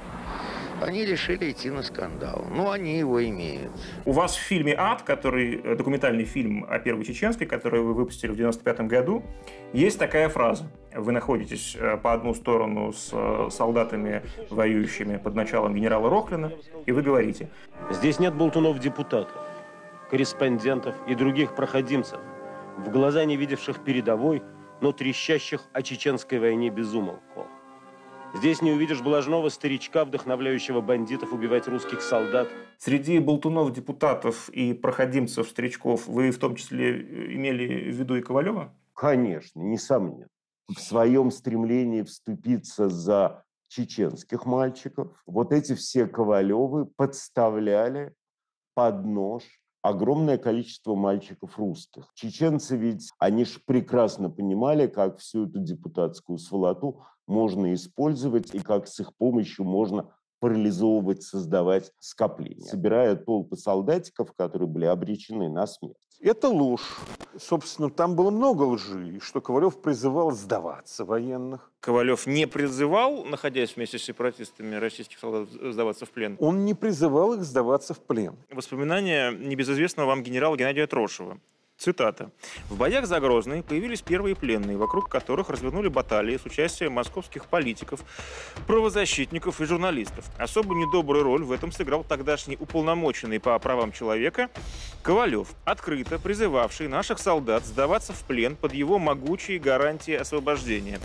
Они решили идти на скандал. Ну, они его имеют. У вас в фильме «Ад», который документальный фильм о Первой Чеченской, который вы выпустили в девяносто пятом году, есть такая фраза. Вы находитесь по одну сторону с солдатами, воюющими под началом генерала Рохлина, и вы говорите: здесь нет болтунов-депутатов, корреспондентов и других проходимцев, в глаза не видевших передовой, но трещащих о чеченской войне без умолку. Здесь не увидишь блажного старичка, вдохновляющего бандитов убивать русских солдат. Среди болтунов, депутатов и проходимцев, старичков вы в том числе имели в виду и Ковалева? Конечно, несомненно. В своем стремлении вступиться за чеченских мальчиков вот эти все Ковалевы подставляли под нож огромное количество мальчиков русских. Чеченцы ведь, они же прекрасно понимали, как всю эту депутатскую сволоту можно использовать и как с их помощью можно парализовывать, создавать скопления, собирая толпы солдатиков, которые были обречены на смерть. Это ложь. Собственно, там было много лжи, и что Ковалев призывал сдаваться военных. Ковалев не призывал, находясь вместе с сепаратистами, российских солдат сдаваться в плен? Он не призывал их сдаваться в плен. Воспоминания небезызвестного вам генерала Геннадия Трошева. Цитата. «В боях за Грозный появились первые пленные, вокруг которых развернули баталии с участием московских политиков, правозащитников и журналистов. Особо недобрую роль в этом сыграл тогдашний уполномоченный по правам человека Ковалев, открыто призывавший наших солдат сдаваться в плен под его могучие гарантии освобождения».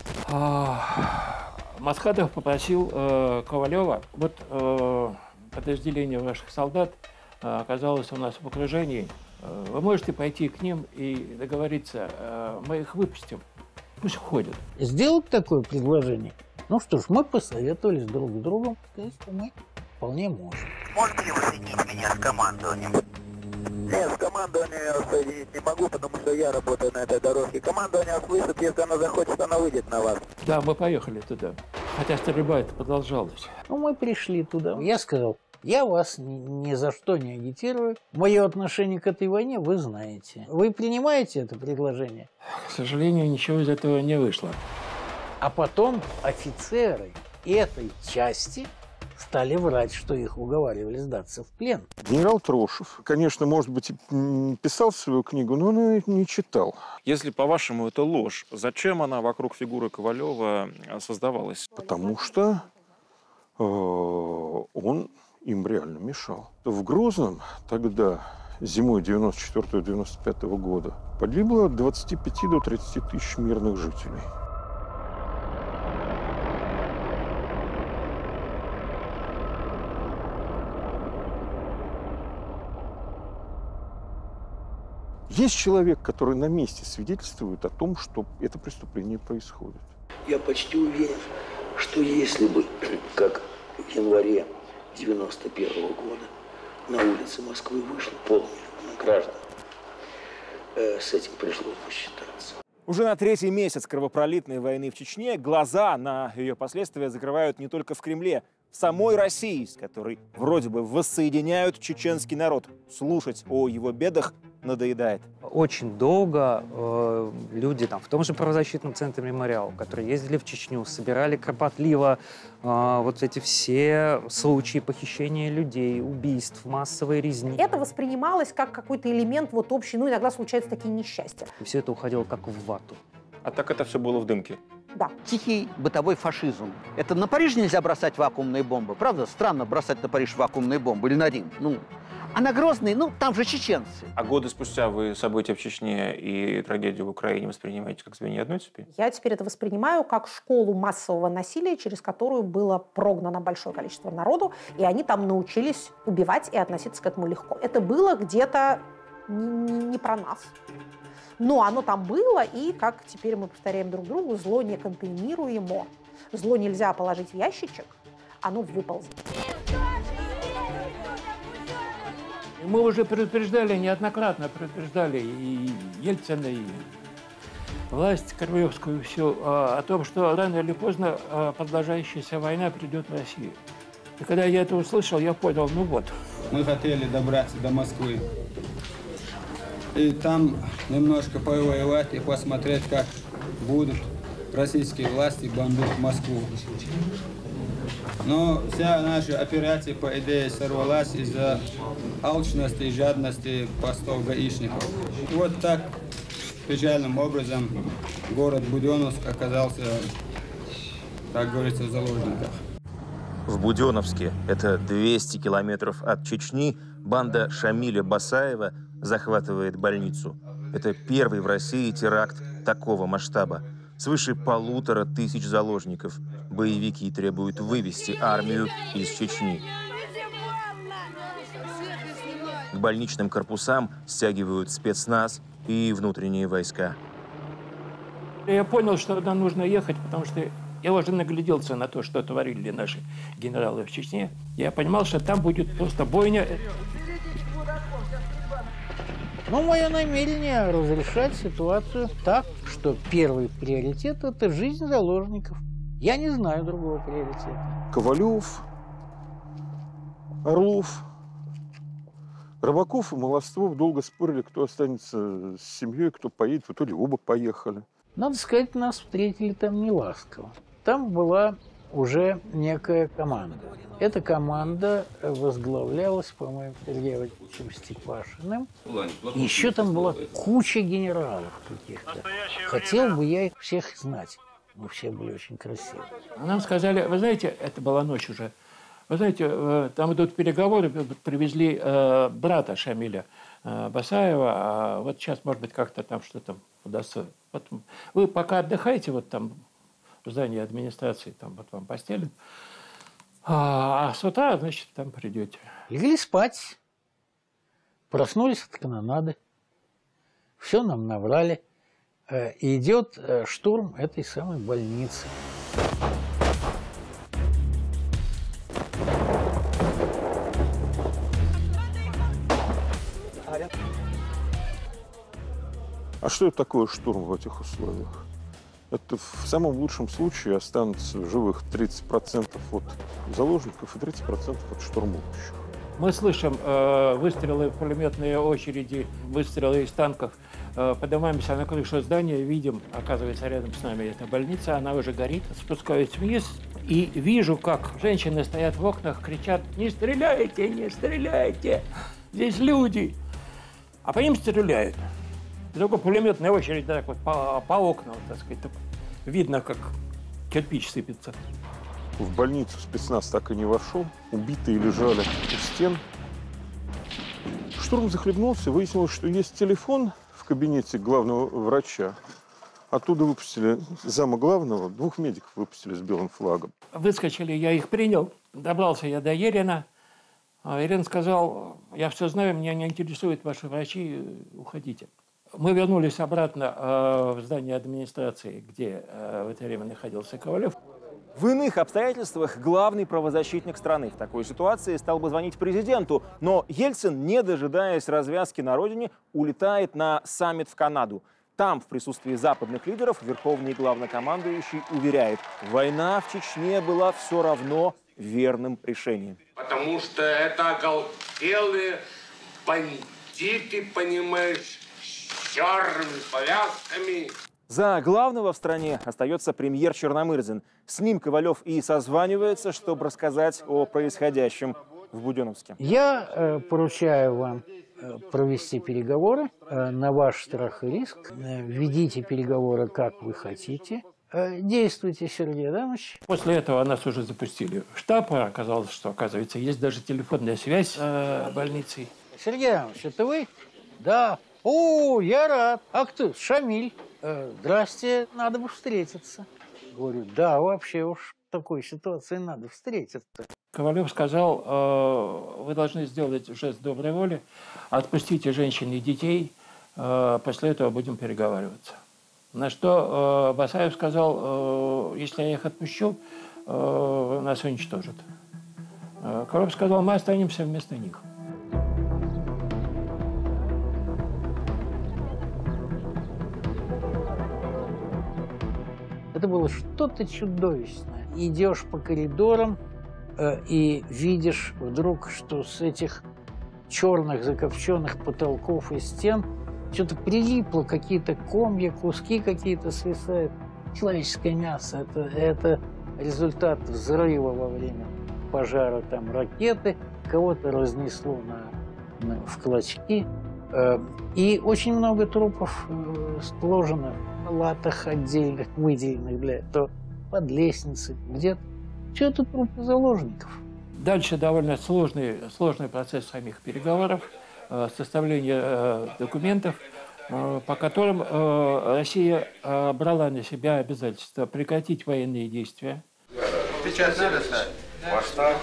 Масхадов попросил э, Ковалева, вот э, подразделение ваших солдат э, оказалось у нас в окружении. Вы можете пойти к ним и договориться, мы их выпустим, пусть уходят. Сделать такое предложение? Ну что ж, мы посоветовались друг с другом, сказать, что мы вполне можем. Можете ли вы соединить меня с командованием? Нет, с командованием я соединить не могу, потому что я работаю на этой дороге. Командование слышит, если оно захочет, оно выйдет на вас. Да, мы поехали туда, хотя стрельба это продолжалась. Ну, мы пришли туда. Я сказал: я вас ни, ни за что не агитирую. Мое отношение к этой войне вы знаете. Вы принимаете это предложение? К сожалению, ничего из этого не вышло. А потом офицеры этой части стали врать, что их уговаривали сдаться в плен. Генерал Трошев, конечно, может быть, писал свою книгу, но он ее не читал. Если, по-вашему, это ложь, зачем она вокруг фигуры Ковалева создавалась? Потому что э, он им реально мешал. В Грозном тогда, зимой девяносто четвёртого — девяносто пятого года, погибло от двадцати пяти до тридцати тысяч мирных жителей. Есть человек, который на месте свидетельствует о том, что это преступление происходит. Я почти уверен, что если бы, как в январе девяносто первого года, на улице Москвы вышло полмиллиона граждан, э, с этим пришлось бы считаться. Уже на третий месяц кровопролитной войны в Чечне глаза на ее последствия закрывают не только в Кремле, в самой России, с которой вроде бы воссоединяют чеченский народ. Слушать о его бедах надоедает. Очень долго э, люди там, в том же правозащитном центре «Мемориал», которые ездили в Чечню, собирали кропотливо э, вот эти все случаи похищения людей, убийств, массовой резни. Это воспринималось как какой-то элемент вот общий, ну иногда случаются такие несчастья. И все это уходило как в вату. А так это все было в дымке? Да. Тихий бытовой фашизм. Это на Париж нельзя бросать вакуумные бомбы. Правда, странно бросать на Париж вакуумные бомбы или на Рим. Ну, а на Грозный, ну, там же чеченцы. А годы спустя вы события в Чечне и трагедию в Украине воспринимаете как звенья одной цепи? Я теперь это воспринимаю как школу массового насилия, через которую было прогнано большое количество народу, и они там научились убивать и относиться к этому легко. Это было где-то не, не, не про нас. Но оно там было, и, как теперь мы повторяем друг другу, зло неконтейнируемо. Зло нельзя положить в ящичек, оно выползет. Мы уже предупреждали, неоднократно предупреждали и Ельцина, и власть кремлевскую всю о том, что рано или поздно продолжающаяся война придет в Россию. И когда я это услышал, я понял, ну вот. Мы хотели добраться до Москвы. И там немножко повоевать и посмотреть, как будут российские власти бомбить Москву. Но вся наша операция, по идее, сорвалась из-за алчности и жадности постов гаишников. И вот так печальным образом город Буденновск оказался, как говорится, в заложниках. В Буденновске, это двести километров от Чечни, банда Шамиля Басаева захватывает больницу. Это первый в России теракт такого масштаба. Свыше полутора тысяч заложников. Боевики требуют вывести армию из Чечни. К больничным корпусам стягивают спецназ и внутренние войска. Я понял, что нам нужно ехать, потому что я уже нагляделся на то, что творили наши генералы в Чечне. Я понимал, что там будет просто бойня. Но мое намерение разрешать ситуацию так, что первый приоритет – это жизнь заложников. Я не знаю другого приоритета. Ковалев, Орлов, Рыбаков и Молостов долго спорили, кто останется с семьей, кто поедет. В итоге оба поехали. Надо сказать, нас встретили там не ласково. Там была уже некая команда. Эта команда возглавлялась, по-моему, Сергеем Валерьевичем Степашиным. Еще там была куча генералов каких-то. Хотел бы я их всех знать. Мы все были очень красивые. Нам сказали, вы знаете, это была ночь уже, вы знаете, там идут переговоры, привезли э, брата Шамиля э, Басаева, а вот сейчас, может быть, как-то там что-то удастся. Вот вы пока отдыхаете вот там в здании администрации, там вот вам постелят, а, а с утра, значит, там придете. Легли спать, проснулись от канонады, все нам наврали. И идет штурм этой самой больницы. А что это такое штурм в этих условиях? Это в самом лучшем случае останутся в живых тридцать процентов от заложников и тридцать процентов от штурмующих. Мы слышим э, выстрелы, пулеметные очереди, выстрелы из танков. Э, поднимаемся на крышу здания, видим, оказывается, рядом с нами эта больница, она уже горит. Спускаюсь вниз и вижу, как женщины стоят в окнах, кричат: «Не стреляйте, не стреляйте! Здесь люди!» А по ним стреляют. И только пулеметная очередь так вот по, по окнам, так сказать, так видно, как кирпич сыпется. В больницу спецназ так и не вошел. Убитые лежали у стен. Штурм захлебнулся. Выяснилось, что есть телефон в кабинете главного врача. Оттуда выпустили зама главного, двух медиков выпустили с белым флагом. Выскочили, я их принял. Добрался я до Ерина. Ерин сказал: «Я все знаю, меня не интересуют ваши врачи, уходите». Мы вернулись обратно э, в здание администрации, где э, в это время находился Ковалев. В иных обстоятельствах главный правозащитник страны в такой ситуации стал бы звонить президенту, но Ельцин, не дожидаясь развязки на родине, улетает на саммит в Канаду. Там, в присутствии западных лидеров, верховный главнокомандующий уверяет, война в Чечне была все равно верным решением. Потому что это оголтелые бандиты, понимаешь, с черными повязками. За главного в стране остается премьер Черномырдин. С ним Ковалев и созванивается, чтобы рассказать о происходящем в Буденновске. Я э, поручаю вам э, провести переговоры э, на ваш страх и риск. Э, ведите переговоры, как вы хотите. Э, действуйте, Сергей Адамович. После этого нас уже запустили в штаб. Оказалось, что, оказывается, есть даже телефонная связь с э, больницей. Сергей Адамович, это вы? Да. О, я рад. А кто? Шамиль. Э, здрасте, надо бы встретиться. Говорю, да, вообще уж в такой ситуации надо встретиться. Ковалев сказал, э, вы должны сделать жест доброй воли, отпустите женщин и детей, э, после этого будем переговариваться. На что э, Басаев сказал, э, если я их отпущу, э, нас уничтожат. Э, Ковалев сказал, мы останемся вместо них. Это было что-то чудовищное. Идешь по коридорам э, и видишь вдруг, что с этих черных закопченных потолков и стен что-то прилипло, какие-то комья, куски какие-то свисают. Человеческое мясо – это, это результат взрыва во время пожара, там ракеты, кого-то разнесло на, на, в клочки. Э, и очень много трупов э, сложено в латах отдельных, выделенных для этого, под лестницей, где-то. Все это трупы заложников. Дальше довольно сложный, сложный процесс самих переговоров, э, составление э, документов, э, по которым э, Россия э, брала на себя обязательство прекратить военные действия. Печать надо ставить? Поставь.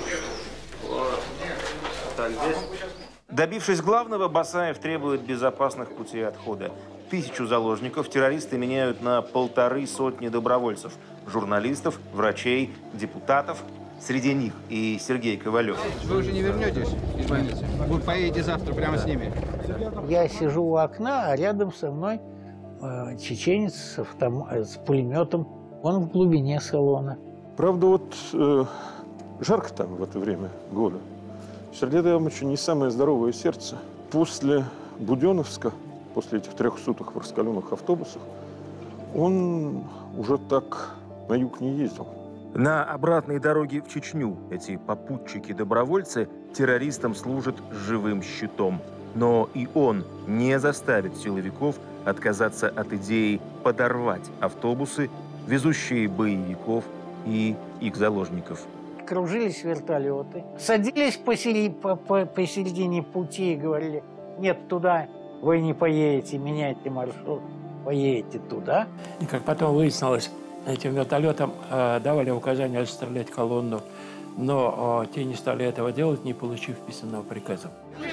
Добившись главного, Басаев требует безопасных путей отхода. Тысячу заложников террористы меняют на полторы сотни добровольцев, журналистов, врачей, депутатов. Среди них и Сергей Ковалев. Вы уже не вернетесь из больницы? Вы поедете завтра прямо с ними? Я сижу у окна, а рядом со мной э, чеченец с, автом... с пулеметом. Он в глубине салона. Правда, вот э, жарко там в это время года. Сергея Адамовича не самое здоровое сердце. После Буденновска, после этих трех суток в раскаленных автобусах, он уже так на юг не ездил. На обратной дороге в Чечню эти попутчики-добровольцы террористам служат живым щитом. Но и он не заставит силовиков отказаться от идеи подорвать автобусы, везущие боевиков и их заложников. Кружились вертолеты, садились посередине, по, по, посередине пути и говорили, нет, туда вы не поедете, меняйте маршрут, поедете туда. И как потом выяснилось, этим вертолетам э, давали указание расстрелять колонну, но э, те не стали этого делать, не получив писанного приказа.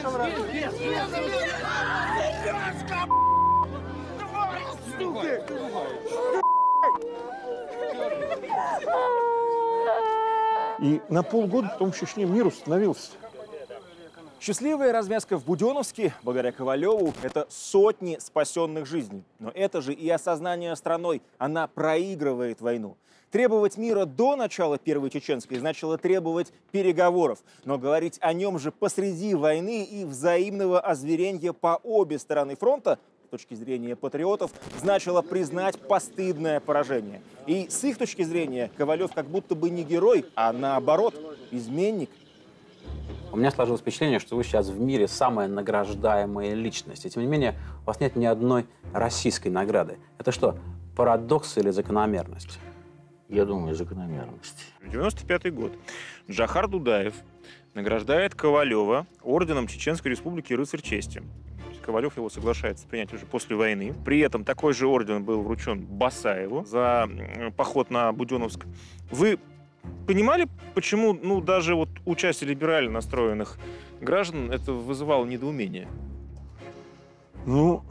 И на полгода потом в Чечне мир установился. Счастливая развязка в Буденновске, благодаря Ковалеву, это сотни спасенных жизней. Но это же и осознание страной. Она проигрывает войну. Требовать мира до начала Первой Чеченской значило требовать переговоров. Но говорить о нем же посреди войны и взаимного озверенья по обе стороны фронта, с точки зрения патриотов, значило признать постыдное поражение. И с их точки зрения Ковалев как будто бы не герой, а наоборот, изменник. У меня сложилось впечатление, что вы сейчас в мире самая награждаемая личность. И тем не менее, у вас нет ни одной российской награды. Это что, парадокс или закономерность? Я думаю, закономерность. девяносто пятый год. Джохар Дудаев награждает Ковалева орденом Чеченской Республики «Рыцарь чести». Ковалев его соглашается принять уже после войны. При этом такой же орден был вручен Басаеву за поход на Буденновск. Вы понимали, почему, ну, даже вот у части либерально настроенных граждан это вызывало недоумение? Ну,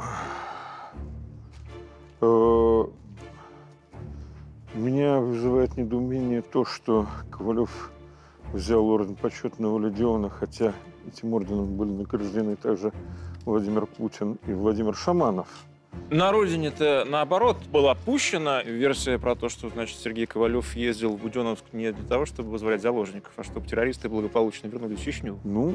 э, меня вызывает недоумение то, что Ковалев взял орден почетного легиона, хотя этим орденом были награждены также Владимир Путин и Владимир Шаманов. На родине-то, наоборот, была пущена версия про то, что, значит, Сергей Ковалев ездил в Буденновск не для того, чтобы вызволять заложников, а чтобы террористы благополучно вернулись в Чечню. Ну,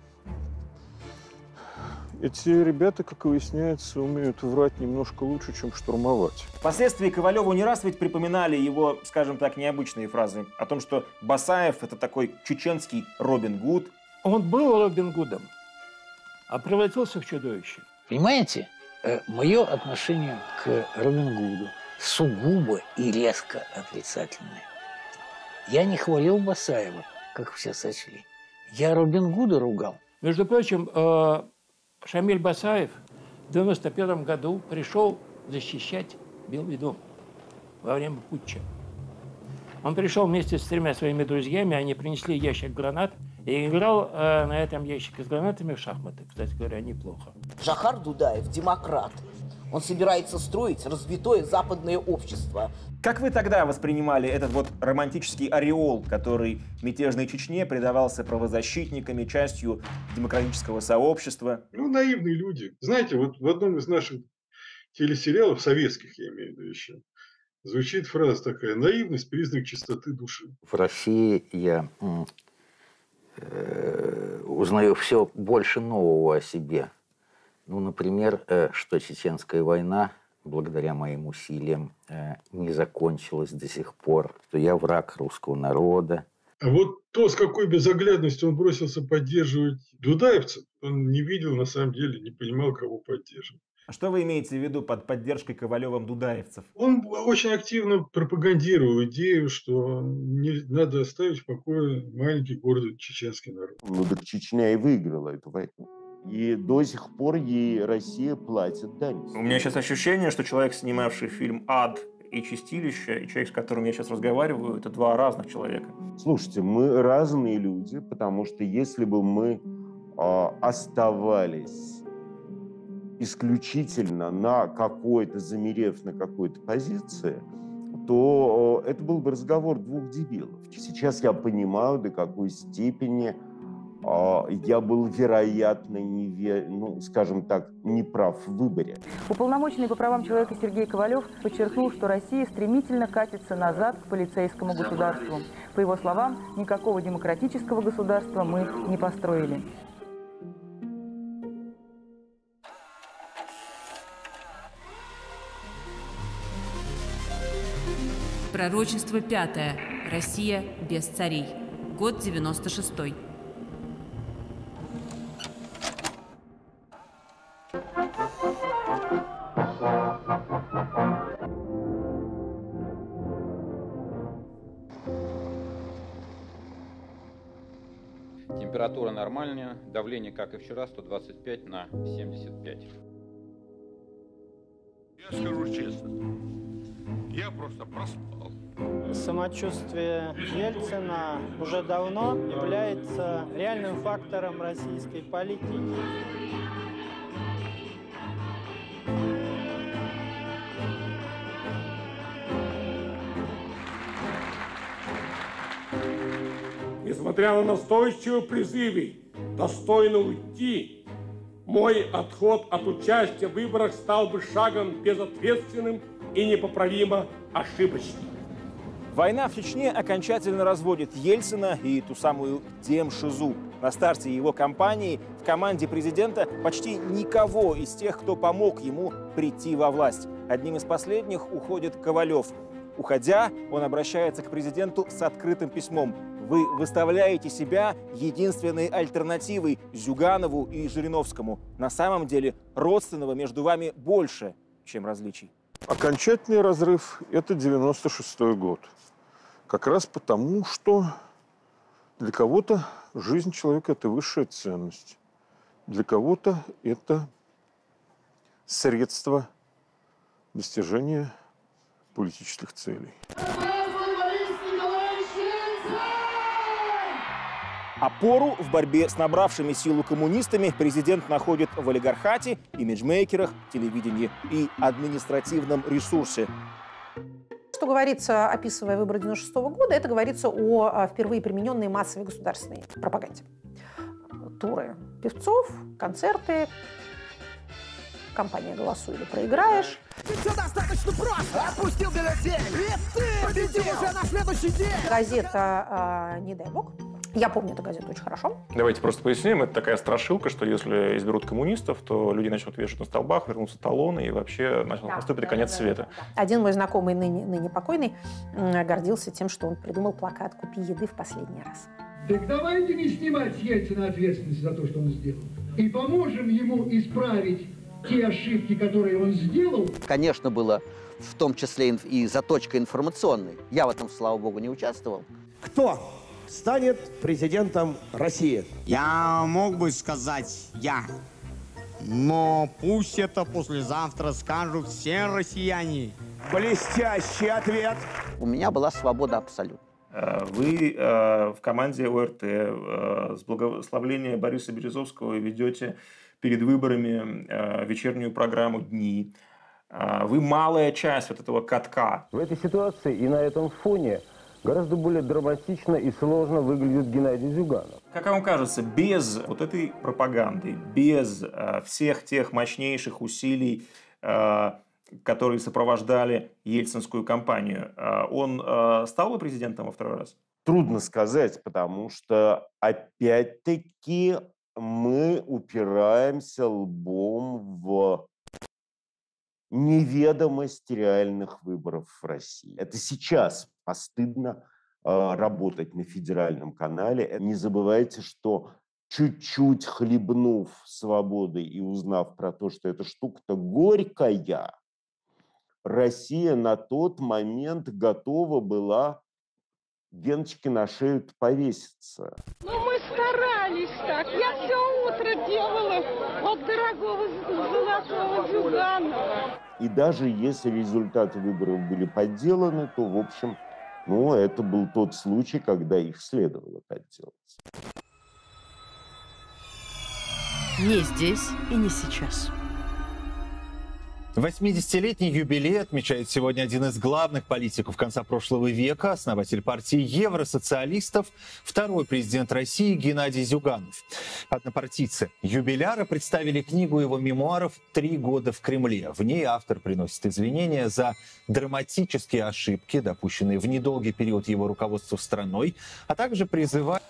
эти ребята, как выясняется, умеют врать немножко лучше, чем штурмовать. Впоследствии Ковалеву не раз ведь припоминали его, скажем так, необычные фразы о том, что Басаев – это такой чеченский Робин Гуд. Он был Робин Гудом, а превратился в чудовище. Понимаете, мое отношение к Робин Гуду сугубо и резко отрицательное. Я не хвалил Басаева, как все сочли. Я Робин Гуда ругал. Между прочим, Шамиль Басаев в девяносто первом году пришел защищать Белый дом во время путча. Он пришел вместе с тремя своими друзьями, они принесли ящик гранат и играл э, на этом ящике с гранатами в шахматы. Кстати говоря, неплохо. Жохар Дудаев – демократ. Он собирается строить развитое западное общество. Как вы тогда воспринимали этот вот романтический ореол, который мятежной Чечне придавался правозащитниками, частью демократического сообщества? Ну, наивные люди. Знаете, вот в одном из наших телесериалов, советских, я имею в виду еще, звучит фраза такая: наивность – признак чистоты души. В России я э, узнаю все больше нового о себе. Ну, например, э, что Чеченская война, благодаря моим усилиям, э, не закончилась до сих пор, что я враг русского народа. А вот то, с какой безоглядностью он бросился поддерживать дудаевцев, он не видел, на самом деле, не понимал, кого поддерживать. А что вы имеете в виду под поддержкой Ковалевым дудаевцев? Он очень активно пропагандировал идею, что не надо оставить в покое маленький город чеченский народ. Ну, так Чечня и выиграла эту войну. И до сих пор ей Россия платит дань. У меня сейчас ощущение, что человек, снимавший фильм «Ад» и «Чистилище», и человек, с которым я сейчас разговариваю, это два разных человека. Слушайте, мы разные люди, потому что если бы мы э, оставались исключительно на какой-то, замерев на какой-то позиции, то э, это был бы разговор двух дебилов. Сейчас я понимаю, до какой степени я был, вероятно, неве... ну, скажем так, неправ в выборе. Уполномоченный по правам человека Сергей Ковалев подчеркнул, что Россия стремительно катится назад к полицейскому государству. По его словам, никакого демократического государства мы не построили. Пророчество пятое. Россия без царей. Год девяносто шестой. Температура нормальная, давление, как и вчера, сто двадцать пять на семьдесят пять. Я скажу честно, я просто проспал. Самочувствие Ельцина уже давно является реальным фактором российской политики. Несмотря на настойчивые призывы достойно уйти, мой отход от участия в выборах стал бы шагом безответственным и непоправимо ошибочным. Война в Чечне окончательно разводит Ельцина и ту самую демшизу. На старте его кампании в команде президента почти никого из тех, кто помог ему прийти во власть. Одним из последних уходит Ковалев. Уходя, он обращается к президенту с открытым письмом. Вы выставляете себя единственной альтернативой Зюганову и Жириновскому. На самом деле родственного между вами больше, чем различий. Окончательный разрыв – это девяносто шестой год. Как раз потому, что для кого-то жизнь человека – это высшая ценность. Для кого-то это средство достижения политических целей. Опору в борьбе с набравшими силу коммунистами президент находит в олигархате, имиджмейкерах, телевидении и административном ресурсе. Что говорится, описывая выборы девяносто шестого года, это говорится о впервые примененной массовой государственной пропаганде. Туры певцов, концерты. Компания «Голосуй» или проиграешь. Все достаточно просто. Опустил бюллетень, и ты победил уже на следующий день. Газета «Не дай бог». Я помню эту газету очень хорошо. Давайте просто поясним. Это такая страшилка, что если изберут коммунистов, то люди начнут вешать на столбах, вернутся талоны, и вообще начнут Да, наступит да, конец да, света. да, да. Один мой знакомый, ныне, ныне покойный, гордился тем, что он придумал плакат «Купи еды в последний раз». Так давайте не снимать с Ельцина ответственность за то, что он сделал. И поможем ему исправить те ошибки, которые он сделал. Конечно, было в том числе и заточка информационной. Я в этом, слава богу, не участвовал. Кто станет президентом России? Я мог бы сказать «я». Но пусть это послезавтра скажут все россияне. Блестящий ответ. У меня была свобода абсолютно. Вы э, в команде ОРТ э, с благословления Бориса Березовского ведете перед выборами э, вечернюю программу «Дни». Э, вы малая часть вот этого катка. В этой ситуации и на этом фоне гораздо более драматично и сложно выглядит Геннадий Зюганов. Как вам кажется, без вот этой пропаганды, без э, всех тех мощнейших усилий, э, которые сопровождали ельцинскую кампанию, он э, стал бы президентом во второй раз? Трудно сказать, потому что, опять-таки, мы упираемся лбом в неведомость реальных выборов в России. Это сейчас постыдно э, работать на федеральном канале. Не забывайте, что чуть-чуть хлебнув свободой и узнав про то, что эта штука-то горькая, Россия на тот момент готова была Геночке на шею повеситься. Ну, мы старались так. Я все утро делала от дорогого золотого Зюганова. И даже если результаты выборов были подделаны, то, в общем, ну, это был тот случай, когда их следовало подделать. Не здесь и не сейчас. восьмидесятилетний юбилей отмечает сегодня один из главных политиков конца прошлого века, основатель партии евросоциалистов, второй президент России Геннадий Зюганов. Однопартийцы юбиляра представили книгу его мемуаров «Три года в Кремле». В ней автор приносит извинения за драматические ошибки, допущенные в недолгий период его руководства страной, а также призывает...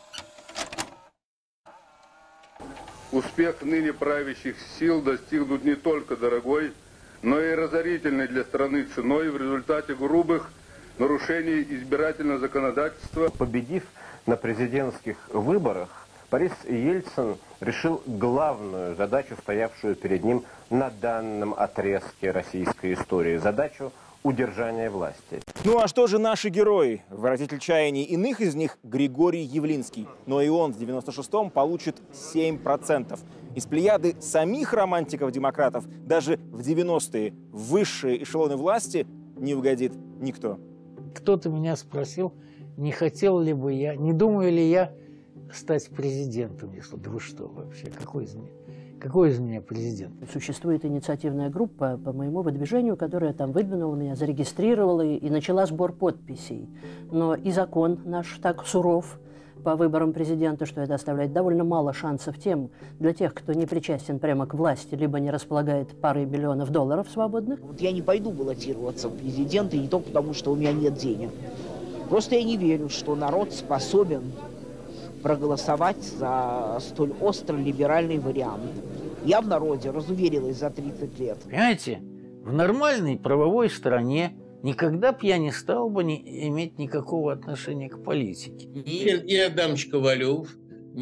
Успех ныне правящих сил достигнут не только дорогой, но и разорительной для страны ценой в результате грубых нарушений избирательного законодательства. Победив на президентских выборах, Борис Ельцин решил главную задачу, стоявшую перед ним на данном отрезке российской истории – задачу удержания власти. Ну а что же наши герои? Выразитель чаяний иных из них Григорий Явлинский. Но и он в девяносто шестом получит семь процентов. Из плеяды самих романтиков-демократов даже в девяностые в высшие эшелоны власти не угодит никто. Кто-то меня спросил, не хотел ли бы я, не думаю ли я стать президентом. Если да вы что вообще, какой из меня? Какой из меня президент? Существует инициативная группа по моему выдвижению, которая там выдвинула меня, зарегистрировала и, и начала сбор подписей. Но и закон наш так суров по выборам президента, что это оставляет довольно мало шансов тем, для тех, кто не причастен прямо к власти, либо не располагает парой миллионов долларов свободных. Вот я не пойду баллотироваться в президенты не только потому, что у меня нет денег. Просто я не верю, что народ способен проголосовать за столь остро-либеральный вариант. Я в народе разуверилась за тридцать лет. Понимаете, в нормальной правовой стране никогда б я не стал бы не иметь никакого отношения к политике. Ни Сергей Адамович Ковалев,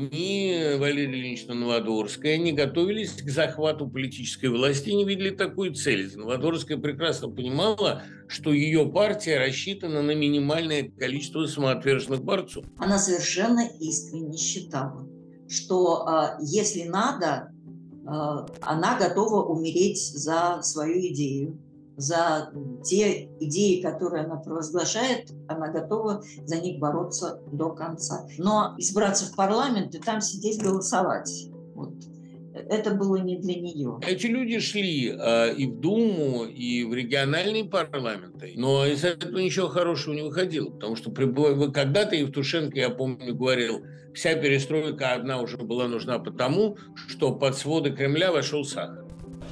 ни Валерия Ильинична Новодворская не готовились к захвату политической власти и не видели такую цель. Новодворская прекрасно понимала, что ее партия рассчитана на минимальное количество самоотверженных борцов. Она совершенно искренне считала, что э, если надо, э, она готова умереть за свою идею. За те идеи, которые она провозглашает, она готова за них бороться до конца. Но избраться в парламент и там сидеть голосовать, вот, это было не для нее. Эти люди шли э, и в Думу, и в региональные парламенты, но из этого ничего хорошего не выходило, потому что когда-то Евтушенко, я помню, говорил, вся перестройка одна уже была нужна потому, что под своды Кремля вошел сахар.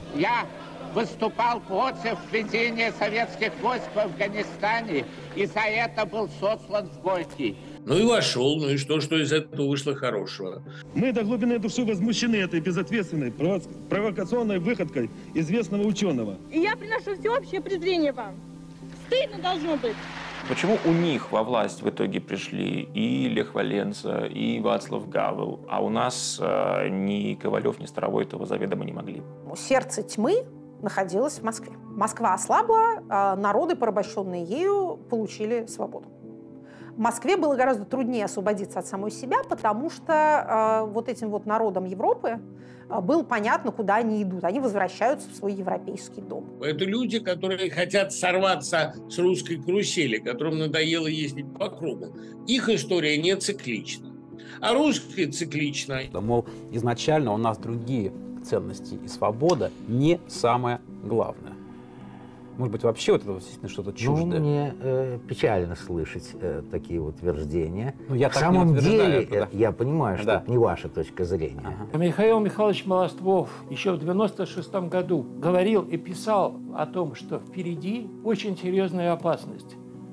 Я выступал против введения советских войск в Афганистане и за это был сослан в Горький. Ну и вошел, ну и что, что из этого вышло хорошего? Мы до глубины души возмущены этой безответственной, провокационной выходкой известного ученого. И я приношу всеобщее презрение вам. Стыдно должно быть. Почему у них во власть в итоге пришли и Лех Валенса, и Вацлав Гавел, а у нас э, ни Ковалев, ни Старовойтова заведомо не могли? Сердце тьмы находилось в Москве. Москва ослабла, а народы, порабощенные ею, получили свободу. В Москве было гораздо труднее освободиться от самой себя, потому что э, вот этим вот народам Европы э, было понятно, куда они идут. Они возвращаются в свой европейский дом. Это люди, которые хотят сорваться с русской карусели, которым надоело ездить по кругу. Их история не циклична, а русская циклична. Да, мол, изначально у нас другие ценности, и свобода не самое главное. Может быть, вообще вот это действительно что-то чуждое? Ну, мне э, печально слышать э, такие утверждения. Ну, я В так самом не деле, это, да. э, я понимаю, что Да. это не ваша точка зрения. Ага. Михаил Михайлович Молоствов еще в девяносто шестом году говорил и писал о том, что впереди очень серьезная опасность.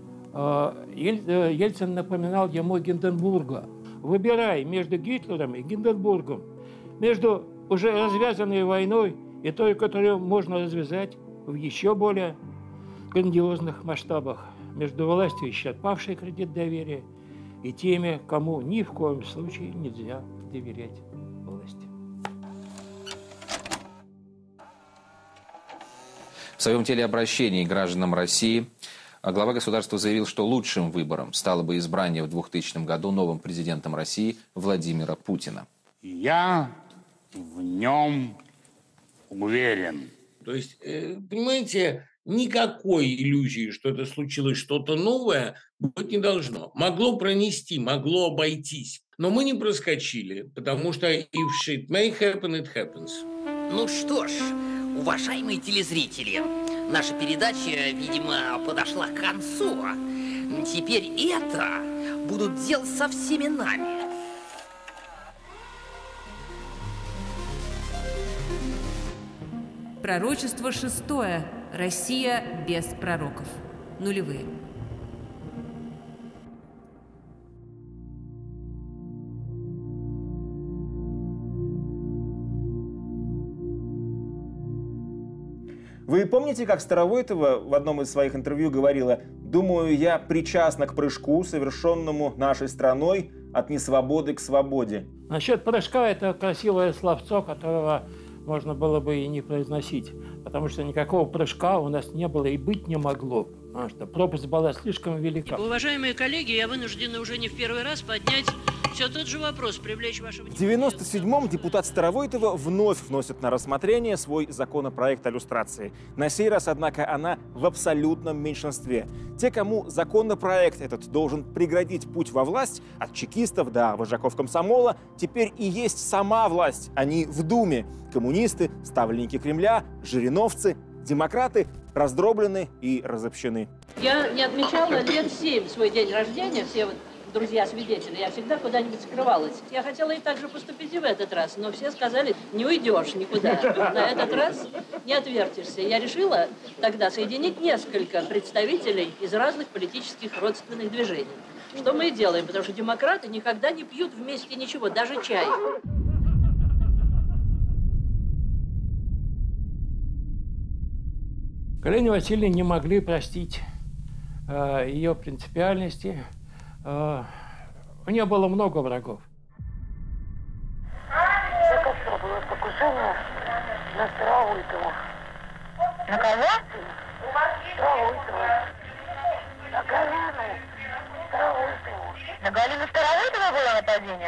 Ельцин напоминал ему Гинденбурга. Выбирай между Гитлером и Гинденбургом, между уже развязанной войной и той, которую можно развязать в еще более грандиозных масштабах, между властью, исчерпавшей кредит доверия, и теми, кому ни в коем случае нельзя доверять власти. В своем телеобращении к гражданам России глава государства заявил, что лучшим выбором стало бы избрание в двухтысячном году новым президентом России Владимира Путина. Я в нем уверен. То есть, понимаете, никакой иллюзии, что это случилось что-то новое, быть не должно. Могло пронести, могло обойтись. Но мы не проскочили, потому что if shit may happen, it happens. Ну что ж, уважаемые телезрители, наша передача, видимо, подошла к концу. Теперь это будут делать со всеми нами. Пророчество шестое. Россия без пророков. Нулевые. Вы помните, как Старовойтова в одном из своих интервью говорила: «Думаю, я причастна к прыжку, совершенному нашей страной от несвободы к свободе». Насчет прыжка – это красивое словцо, которого можно было бы и не произносить, потому что никакого прыжка у нас не было и быть не могло, потому что пропасть была слишком велика. Уважаемые коллеги, я вынуждена уже не в первый раз поднять все тот же вопрос, привлечь ваше внимание. В девяносто седьмом депутат Старовойтова вновь вносит на рассмотрение свой законопроект о люстрации. На сей раз, однако, она в абсолютном меньшинстве. Те, кому законопроект этот должен преградить путь во власть, от чекистов до вожаков комсомола, теперь и есть сама власть. Они в Думе. Коммунисты, ставленники Кремля, жириновцы, демократы раздроблены и разобщены. Я не отмечала лет семь свой день рождения, все вот друзья-свидетели, я всегда куда-нибудь скрывалась. Я хотела и так же поступить и в этот раз, но все сказали, не уйдешь никуда. На этот раз не отвертишься. Я решила тогда соединить несколько представителей из разных политических родственных движений. Что мы и делаем, потому что демократы никогда не пьют вместе ничего, даже чай. Галине Васильевне не могли простить э, ее принципиальности. Э, у нее было много врагов. Это было покушение на Старовойтова. На кого? Старовойтова. На Галину Старовойтову. На Галину Старовойтова было нападение?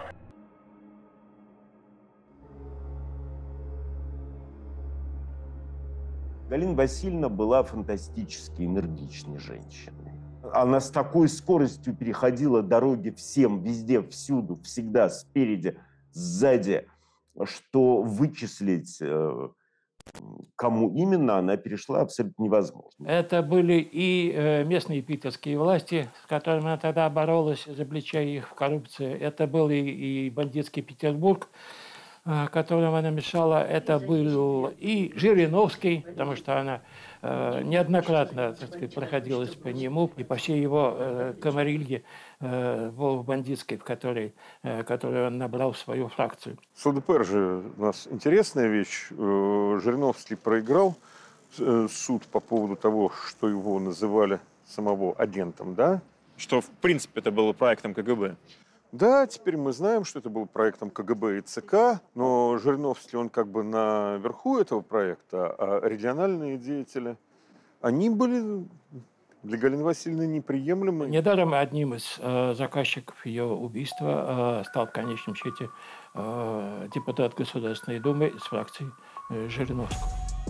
Галина Васильевна была фантастически энергичной женщиной. Она с такой скоростью переходила дороги всем, везде, всюду, всегда, спереди, сзади, что вычислить, кому именно она перешла, абсолютно невозможно. Это были и местные питерские власти, с которыми она тогда боролась, изобличая их в коррупции. Это был и, и бандитский Петербург. которым она мешала, это был и Жириновский, потому что она э, неоднократно, так сказать, проходилась по нему, и по всей его э, комарилье э, бандитской, в которой, э, которую он набрал в свою фракцию. С ЛДПР же у нас интересная вещь. Жириновский проиграл суд по поводу того, что его называли самого агентом, да? Что, в принципе, это было проектом КГБ. Да, теперь мы знаем, что это было проектом КГБ и ЦК, но Жириновский, он как бы наверху этого проекта, а региональные деятели, они были для Галины Васильевны неприемлемы. Недаром одним из э, заказчиков ее убийства э, стал в конечном счете э, депутат Государственной Думы из фракции э, Жириновского.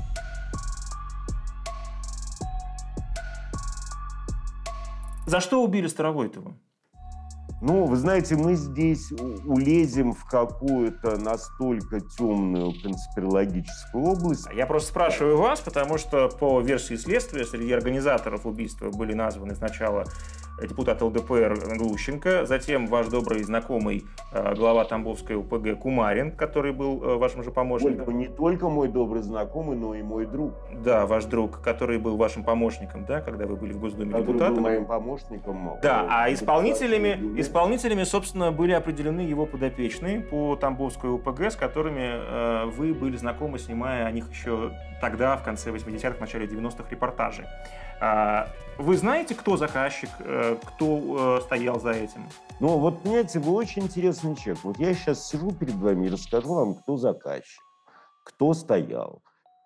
За что убили Старовойтова? Ну, вы знаете, мы здесь улезем в какую-то настолько темную конспирологическую область. Я просто спрашиваю вас, потому что по версии следствия среди организаторов убийства были названы сначала депутат ЛДПР Глущенко, затем ваш добрый знакомый глава Тамбовской ОПГ Кумарин, который был вашим же помощником. Ой, не только мой добрый знакомый, но и мой друг. Да, ваш друг, который был вашим помощником, да, когда вы были в Госдуме который депутатом. Был моим помощником. Да, а исполнителями, исполнителями, собственно, были определены его подопечные по Тамбовской ОПГ, с которыми э, вы были знакомы, снимая о них еще тогда, в конце восьмидесятых, начале девяностых репортажей. А, вы знаете, кто заказчик, э, кто э, стоял за этим? Ну, вот, понимаете, вы очень интересный человек. Вот я сейчас сижу перед вами и расскажу вам, кто заказчик, кто стоял.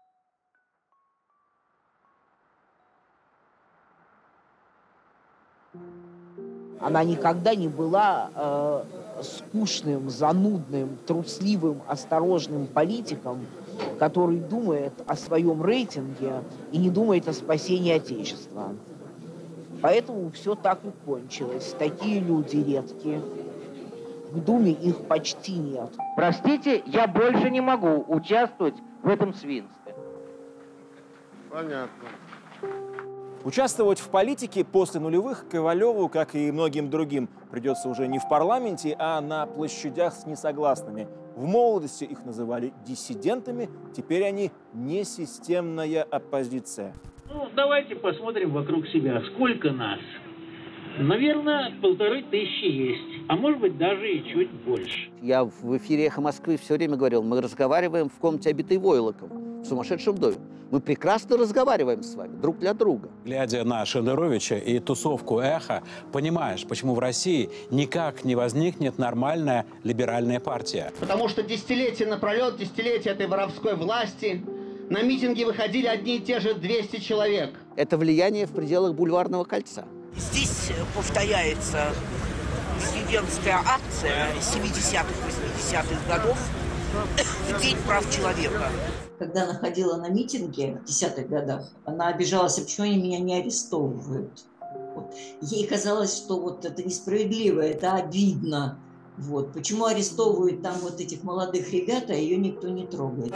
Она никогда не была э, скучным, занудным, трусливым, осторожным политиком, который думает о своем рейтинге и не думает о спасении Отечества. Поэтому все так и кончилось. Такие люди редкие. В Думе их почти нет. Простите, я больше не могу участвовать в этом свинстве. Понятно. Участвовать в политике после нулевых Ковалеву, как и многим другим, придется уже не в парламенте, а на площадях с несогласными. В молодости их называли диссидентами, теперь они несистемная оппозиция. Ну, давайте посмотрим вокруг себя. Сколько нас? Наверное, полторы тысячи есть, а может быть даже и чуть больше. Я в эфире «Эхо Москвы» все время говорил, мы разговариваем в комнате, обитой войлоком, в сумасшедшем доме. Мы прекрасно разговариваем с вами, друг для друга. Глядя на Шендеровича и тусовку «Эхо», понимаешь, почему в России никак не возникнет нормальная либеральная партия. Потому что десятилетия напролет, десятилетия этой воровской власти, на митинги выходили одни и те же двести человек. Это влияние в пределах бульварного кольца. Здесь повторяется диссидентская акция семидесятых-восьмидесятых годов в День прав человека. Когда она ходила на митинги в десятых годах, она обижалась, а почему они меня не арестовывают. Вот. Ей казалось, что вот это несправедливо, это обидно. Вот. Почему арестовывают там вот этих молодых ребят, а ее никто не трогает.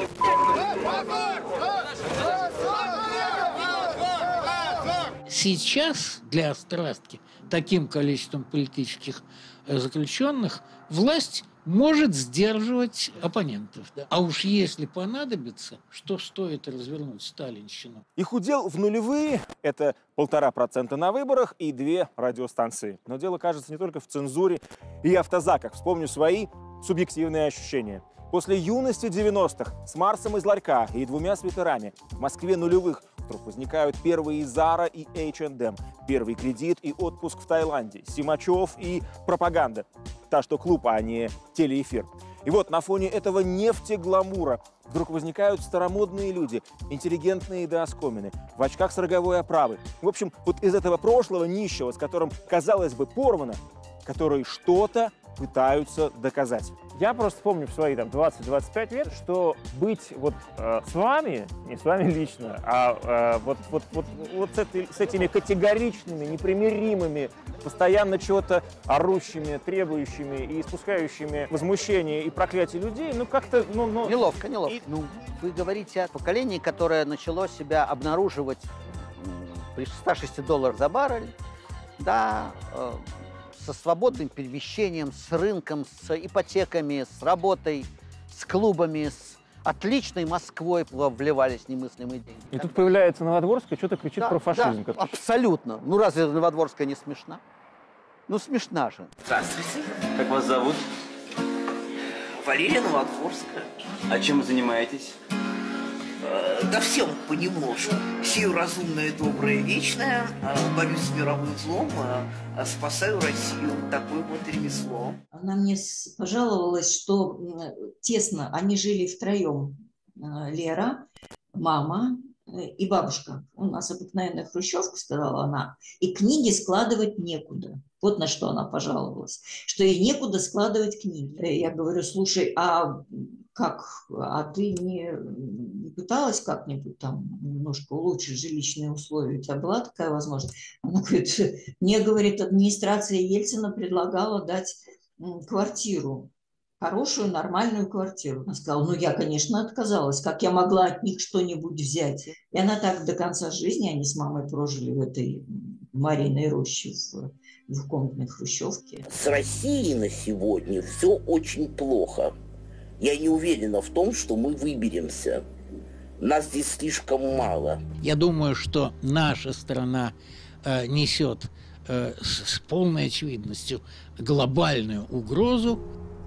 Сейчас для острастки таким количеством политических заключенных власть может сдерживать оппонентов. Да? А уж если понадобится, что стоит развернуть сталинщину? Их удел в нулевые – это полтора процента на выборах и две радиостанции. Но дело, кажется, не только в цензуре и автозаках. Вспомню свои субъективные ощущения. После юности девяностых с Марсом из ларька и двумя свитерами в Москве нулевых вдруг возникают первые Зара и эйч энд эм, первый кредит и отпуск в Таиланде, Симачев и пропаганда. Та, что клуб, а не телеэфир. И вот на фоне этого нефтегламура вдруг возникают старомодные люди, интеллигентные до оскомины, в очках с роговой оправой. В общем, вот из этого прошлого нищего, с которым, казалось бы, порвано, которые что-то пытаются доказать. Я просто помню в свои там двадцать-двадцать пять лет, что быть вот э, с вами, не с вами лично, а э, вот, вот, вот, вот с, этой, с этими категоричными, непримиримыми, постоянно чего-то орущими, требующими и испускающими возмущение и проклятие людей, ну как-то... Ну, ну... Неловко, неловко. И... Ну, вы говорите о поколении, которое начало себя обнаруживать при ста шести долларах за баррель, да, э, со свободным перемещением, с рынком, с ипотеками, с работой, с клубами, с отличной Москвой вливались немыслимые деньги. И тут появляется Новодворская, что-то кричит Да, про фашизм. да, абсолютно. Ну разве Новодворская не смешна? Ну смешна же. Здравствуйте. Как вас зовут? Валерия Новодворская. А чем вы занимаетесь? Э, да всем понемножку. Сию разумное, доброе, вечное. Э, борюсь с мировым злом. Э, спасаю Россию. Такое вот ремесло. Она мне пожаловалась, что тесно. Они жили втроем. Лера, мама и бабушка. У нас обыкновенная хрущевка, сказала она. И книги складывать некуда. Вот на что она пожаловалась. Что ей некуда складывать книги. Я говорю, слушай, а как? А ты не, не пыталась как-нибудь там немножко улучшить жилищные условия? У тебя была такая возможность? Она говорит, мне, говорит, администрация Ельцина предлагала дать квартиру. Хорошую, нормальную квартиру. Она сказала, ну я, конечно, отказалась. Как я могла от них что-нибудь взять? И она так до конца жизни, они с мамой прожили в этой Мариной роще в двухкомнатной хрущевке. С Россией на сегодня все очень плохо. Я не уверена в том, что мы выберемся. Нас здесь слишком мало. Я думаю, что наша страна э, несет э, с, с полной очевидностью глобальную угрозу.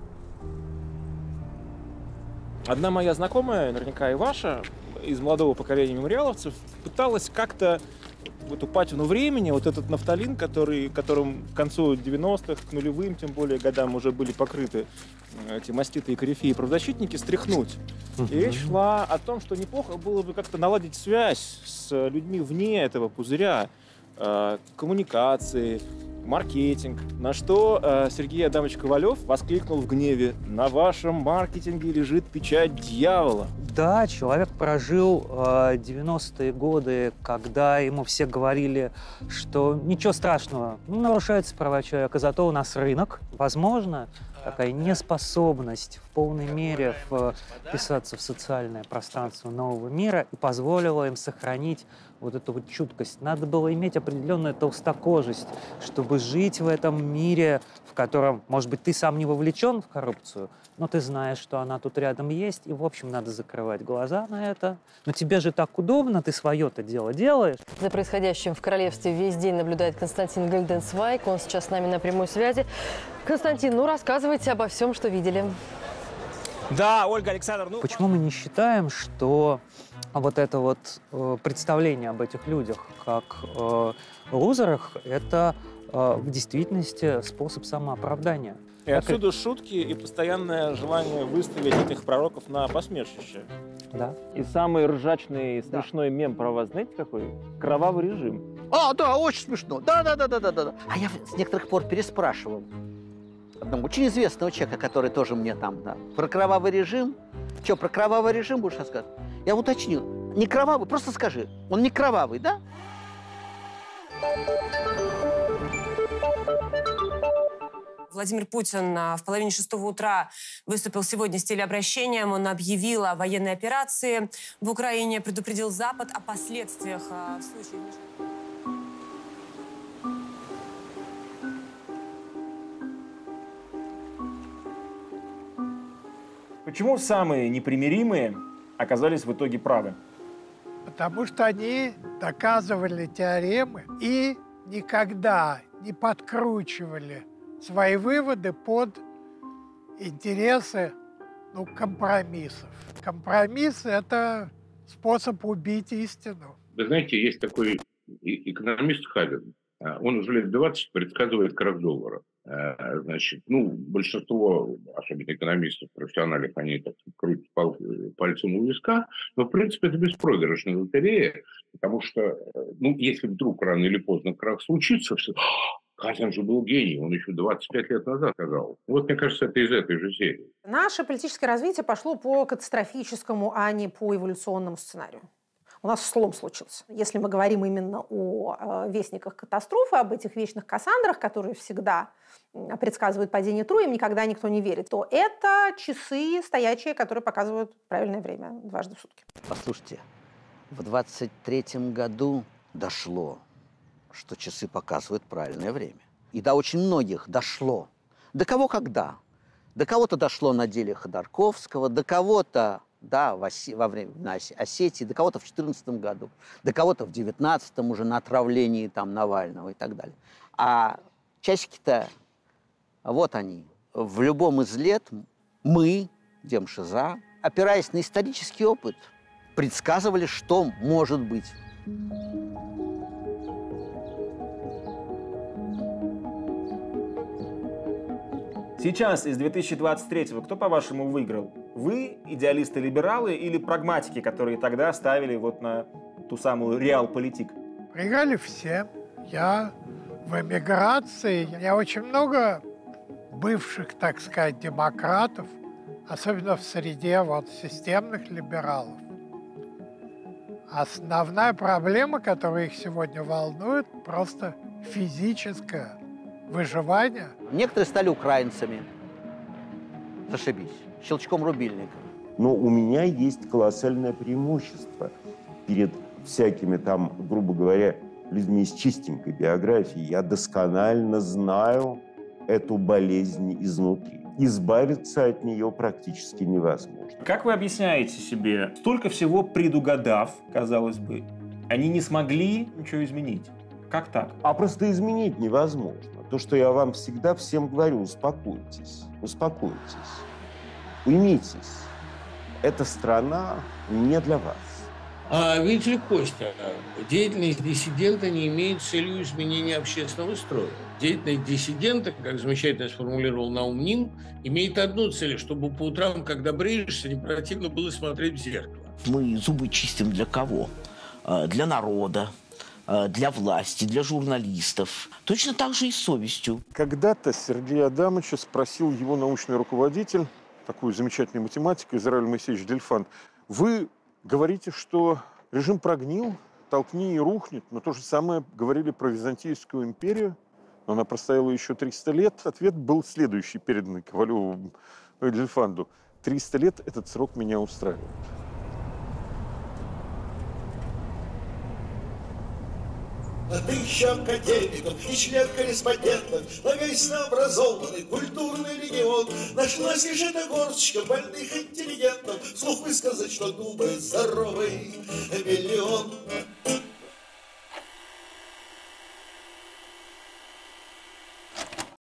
Одна моя знакомая, наверняка и ваша, из молодого поколения мемориаловцев, пыталась как-то в эту патину времени, вот этот нафталин, который, которым к концу девяностых, к нулевым, тем более, годам уже были покрыты эти маститые корифеи правозащитники, стряхнуть. И речь шла о том, что неплохо было бы как-то наладить связь с людьми вне этого пузыря, э, коммуникации, маркетинг. На что э, Сергей Адамович Ковалев воскликнул в гневе: «На вашем маркетинге лежит печать дьявола». Да, человек прожил э, девяностые годы, когда ему все говорили, что ничего страшного, не нарушаются права человека, зато у нас рынок. Возможно, такая неспособность в полной мере вписаться в социальное пространство нового мира и позволила им сохранить вот эту вот чуткость. Надо было иметь определенную толстокожесть, чтобы жить в этом мире, в котором, может быть, ты сам не вовлечен в коррупцию, но ты знаешь, что она тут рядом есть, и, в общем, надо закрывать глаза на это. Но тебе же так удобно, ты свое-то дело делаешь. За происходящим в королевстве весь день наблюдает Константин Гальденцвайг. Он сейчас с нами на прямой связи. Константин, ну рассказывайте обо всем, что видели. Да, Ольга Александровна. Ну... Почему мы не считаем, что вот это вот э, представление об этих людях как э, лузерах – это э, в действительности способ самооправдания? И отсюда шутки и постоянное желание выставить этих пророков на посмешище. Да. И самый ржачный, смешной да. мем про вас, знаете какой? Кровавый режим. А, да, очень смешно. Да-да-да-да-да-да. А я с некоторых пор переспрашивал одного очень известного человека, который тоже мне там, да, про кровавый режим. Что, про кровавый режим будешь рассказывать? Я уточнил. Не кровавый, просто скажи. Он не кровавый, да? Владимир Путин в половине шестого утра выступил сегодня с телеобращением. Он объявил о военной операции в Украине, предупредил Запад о последствиях в случае... Почему самые непримиримые оказались в итоге правы? Потому что они доказывали теоремы и никогда не подкручивали свои выводы под интересы, ну, компромиссов. Компромисс – это способ убить истину. Вы знаете, есть такой экономист Хавин. Он уже лет двадцать предсказывает крах доллара. Значит, ну, большинство, особенно экономистов, профессионалов, они так крутят пал, пальцем у виска, но, в принципе, это беспроигрышная лотерея, потому что, ну, если вдруг рано или поздно крах случится, все... Хазин же был гений, он еще двадцать пять лет назад сказал. Вот, мне кажется, это из этой же серии. Наше политическое развитие пошло по катастрофическому, а не по эволюционному сценарию. У нас слом случился. Если мы говорим именно о э, вестниках катастрофы, об этих вечных Кассандрах, которые всегда предсказывают падение Трои, им никогда никто не верит, то это часы стоячие, которые показывают правильное время дважды в сутки. Послушайте, в двадцать третьем году дошло, что часы показывают правильное время. И до очень многих дошло. До кого когда? До кого-то дошло на деле Ходорковского, до кого-то, да, в Осе... во время на Осетии, до кого-то в четырнадцатом году, до кого-то в девятнадцатом уже на отравлении там Навального и так далее. А часики-то, вот они. В любом из лет мы, Демшиза, опираясь на исторический опыт, предсказывали, что может быть. Сейчас, из две тысячи двадцать третьего, кто, по-вашему, выиграл? Вы, идеалисты-либералы, или прагматики, которые тогда ставили вот на ту самую реал-политик? Проиграли все. Я в эмиграции. Я очень много бывших, так сказать, демократов, особенно в среде вот системных либералов. Основная проблема, которая их сегодня волнует, просто физическое выживание. Некоторые стали украинцами. Зашибись. Щелчком рубильника. Но у меня есть колоссальное преимущество перед всякими там, грубо говоря, людьми с чистенькой биографией. Я досконально знаю эту болезнь изнутри. Избавиться от нее практически невозможно. Как вы объясняете себе, столько всего предугадав, казалось бы, они не смогли ничего изменить? Как так? А просто изменить невозможно. То, что я вам всегда всем говорю, успокойтесь, успокойтесь, уймитесь. Эта страна не для вас. А видите ли, Костя, деятельность диссидента не имеет целью изменения общественного строя. Деятельность диссидента, как замечательно сформулировал Наум Ним, имеет одну цель, чтобы по утрам, когда бреешься, не противно было смотреть в зеркало. Мы зубы чистим для кого? Для народа, для власти, для журналистов. Точно так же и с совестью. Когда-то Сергея Адамовича спросил его научный руководитель, такой замечательный математик Израиль Моисеевич Дельфанд: вы говорите, что режим прогнил, толкни и рухнет, но то же самое говорили про Византийскую империю, но она простояла еще триста лет. Ответ был следующий, переданный Ковалеву Дельфанду: триста лет – этот срок меня устраивает. На тысячи академиков и член-корреспондентов, на весь образованный культурный регион нашлась лишь эта горсточка больных интеллигентов, вслух высказать, что думает здоровый миллион.